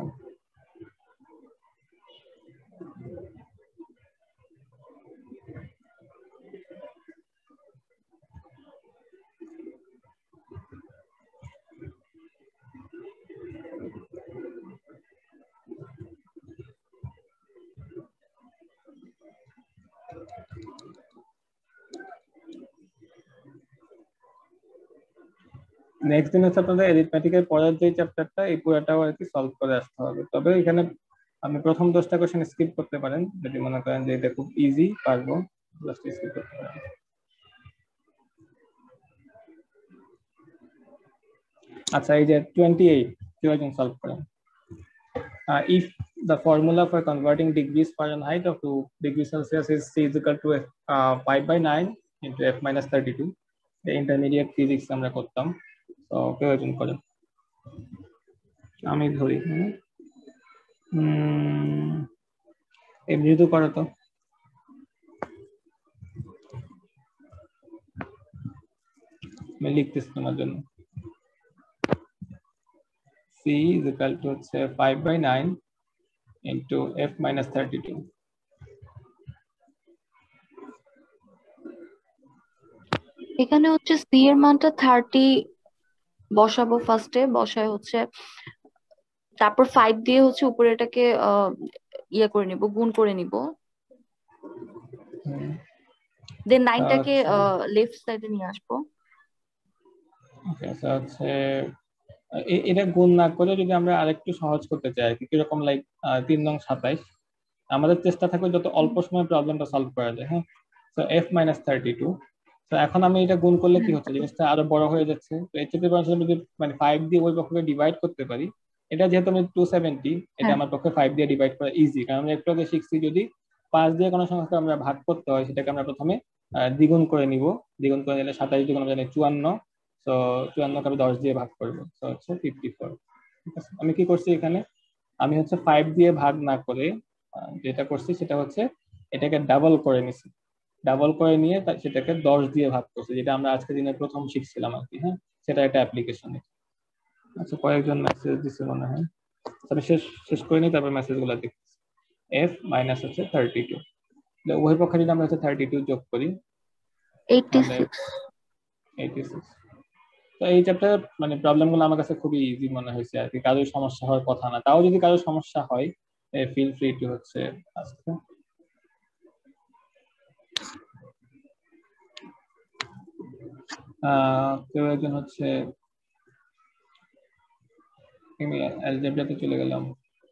নেক্সট দিন হচ্ছে আপনাদের অ্যারিথমেটিকের পরের যে চ্যাপ্টারটা এই পুরোটাও আর কি সলভ করে আসতে হবে। তবে এখানে আপনি প্রথম 10টা কোশ্চেন স্কিপ করতে পারেন যদি মনে করেন যে এটা খুব ইজি পারবো, জাস্ট স্কিপ করতে পারেন। আচ্ছা এই যে 28 কেউ একজন সলভ করেন। If the formula for converting degrees Fahrenheit to degrees Celsius is C is equal to 5/9 into F minus 32, the intermediate physics আমরা করতাম। তো কেউ একজন করেন, আমি ধরি। এমনি তো করো তো। আমি লিখতেছি তোমার জন্য। C is equal to 5/9 into F minus 32. এখানে হচ্ছে সি এর মানটা 30 বসাবো, ফার্স্টে বসায় হচ্ছে, তারপর 5 দিয়ে হচ্ছে উপরে এটাকে ইয়ে করে নিব, গুণ করে নিব, দেন 9টাকে লেফট সাইডে নিয়ে আসবো। ওকে আচ্ছা এটা গুণ না করে যদি আমরা আরেকটু সহজ করতে চাই আর কি, কিরকম লাইক 3 নং 27, আমাদের চেষ্টা থাকবে যত অল্প সময়ে প্রবলেমটা সলভ করা যায়। হ্যাঁ, সো F minus 32। তো এখন আমি এটা গুণ করলে কি হচ্ছে, জিনিসটা আরো বড় হয়ে যাচ্ছে। তো এর থেকে যদি মানে 5 দিয়ে ওই পক্ষকে ডিভাইড করতে পারি, এটা যেহেতু আমি 270, এটা আমার পক্ষে 5 দিয়ে ডিভাইড করা ইজি, কারণ আমরা একটু আগে শিখছি যদি 5 দিয়ে কোনো সংখ্যাকে আমরা ভাগ করতে হয় সেটাকে আমরা প্রথমে দ্বিগুণ করে নিব। দ্বিগুণ করে নিলে 27 দ্বিগুণ আমরা জানি 54, তো 54 কে আমি 10 দিয়ে ভাগ করব, তো হচ্ছে 54। ঠিক আছে, আমি কি করছি এখানে, আমি হচ্ছে 5 দিয়ে ভাগ না করে যেটা করছি সেটা হচ্ছে এটাকে ডাবল করে নিছি। ডাবল করে নিয়ে সেটাকে 10 দিয়ে ভাগ করছি, যেটা আমরা আজকের দিনে প্রথম শিখছিলাম আর কি। হ্যাঁ, সেটা একটা অ্যাপ্লিকেশন। আচ্ছা কয়েকজন মেসেজ দিছে মনে হয়, আমি শেষ করে নিই তারপর মেসেজগুলো দেখছি। F মাইনাস হচ্ছে 32, উভয় পক্ষে যদি আমরা হচ্ছে 32 যোগ করি 86। তো এই চ্যাপ্টার মানে প্রবলেমগুলো আমার কাছে খুবই ইজি মনে হয়েছে আর কি, কারোর সমস্যা হওয়ার কথা না। তাও যদি কারোর সমস্যা হয় ফিল ফ্রি টু হচ্ছে আজকে। কেউ একজন হচ্ছে, আমি অ্যালজেব্রাতে চলে গেলাম।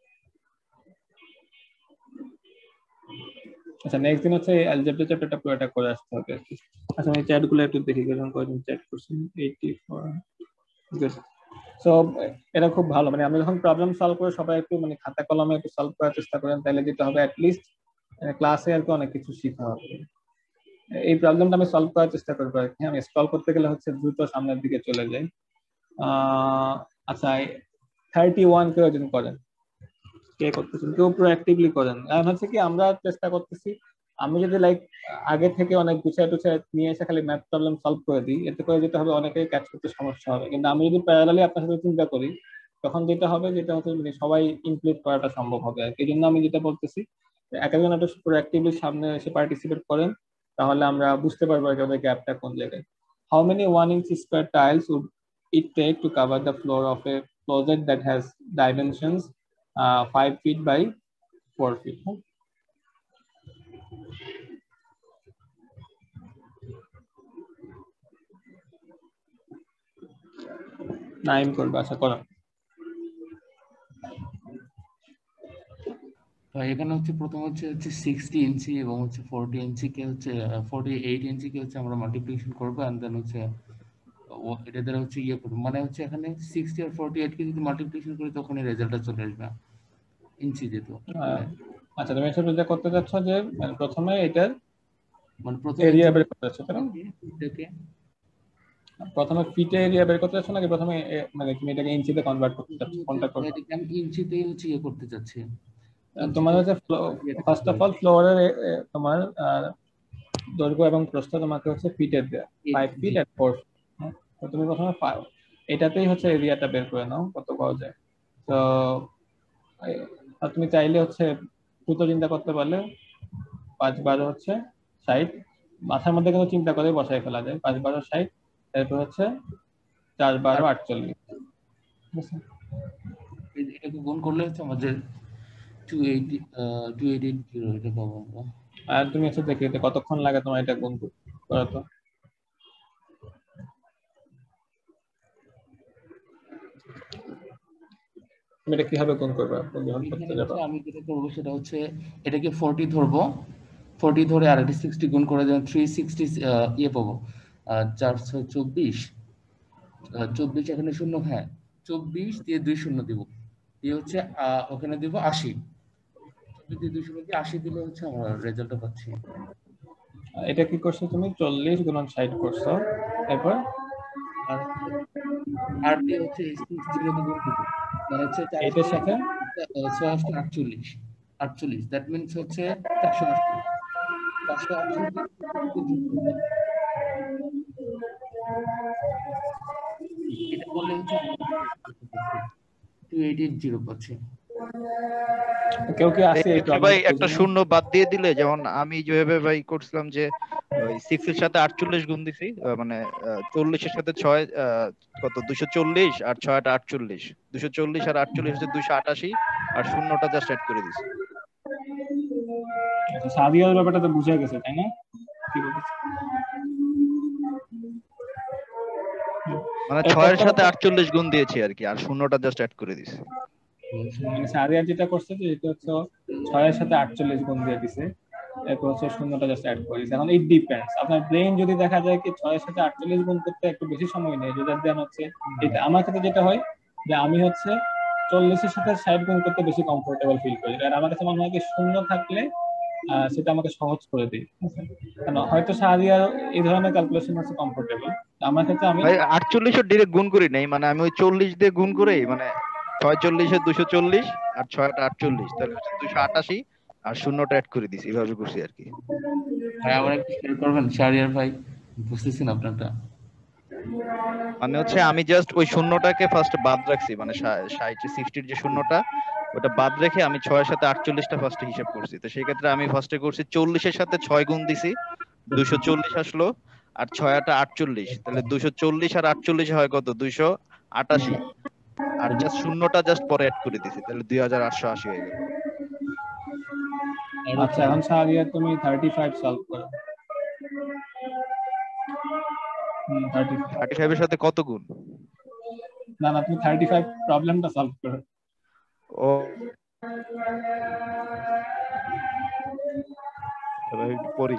আচ্ছা নেক্সট দিন হচ্ছে অ্যালজেব্রা চ্যাপ্টারটা পুরোটা করে আসতে হবে আর কি। আচ্ছা আমি চ্যাটগুলো একটু দেখি কেমন কয়জন চ্যাট করছেন। 84 গুড। সো এটা খুব ভালো, মানে আমরা যখন প্রবলেম সলভ করে সবাই একটু মানে খাতা কলমে একটু সলভ করার চেষ্টা করেন, তাহলে যেতে হবে অ্যাটলিস্ট ক্লাসে আর কি অনেক কিছু শেখা হবে। এই প্রবলেমটা আমি সলভ করার চেষ্টা করবো আর কি। আমি স্ক্রল করতে গেলে হচ্ছে দ্রুত সামনের দিকে চলে যাই। আচ্ছা 31 কেউ একজন করেন, কে করতেছেন, কেউ প্রোঅ্যাক্টিভলি করেন। কারণ হচ্ছে কি আমরা চেষ্টা করতেছি, আমি যদি লাইক আগে থেকে অনেক গুছায় টুছায় নিয়ে এসে খালি ম্যাথ প্রবলেম সলভ করে দিই, এতে করে যেটা হবে অনেকেই ক্যাচ করতে সমস্যা হবে। কিন্তু আমি যদি প্যারালালি আপনার সাথে চিন্তা করি তখন যেটা হবে যেটা হচ্ছে মানে সবাই ইনক্লুড করাটা সম্ভব হবে আর কি। এই জন্য আমি যেটা বলতেছি এক একজন একটু প্রোঅ্যাক্টিভলি সামনে এসে পার্টিসিপেট করেন, তাহলে আমরা বুঝতে পারবো যে ওদের গ্যাপটা কোন জায়গায়। How many 1 inch square tiles would it take to cover the floor of a closet that has dimensions 5 feet by 4 feet? নাইম করবে, আশা করো। এখানে হচ্ছে প্রথম হচ্ছে 60 ইঞ্চি এবং হচ্ছে 40 ইঞ্চি কে হচ্ছে 48 ইঞ্চি কে হচ্ছে আমরা মাল্টিপ্লিকেশন করব, এন্ড দেন হচ্ছে এটা দ্বারা হচ্ছে ইয়ে করব, মানে হচ্ছে এখানে 60 আর 48 কে যদি মাল্টিপ্লিকেশন করি তখন এই রেজাল্টটা চলে আসবে ইঞ্চি যেত। আচ্ছা তুমি এসব যেটা করতে যাচ্ছ যে প্রথমে এটার মানে প্রথমে এরিয়া বের করতে যাচ্ছ, তাই না? এটাকে প্রথমে ফিটে এরিয়া বের করতে যাচ্ছ নাকি প্রথমে মানে তুমি এটাকে ইঞ্চিতে কনভার্ট করতে যাচ্ছ, কোনটা করবে? এটাকে আমি ইঞ্চিতেই হচ্ছে ইয়ে করতে যাচ্ছি। তোমার হচ্ছে ফার্স্ট অফ অল ফ্লোরের তোমার দৈর্ঘ্য এবং প্রস্থ তোমাকে হচ্ছে ফিটে দেয়া 5 ফিট এট 4 ফিট। তো তুমি প্রথমে এটাতেই হচ্ছে এরিয়াটা বের করে নাও কত পাওয়া যায়। তো তুমি চাইলে হচ্ছে দ্রুত চিন্তা করতে পারলে 5 12 হচ্ছে 60, মাথার মধ্যে কিন্তু চিন্তা করে বসাই ফেলা যায়। 5 12 60, এরপর হচ্ছে 4 12 48। এটাকে গুণ করলে হচ্ছে আমাদের 2880 এটা পাবো আমরা। আর তুমি হচ্ছে দেখি কতক্ষণ লাগে তোমার এটা গুণ করা। তো তুমি এটা কিভাবে গুণ করবে যখন করতে এখানে যাবে? হচ্ছে আমি যেটা করবো সেটা হচ্ছে এটাকে 40 ধরবো, 40 ধরে আর একটা 60 গুণ করে যেমন 360 ইয়ে পাবো 424, 24 এখানে শূন্য, হ্যাঁ 24 দিয়ে 2 শূন্য দিব, দিয়ে হচ্ছে ওখানে দিব 80, 24 দিয়ে 2 শূন্য দিয়ে 80 দিলে হচ্ছে আমরা রেজাল্টটা পাচ্ছি। এটা কি করছো তুমি? 40 গুণন 60 করছো, এরপর আর দিয়ে হচ্ছে 0 দিয়ে গুণ দিব, মানে হচ্ছে এটার সাথে 48 48, দ্যাট মিন্স হচ্ছে 480, 480 এটা বললে হচ্ছে 2880 পাচ্ছি। কেউ কি আছে এই এক্ষেত্রে ভাই একটা শূন্য বাদ দিয়ে দিলে, যেমন আমি যেভাবে ভাই করছিলাম যে ওই 6 এর সাথে 48 গুণ দিছি, মানে 40 এর সাথে 6 কত 240 আর 6 টা 48, 240 আর 48 হচ্ছে 288, আর শূন্যটা জাস্ট অ্যাড করে দিছি। সাদিয়ার ব্যাপারটা তো বুঝে গেছে তাই না? কি বলছিস? মানে 6 এর সাথে 48 গুণ দিয়েছি আর কি, আর শূন্যটা জাস্ট অ্যাড করে দিছি। মানে সাদিয়া যেটা করছে যে এটা হচ্ছে 6 এর সাথে 48 গুণ দিয়ে দিছে, এরপর হচ্ছে শূন্যটা জাস্ট অ্যাড করে দিছে। এখন ইট ডিপেন্ডস, আপনার ব্রেন যদি দেখা যায় কি 6 এর সাথে 48 গুণ করতে একটু বেশি সময় নেয়, যদি দেন হচ্ছে এটা আমার ক্ষেত্রে যেটা হয় যে আমি হচ্ছে 40 এর সাথে 60 গুণ করতে বেশি কমফোর্টেবল ফিল করি, আর আমার কাছে মনে হয় কি শূন্য থাকলে সেটা আমাকে সহজ করে দেয়। কারণ হয়তো সাদিয়ার এই ধরনের ক্যালকুলেশন হচ্ছে কমফোর্টেবল, আমার ক্ষেত্রে আমি ভাই 48 এর ডাইরেক্ট গুণ করি নাই, মানে আমি ওই 40 দিয়ে গুণ করে, মানে 46 এর 240 আর 6 টা 48, তাহলে হচ্ছে 288 আর শূন্যটা অ্যাড করে দিছি, এইভাবে করছি আর কি। ভাই আবার একটু শেয়ার করবেন শাহরিয়ার ভাই, বুঝতেছেন আপনারটা? মানে হচ্ছে আমি জাস্ট ওই শূন্যটাকে ফার্স্ট বাদ রাখছি, মানে 60 এর যে শূন্যটা ওটা বাদ রেখে আমি 6 এর সাথে 48টা ফার্স্টে হিসাব করছি। তো সেই ক্ষেত্রে আমি ফার্স্টে করছি 40 এর সাথে 6 গুণ দিছি, 240 আসলো, আর 6 টা 48, তাহলে 240 আর 48 হয় কত 288, আর জাস্ট শূন্যটা জাস্ট পরে অ্যাড করে দিছি, তাহলে 2880 হয়ে গেল। আচ্ছা এখন সাদিয়া তুমি 35 সলভ করো। 35 এর সাথে কত গুণ? না না, তুমি 35 প্রবলেমটা সলভ করো। ও তবে একটু পড়ি।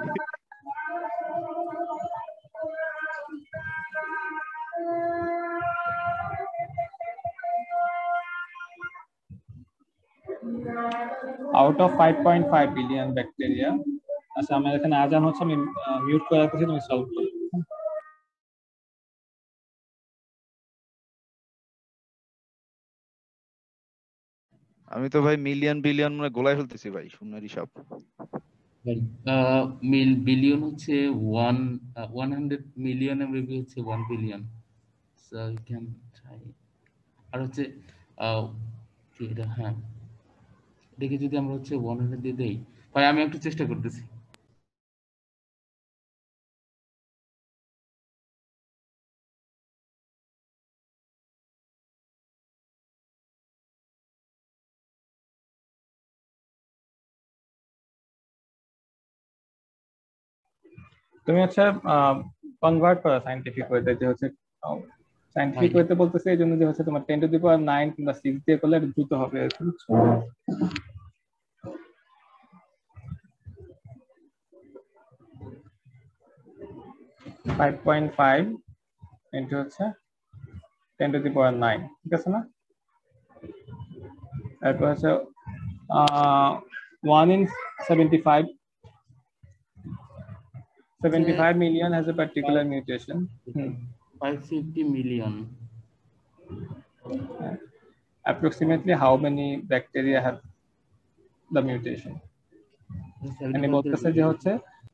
Out of 5.5 billion bacteria, আচ্ছা আমার এখানে আজান হচ্ছে, আমি মিউট করে রাখতেছি, তুমি সলভ করো। আমি তো ভাই মিলিয়ন বিলিয়ন মানে গোলায় ফেলতেছি ভাই, শূন্যের হিসাব। বিলিয়ন হচ্ছে 100 মিলিয়ন, মেবি হচ্ছে 1 billion, so you can try. আর হচ্ছে কি এটা, হ্যাঁ দেখি যদি আমরা হচ্ছে 100 দিয়ে দেই। ভাই আমি একটু চেষ্টা করতেছি। তুমি হচ্ছে কনভার্ট করা সায়েন্টিফিক ওয়েতে, যে হচ্ছে সায়েন্টিফিক ওয়েতে বলতেছে এই জন্য যে হচ্ছে তোমার 10 টু দি পাওয়ার 9 কিংবা 6 দিয়ে করলে এটা দ্রুত হবে। 5.5 ইনটু হচ্ছে 10 টু দি পাওয়ার 9, ঠিক আছে না? এরপর হচ্ছে 1 in 75 million has a particular mutation. 550 million. Approximately how many bacteria have the mutation? মানে বলতেছে যে হচ্ছে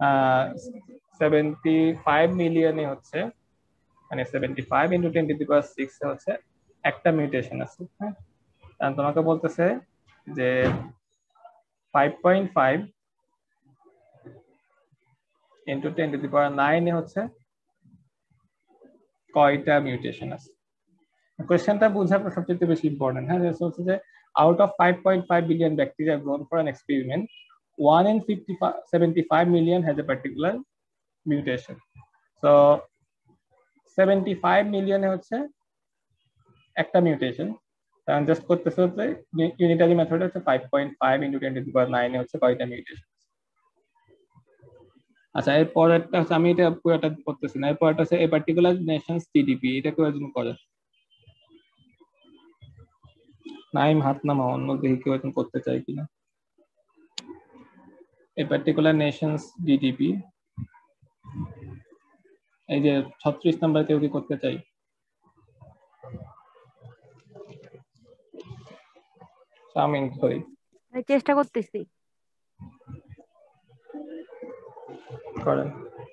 75 মিলিয়নে হচ্ছে, মানে 75 into 10 to the power 6 এ হচ্ছে একটা মিউটেশন আছে। হ্যাঁ, কারণ তোমাকে বলতেছে যে 5.5 into 10 to the power 9 এ হচ্ছে কয়টা মিউটেশন আছে। কোশ্চেনটা বোঝা সবচেয়ে বেশি ইম্পর্টেন্ট। হ্যাঁ, হচ্ছে যে out of 5.5 billion bacteria grown for an experiment, 1 in 75 million has a particular mutation. So 75 মিলিয়নে হচ্ছে একটা মিউটেশন, কারণ জাস্ট করতেছে হচ্ছে ইউনিটারি মেথডে হচ্ছে 5.5 ইনটু 10 টু দি পাওয়ার 9 এ হচ্ছে কয়টা মিউটেশন। আচ্ছা এর পরেরটা হচ্ছে, আমি এটা পুরোটা করতেছি না, এর পরেরটা হচ্ছে এ পার্টিকুলার নেশনস জিডিপি, এটা কেউ একজন করে। নাইম হাত নামা, অন্য দেখি কেউ একজন করতে চাই কিনা। এ পার্টিকুলার নেশনস জিডিপি, এই যে 36 নাম্বার কেউ কি করতে চাই? শামিন সরি চেষ্টা করতেছি। করেন।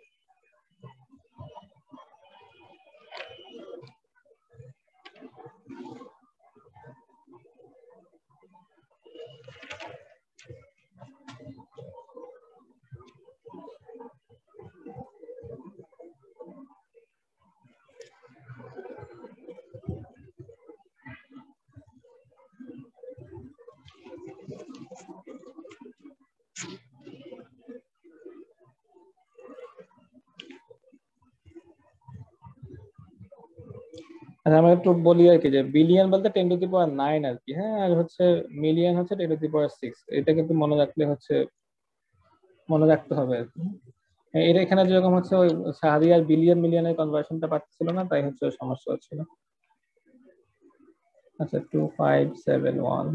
আচ্ছা আমি একটু বলি আর কি, যে বিলিয়ন বলতে 10 টু দি পাওয়ার 9 আর কি, হ্যাঁ, আর হচ্ছে মিলিয়ন হচ্ছে 10 টু দি পাওয়ার 6, এটা কিন্তু মনে রাখলে হচ্ছে, মনে রাখতে হবে আর কি। এটা এখানে যেরকম হচ্ছে ওই শাহরিয়ার বিলিয়ন মিলিয়নের কনভার্সনটা পাচ্ছিল না, তাই হচ্ছে সমস্যা হচ্ছিল। আচ্ছা 2571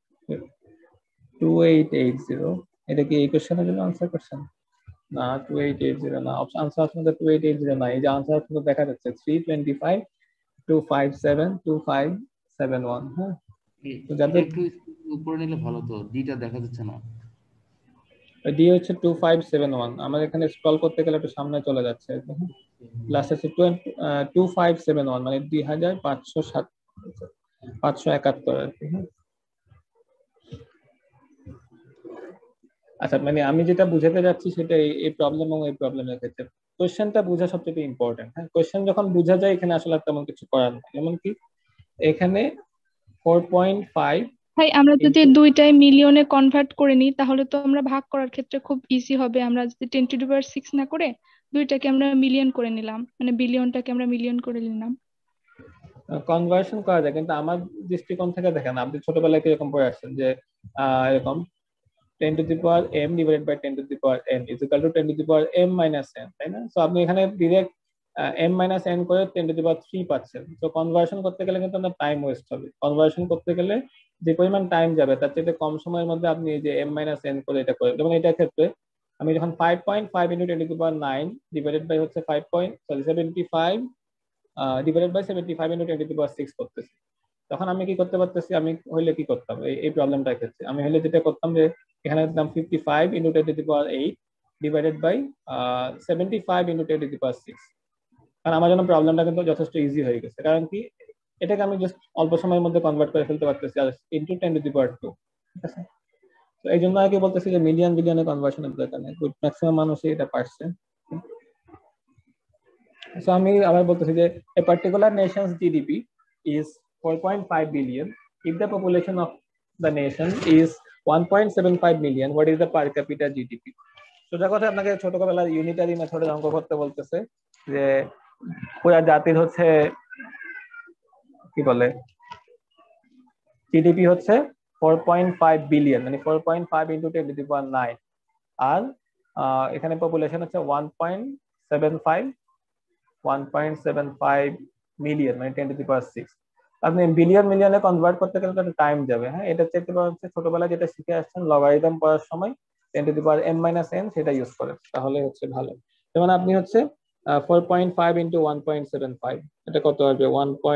2880, এটা কি এই কোশ্চেনের জন্য আনসার করছেন? না 2880 না, আনসার আপনাদের 2880 না, এই যে আনসার আপনাদের দেখা যাচ্ছে 325 257 2571। হ্যাঁ, তো যাদের একটু উপরে নিলে ভালো তো, ডিটা দেখা যাচ্ছে না। ডি হচ্ছে 2571, আমার এখানে স্ক্রল করতে গেলে একটু সামনে চলে যাচ্ছে। লাস্ট আছে 2571, মানে 2571 আর কি। আচ্ছা মানে আমি যেটা বুঝাতে যাচ্ছি সেটা এই প্রবলেম এবং এই প্রবলেমের ক্ষেত্রে কোশ্চেনটা বোঝা সবচেয়ে ইম্পর্টেন্ট। হ্যাঁ, কোশ্চেন যখন বোঝা যায় এখানে আসলে তেমন কিছু করার নেই। এমনকি এখানে 4.5, ভাই আমরা যদি দুইটাই মিলিয়নে কনভার্ট করে নিই তাহলে তো আমরা ভাগ করার ক্ষেত্রে খুব ইজি হবে। আমরা যদি 10 টু দি পাওয়ার 6 না করে দুইটাকে আমরা মিলিয়ন করে নিলাম, মানে বিলিয়নটাকে আমরা মিলিয়ন করে নিলাম, কনভার্সন করা যায়। কিন্তু আমার দৃষ্টিকোণ থেকে দেখেন, আপনি ছোটবেলায় কিরকম পড়ে আসছেন যে এরকম 10 to the power m divided by 10 to the power n is equal to 10 to the power m minus n, তাই না? সো আপনি এখানে ডাইরেক্ট m মাইনাস n করে 10 টু দি পাওয়ার 3 পাচ্ছেন। সো কনভার্সন করতে গেলে কিন্তু আপনার টাইম ওয়েস্ট হবে। কনভার্সন করতে গেলে যে পরিমাণ টাইম যাবে তার চেয়ে কম সময়ের মধ্যে আপনি এই যে m মাইনাস n করে এটা করে, যেমন এটার ক্ষেত্রে আমি যখন 5.5 into 10 to the power 9 divided by হচ্ছে 75 divided by 75 into 10 to the power 6 করতেছি, তখন আমি কি করতে পারতেছি? আমি হইলে কি করতাম এই প্রবলেমটার ক্ষেত্রে? আমি হইলে যেটা করতাম যে এখানে দিতাম 55 into 10 to the power 8 divided by 75 into 10 to the power 6। কারণ আমার জন্য প্রবলেমটা কিন্তু যথেষ্ট ইজি হয়ে গেছে, কারণ কি এটাকে আমি জাস্ট অল্প সময়ের মধ্যে কনভার্ট করে ফেলতে পারতেছি আর ইনটু 10 টু দি পাওয়ার 2। ঠিক আছে, তো এই জন্য আগে বলতেছি যে মিলিয়ন বিলিয়নে কনভার্সনের দরকার নেই, ম্যাক্সিমাম মানুষই এটা পারছে। সো আমি আবার বলতেছি যে a particular nation's GDP is 4.5 billion if the population of the nation is 1.75 million. What is the per capita GDP? সোজা কথা আপনাকে ছোটবেলায় ইউনিটারি মেথডে অঙ্ক করতে বলতেছে যে পুরা জাতির হচ্ছে কি বলে জিডিপি হচ্ছে 4.5 বিলিয়ন, মানে 4.5 ইনটু 10 টু দি পাওয়ার 9, আর এখানে পপুলেশন হচ্ছে 1.75 মিলিয়ন, মানে 10 টু দি পাওয়ার 6। আপনি বিলিয়ন মিলিয়নে কনভার্ট করতে গেলে তো টাইম যাবে। হ্যাঁ, এটা চেক করা হচ্ছে ছোটবেলায় যেটা শিখে আসছেন লগারিদম পড়ার সময় 10 to the power m minus n, সেটা ইউজ করে তাহলে হচ্ছে ভালো। যেমন আপনি হচ্ছে 4.5 ইনটু 1.75, এটা কত হবে?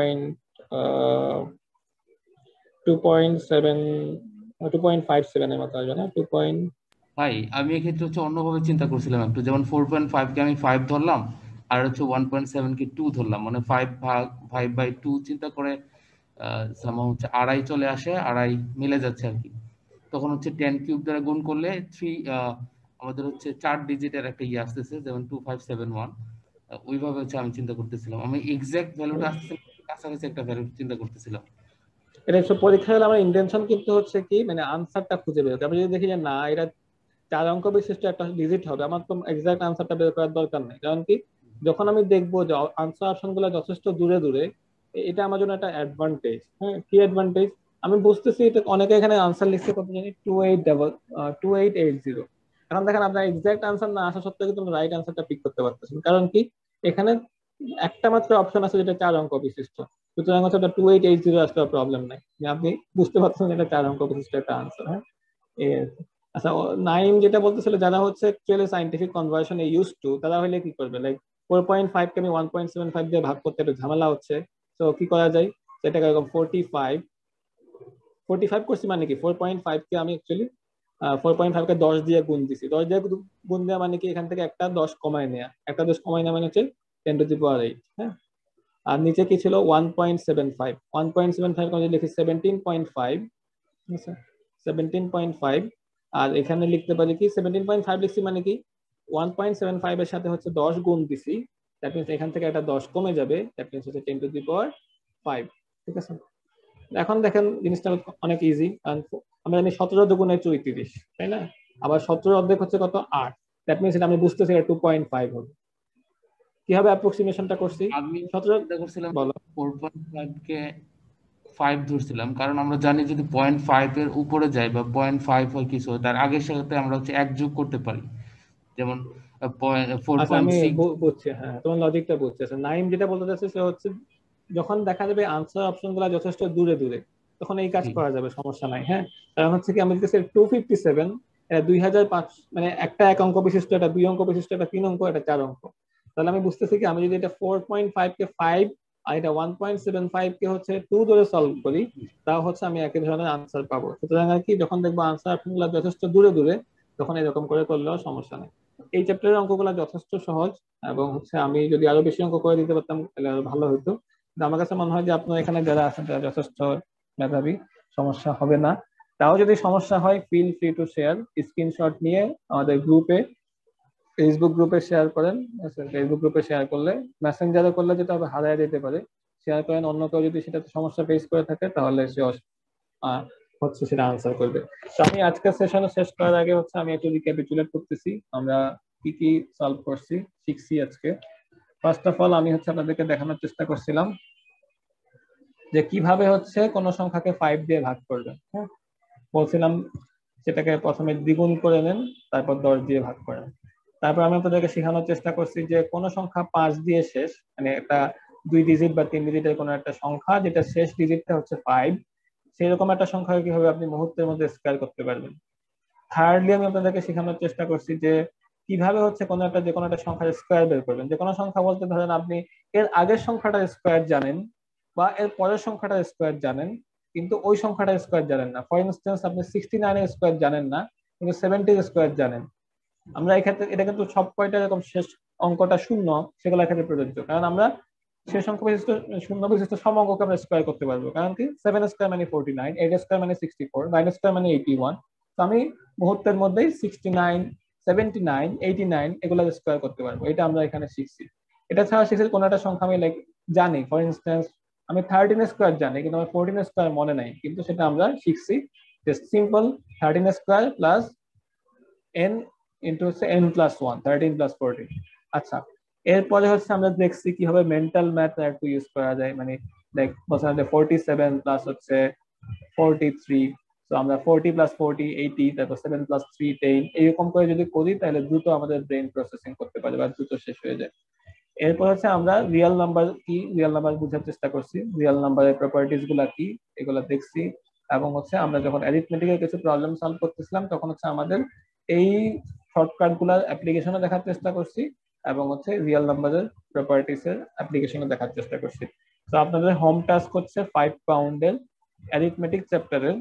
2.57 এর মতো আসবে না? 2. ভাই আমি এক্ষেত্রে হচ্ছে অন্যভাবে চিন্তা করছিলাম একটু, যেমন 4.5 কে আমি 5 ধরলাম আর হচ্ছে 1.7 কে 2 ধরলাম, মানে 5/2 চিন্তা করে হচ্ছে আড়াই চলে আসে, আড়াই মিলে যাচ্ছে আর কি। তখন হচ্ছে 10 কিউব দ্বারা গুণ করলে 3 আমাদের হচ্ছে 4 ডিজিটের একটা ইয়ে আসতেছে, যেমন 2571। ওইভাবে হচ্ছে আমি চিন্তা করতেছিলাম, আমি এক্সাক্ট ভ্যালুটা আসতেছে কাছাকাছি একটা ভ্যালু চিন্তা করতেছিলাম। এটা পরীক্ষা হলে আমার ইন্টেনশন কিন্তু হচ্ছে কি, মানে আনসারটা খুঁজে বের করতে। আমি যদি দেখি যে না এটা 4 অঙ্ক বিশিষ্ট একটা ডিজিট হবে, আমার তো এক্সাক্ট আনসারটা বের করার দরকার নেই। কারণ কি যখন আমি দেখবো যে আনসার অপশনগুলো যথেষ্ট দূরে দূরে, এটা আমার জন্য একটা অ্যাডভান্টেজ। হ্যাঁ, কি অ্যাডভান্টেজ? আমি বুঝতেছি এটা অনেকে এখানে আনসার লিখছে কত জানি 2880। এখন দেখেন আপনার এক্সাক্ট আনসার না আসা সত্ত্বেও কিন্তু রাইট আনসারটা পিক করতে পারতেছেন, কারণ কি এখানে একটা মাত্র অপশন আছে যেটা 4 অঙ্ক বিশিষ্ট, সুতরাং হচ্ছে ওটা 2880 আসলে প্রবলেম নাই, আপনি বুঝতে পারছেন এটা 4 অঙ্ক বিশিষ্ট একটা আনসার। হ্যাঁ এই আর কি। আচ্ছা নাইম যেটা বলতেছিল যারা হচ্ছে অ্যাকচুয়ালি সাইন্টিফিক কনভার্সনে ইউজ টু তারা হলে কি করবে, লাইক 4.5 কে আমি 1.75 দিয়ে ভাগ করতে একটু ঝামেলা হচ্ছে, তো কি করা যায় সেটাকে এরকম 45 করছি মানে কি 4.5 কে আমি অ্যাকচুয়ালি 4.5 কে 10 দিয়ে গুণ দিছি, 10 দিয়ে গুণ দেওয়া মানে কি এখান থেকে একটা 10 কমায় নেওয়া, একটা 10 কমায় নেওয়া মানে হচ্ছে 10 টু দি পাওয়ার 8। হ্যাঁ আর নিচে কি ছিল 1.75 করে লিখি 17.5, 17.5, আর এখানে লিখতে পারি কি 17.5 লিখছি মানে কি 1.75 এর সাথে হচ্ছে 10 গুণ দিছি, দ্যাট মিন্স এখান থেকে একটা 10 কমে যাবে, দ্যাট মিন্স হচ্ছে 10 টু দি পাওয়ার 5। ঠিক আছে, এখন দেখেন জিনিসটা অনেক ইজি, আমরা জানি 17 দুগুণে 34, তাই না? আবার 17 অর্ধেক হচ্ছে কত 8, দ্যাট মিন্স এটা আমি বুঝতেছি এটা 2.5 হবে। কিভাবে অ্যাপ্রক্সিমেশনটা করছি? আমি 17 করছিলাম বলো 4.5 কে 5 ধরছিলাম, কারণ আমরা জানি যদি 0.5 এর উপরে যায় বা 0.5 হয় কিছু তার আগের সাথে আমরা হচ্ছে 1 যোগ করতে পারি, যেমন আচ্ছা আমি 4.6। বুঝছি, হ্যাঁ তোমার লজিকটা বুঝছি। আচ্ছা নাইম যেটা বলতে চাচ্ছে সে হচ্ছে যখন দেখা যাবে আনসার অপশন গুলা যথেষ্ট দূরে দূরে তখন এই কাজ করা যাবে, সমস্যা নাই। হ্যাঁ কারণ হচ্ছে কি আমি দিতেছি 257, এটা 2005, মানে একটা 1 অঙ্ক বিশিষ্ট, এটা 2 অঙ্ক বিশিষ্ট, এটা 3 অঙ্ক, এটা 4 অঙ্ক। তাহলে আমি বুঝতেছি কি আমি যদি এটা 4.5 কে 5 আর এটা 1.75 কে হচ্ছে 2 ধরে সলভ করি তাও হচ্ছে আমি একই ধরনের আনসার পাবো। সুতরাং আর কি যখন দেখবো আনসার অপশন গুলা যথেষ্ট দূরে দূরে তখন এরকম করে করলেও সমস্যা নেই। এই চ্যাপ্টারের অঙ্কগুলো যথেষ্ট সহজ এবং হচ্ছে আমি যদি আরো বেশি অঙ্ক করে দিতে পারতাম তাহলে আরো ভালো হতো, কিন্তু আমার কাছে মনে হয় যে আপনার এখানে যারা আছেন তারা যথেষ্ট মেধাবী, সমস্যা হবে না। তাও যদি সমস্যা হয় feel free to share, screenshot নিয়ে আমাদের গ্রুপে, ফেসবুক গ্রুপে শেয়ার করেন। ফেসবুক গ্রুপে শেয়ার করলে, মেসেঞ্জারে করলে যেটা হবে হারায় যেতে পারে, শেয়ার করেন, অন্য কেউ যদি সেটাতে সমস্যা ফেস করে থাকে তাহলে সে হচ্ছে সেটা আনসার করবে। তো আমি আজকের সেশনে শেষ করার আগে হচ্ছে আমি একটু রিক্যাপিচুলেট করতেছি আমরা কি কি সলভ করছি শিখছি আজকে। ফার্স্ট অফ অল আমি হচ্ছে আপনাদেরকে দেখানোর চেষ্টা করছিলাম যে কিভাবে হচ্ছে কোন সংখ্যাকে 5 দিয়ে ভাগ করবেন। হ্যাঁ বলছিলাম সেটাকে প্রথমে দ্বিগুণ করে নেন, তারপর 10 দিয়ে ভাগ করেন। তারপর আমি আপনাদেরকে শেখানোর চেষ্টা করছি যে কোন সংখ্যা 5 দিয়ে শেষ, মানে একটা 2 ডিজিট বা 3 ডিজিটের কোন একটা সংখ্যা যেটা শেষ ডিজিটটা হচ্ছে 5, সেরকম একটা সংখ্যা কিভাবে আপনি মুহূর্তের মধ্যে স্কয়ার করতে পারবেন। থার্ডলি আমি আপনাদেরকে শেখানোর চেষ্টা করছি যে কিভাবে হচ্ছে কোনো একটা যে কোনো একটা সংখ্যার স্কয়ার বের করবেন। যে কোনো সংখ্যা বলতে ধরেন আপনি এর আগের সংখ্যাটার স্কয়ার জানেন বা এর পরের সংখ্যাটার স্কয়ার জানেন কিন্তু ওই সংখ্যাটার স্কয়ার জানেন না। ফর ইনস্ট্যান্স আপনি 69 এর স্কয়ার জানেন না কিন্তু 70 এর স্কয়ার জানেন। আমরা এই ক্ষেত্রে এটা কিন্তু সব কয়টা এরকম শেষ অঙ্কটা শূন্য সেগুলো ক্ষেত্রে প্রযোজ্য, কারণ আমরা শেষ অঙ্ক বিশিষ্ট শূন্য বিশিষ্ট সব অঙ্ককে আমরা স্কয়ার করতে পারবো। কারণ কি 7 স্কয়ার মানে 49, 8 স্কয়ার মানে 64, 9 স্কয়ার মানে 81। তো আমি মুহূর্তের মধ্যেই 69, 79, 89 এগুলো স্কয়ার করতে পারবো। এটা আমরা এখানে শিখছি। এটা ছাড়া শিখছি কোন একটা সংখ্যা আমি লাইক জানি, ফর ইনস্ট্যান্স আমি 13 স্কয়ার জানি কিন্তু আমার 14 স্কয়ার মনে নাই, কিন্তু সেটা আমরা শিখছি just simple 13 square plus n into হচ্ছে n প্লাস 1, 13 প্লাস 14। আচ্ছা এরপরে হচ্ছে আমরা দেখছি কিভাবে মেন্টাল ম্যাথ একটু ইউজ করা যায়, মানে লাইক বলছিলাম যে 47 প্লাস হচ্ছে 43, তো আমরা 40 প্লাস 40 80, তারপর 7 প্লাস 3 10, এরকম করে যদি করি তাহলে দ্রুত আমাদের ব্রেন প্রসেসিং করতে পারে বা দ্রুত শেষ হয়ে যায়। এরপর হচ্ছে আমরা রিয়েল নাম্বার কি, রিয়েল নাম্বার বোঝার চেষ্টা করছি, রিয়েল নাম্বারের প্রপার্টিজ গুলা কি এগুলা দেখছি, এবং হচ্ছে আমরা যখন অ্যারিথমেটিকের কিছু প্রবলেম সলভ করতেছিলাম তখন হচ্ছে আমাদের এই শর্টকাট গুলার অ্যাপ্লিকেশনও দেখার চেষ্টা করছি এবং হচ্ছে রিয়েল নাম্বারের প্রপার্টিস এর অ্যাপ্লিকেশনও দেখার চেষ্টা করছি। তো আপনাদের হোম টাস্ক হচ্ছে 5 পাউন্ডের অ্যারিথমেটিক চ্যাপ্টারের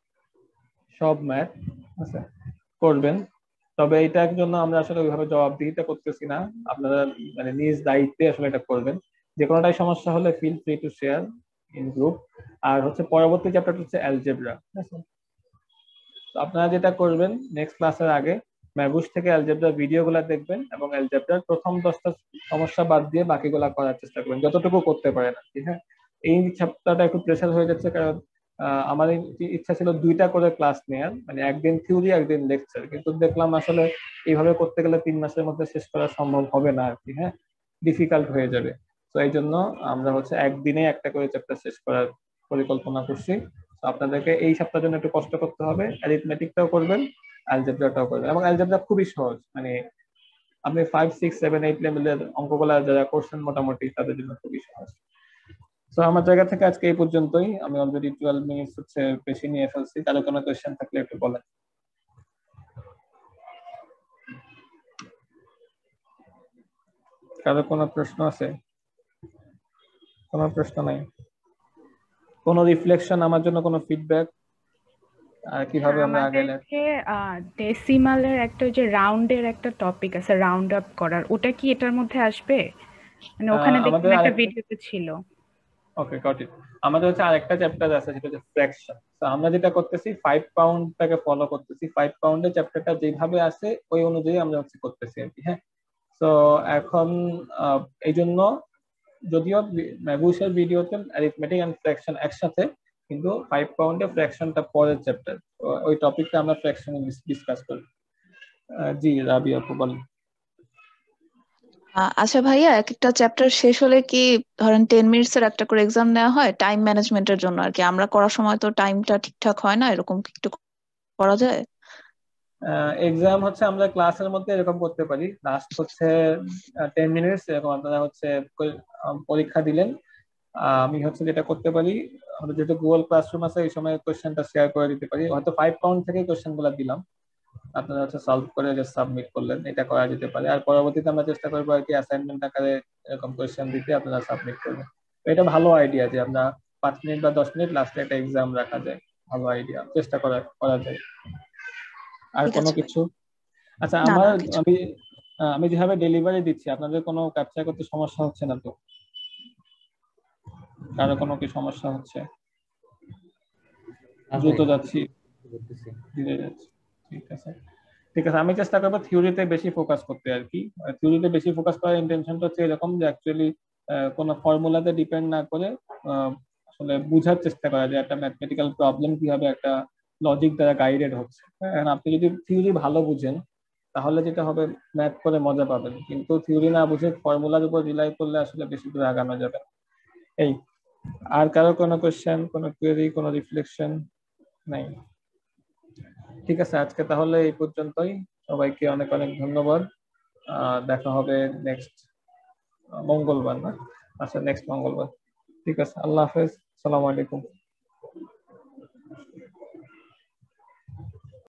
সব ম্যাথ আচ্ছা করবেন। তবে এটার জন্য আমরা আসলে ওইভাবে জবাবদিহিতা করতেছি না, আপনারা মানে নিজ দায়িত্বে আসলে এটা করবেন। যে কোনোটাই সমস্যা হলে feel free to share in group. আর হচ্ছে পরবর্তী চ্যাপ্টার হচ্ছে অ্যালজেব্রা। তো আপনারা যেটা করবেন নেক্সট ক্লাসের আগে ম্যাগুস থেকে অ্যালজেব্রার ভিডিওগুলো দেখবেন এবং অ্যালজেব্রার প্রথম 10টা সমস্যা বাদ দিয়ে বাকিগুলা করার চেষ্টা করবেন যতটুকু করতে পারেন আর কি। হ্যাঁ এই সপ্তাহটা একটু প্রেশার হয়ে যাচ্ছে কারণ আমার ইচ্ছা ছিল 2টা করে ক্লাস নেওয়ার, মানে একদিন থিওরি একদিন লেকচার, কিন্তু দেখলাম আসলে এইভাবে করতে গেলে 3 মাসের মধ্যে শেষ করা সম্ভব হবে না আর কি। হ্যাঁ ডিফিকাল্ট হয়ে যাবে। তো এই জন্য আমরা হচ্ছে একদিনে একটা করে চ্যাপ্টার শেষ করার পরিকল্পনা করছি। তো আপনাদেরকে এই সপ্তাহের জন্য একটু কষ্ট করতে হবে, অ্যারিথমেটিকটাও করবেন, অ্যালজেব্রাটাও করবেন। এবং অ্যালজেব্রা খুবই সহজ, মানে আপনি 5, 6, 7, 8 লেভেলের অঙ্কগুলা যারা করছেন মোটামুটি তাদের জন্য খুবই সহজ। তো আমার জায়গা থেকে আজকে এই পর্যন্তই। আমি অলরেডি 12 মিনিটস হচ্ছে বেশি নিয়ে ফেলছি। কারো কোনো কোয়েশ্চেন থাকলে একটু বলেন। কারো কোনো প্রশ্ন আছে? কোনো প্রশ্ন নাই? কোনো রিফ্লেকশন, আমার জন্য কোনো ফিডব্যাক, আর কিভাবে আমরা আগে আমাদেরকে ডেসিমালের একটা যে রাউন্ডের একটা টপিক আছে, রাউন্ড আপ করার, ওটা কি এটার মধ্যে আসবে? মানে ওখানে দেখলাম একটা ভিডিওতে ছিল। Okay, got it. আমাদের হচ্ছে আরেকটা চ্যাপ্টার আছে, সেটা হচ্ছে ফ্র্যাকশন। তো আমরা যেটা করতেছি 5 পাউন্ডটাকে ফলো করতেছি। 5 পাউন্ডের চ্যাপ্টারটা যেভাবে আছে ওই অনুযায়ী আমরা হচ্ছে করতেছি আর কি। হ্যাঁ, তো এখন এই জন্য যদিও ম্যাগুসের ভিডিওতে অ্যারিথমেটিক এন্ড ফ্র্যাকশন একসাথে, কিন্তু 5 পাউন্ডে ফ্র্যাকশনটা পরের চ্যাপ্টার। ওই টপিকটা আমরা ফ্র্যাকশনে ডিসকাস করি। জি রাবি আপু বলেন। আচ্ছা ভাইয়া, এক একটা চ্যাপ্টার শেষ হলে কি ধরেন 10 মিনিটস এর একটা করে এক্সাম নেওয়া হয় টাইম ম্যানেজমেন্টের জন্য আর কি? আমরা করার সময় তো টাইমটা ঠিকঠাক হয় না, এরকম কি একটু করা যায়? এক্সাম হচ্ছে আমরা ক্লাসের মধ্যে এরকম করতে পারি, লাস্ট হচ্ছে 10 মিনিটস এরকম আপনারা হচ্ছে পরীক্ষা দিলেন। আমি হচ্ছে যেটা করতে পারি, আমরা যেহেতু গুগল ক্লাসরুম আছে এই সময় কোশ্চেনটা শেয়ার করে দিতে পারি। হয়তো 5 পাউন্ড থেকে কোশ্চেন গুলা দিলাম, আপনারা হচ্ছে সলভ করে জাস্ট সাবমিট করলেন, এটা করা যেতে পারে। আর পরবর্তীতে আমরা চেষ্টা করবো আর কি অ্যাসাইনমেন্ট আকারে এরকম কোশ্চেন দিতে, আপনারা সাবমিট করবেন। এটা ভালো আইডিয়া যে আমরা 5 মিনিট বা 10 মিনিট লাস্টে একটা এক্সাম রাখা যায়, ভালো আইডিয়া, চেষ্টা করা যায়। আর কোনো কিছু? আচ্ছা, আমি যেভাবে ডেলিভারি দিচ্ছি আপনাদের কোনো ক্যাপচার করতে সমস্যা হচ্ছে না তো? কারো কোনো কি সমস্যা হচ্ছে? দ্রুত যাচ্ছি, ধীরে যাচ্ছি? ঠিক আছে, ঠিক আছে। আমি চেষ্টা করবো থিওরিতে বেশি ফোকাস করতে আর কি। থিওরিতে বেশি ফোকাস করার ইন্টেনশনটা হচ্ছে এরকম যে অ্যাকচুয়ালি কোনো ফর্মুলাতে ডিপেন্ড না করে আসলে বুঝার চেষ্টা করা যে একটা ম্যাথমেটিক্যাল প্রবলেম কিভাবে একটা লজিক দ্বারা গাইডেড হচ্ছে। আপনি যদি থিওরি ভালো বুঝেন তাহলে যেটা হবে ম্যাথ করে মজা পাবেন, কিন্তু থিওরি না বুঝে ফর্মুলার উপর রিলাই করলে আসলে বেশি দূর আগানো যাবে। এই, আর কারো কোনো কোশ্চেন, কোনো কোয়েরি, কোনো রিফ্লেকশন নাই? ঠিক আছে, আজকে তাহলে এই পর্যন্তই। সবাইকে অনেক অনেক ধন্যবাদ। দেখা হবে নেক্সট মঙ্গলবার, না? আচ্ছা, নেক্সট মঙ্গলবার। ঠিক আছে, আল্লাহ হাফেজ, আসসালামু আলাইকুম।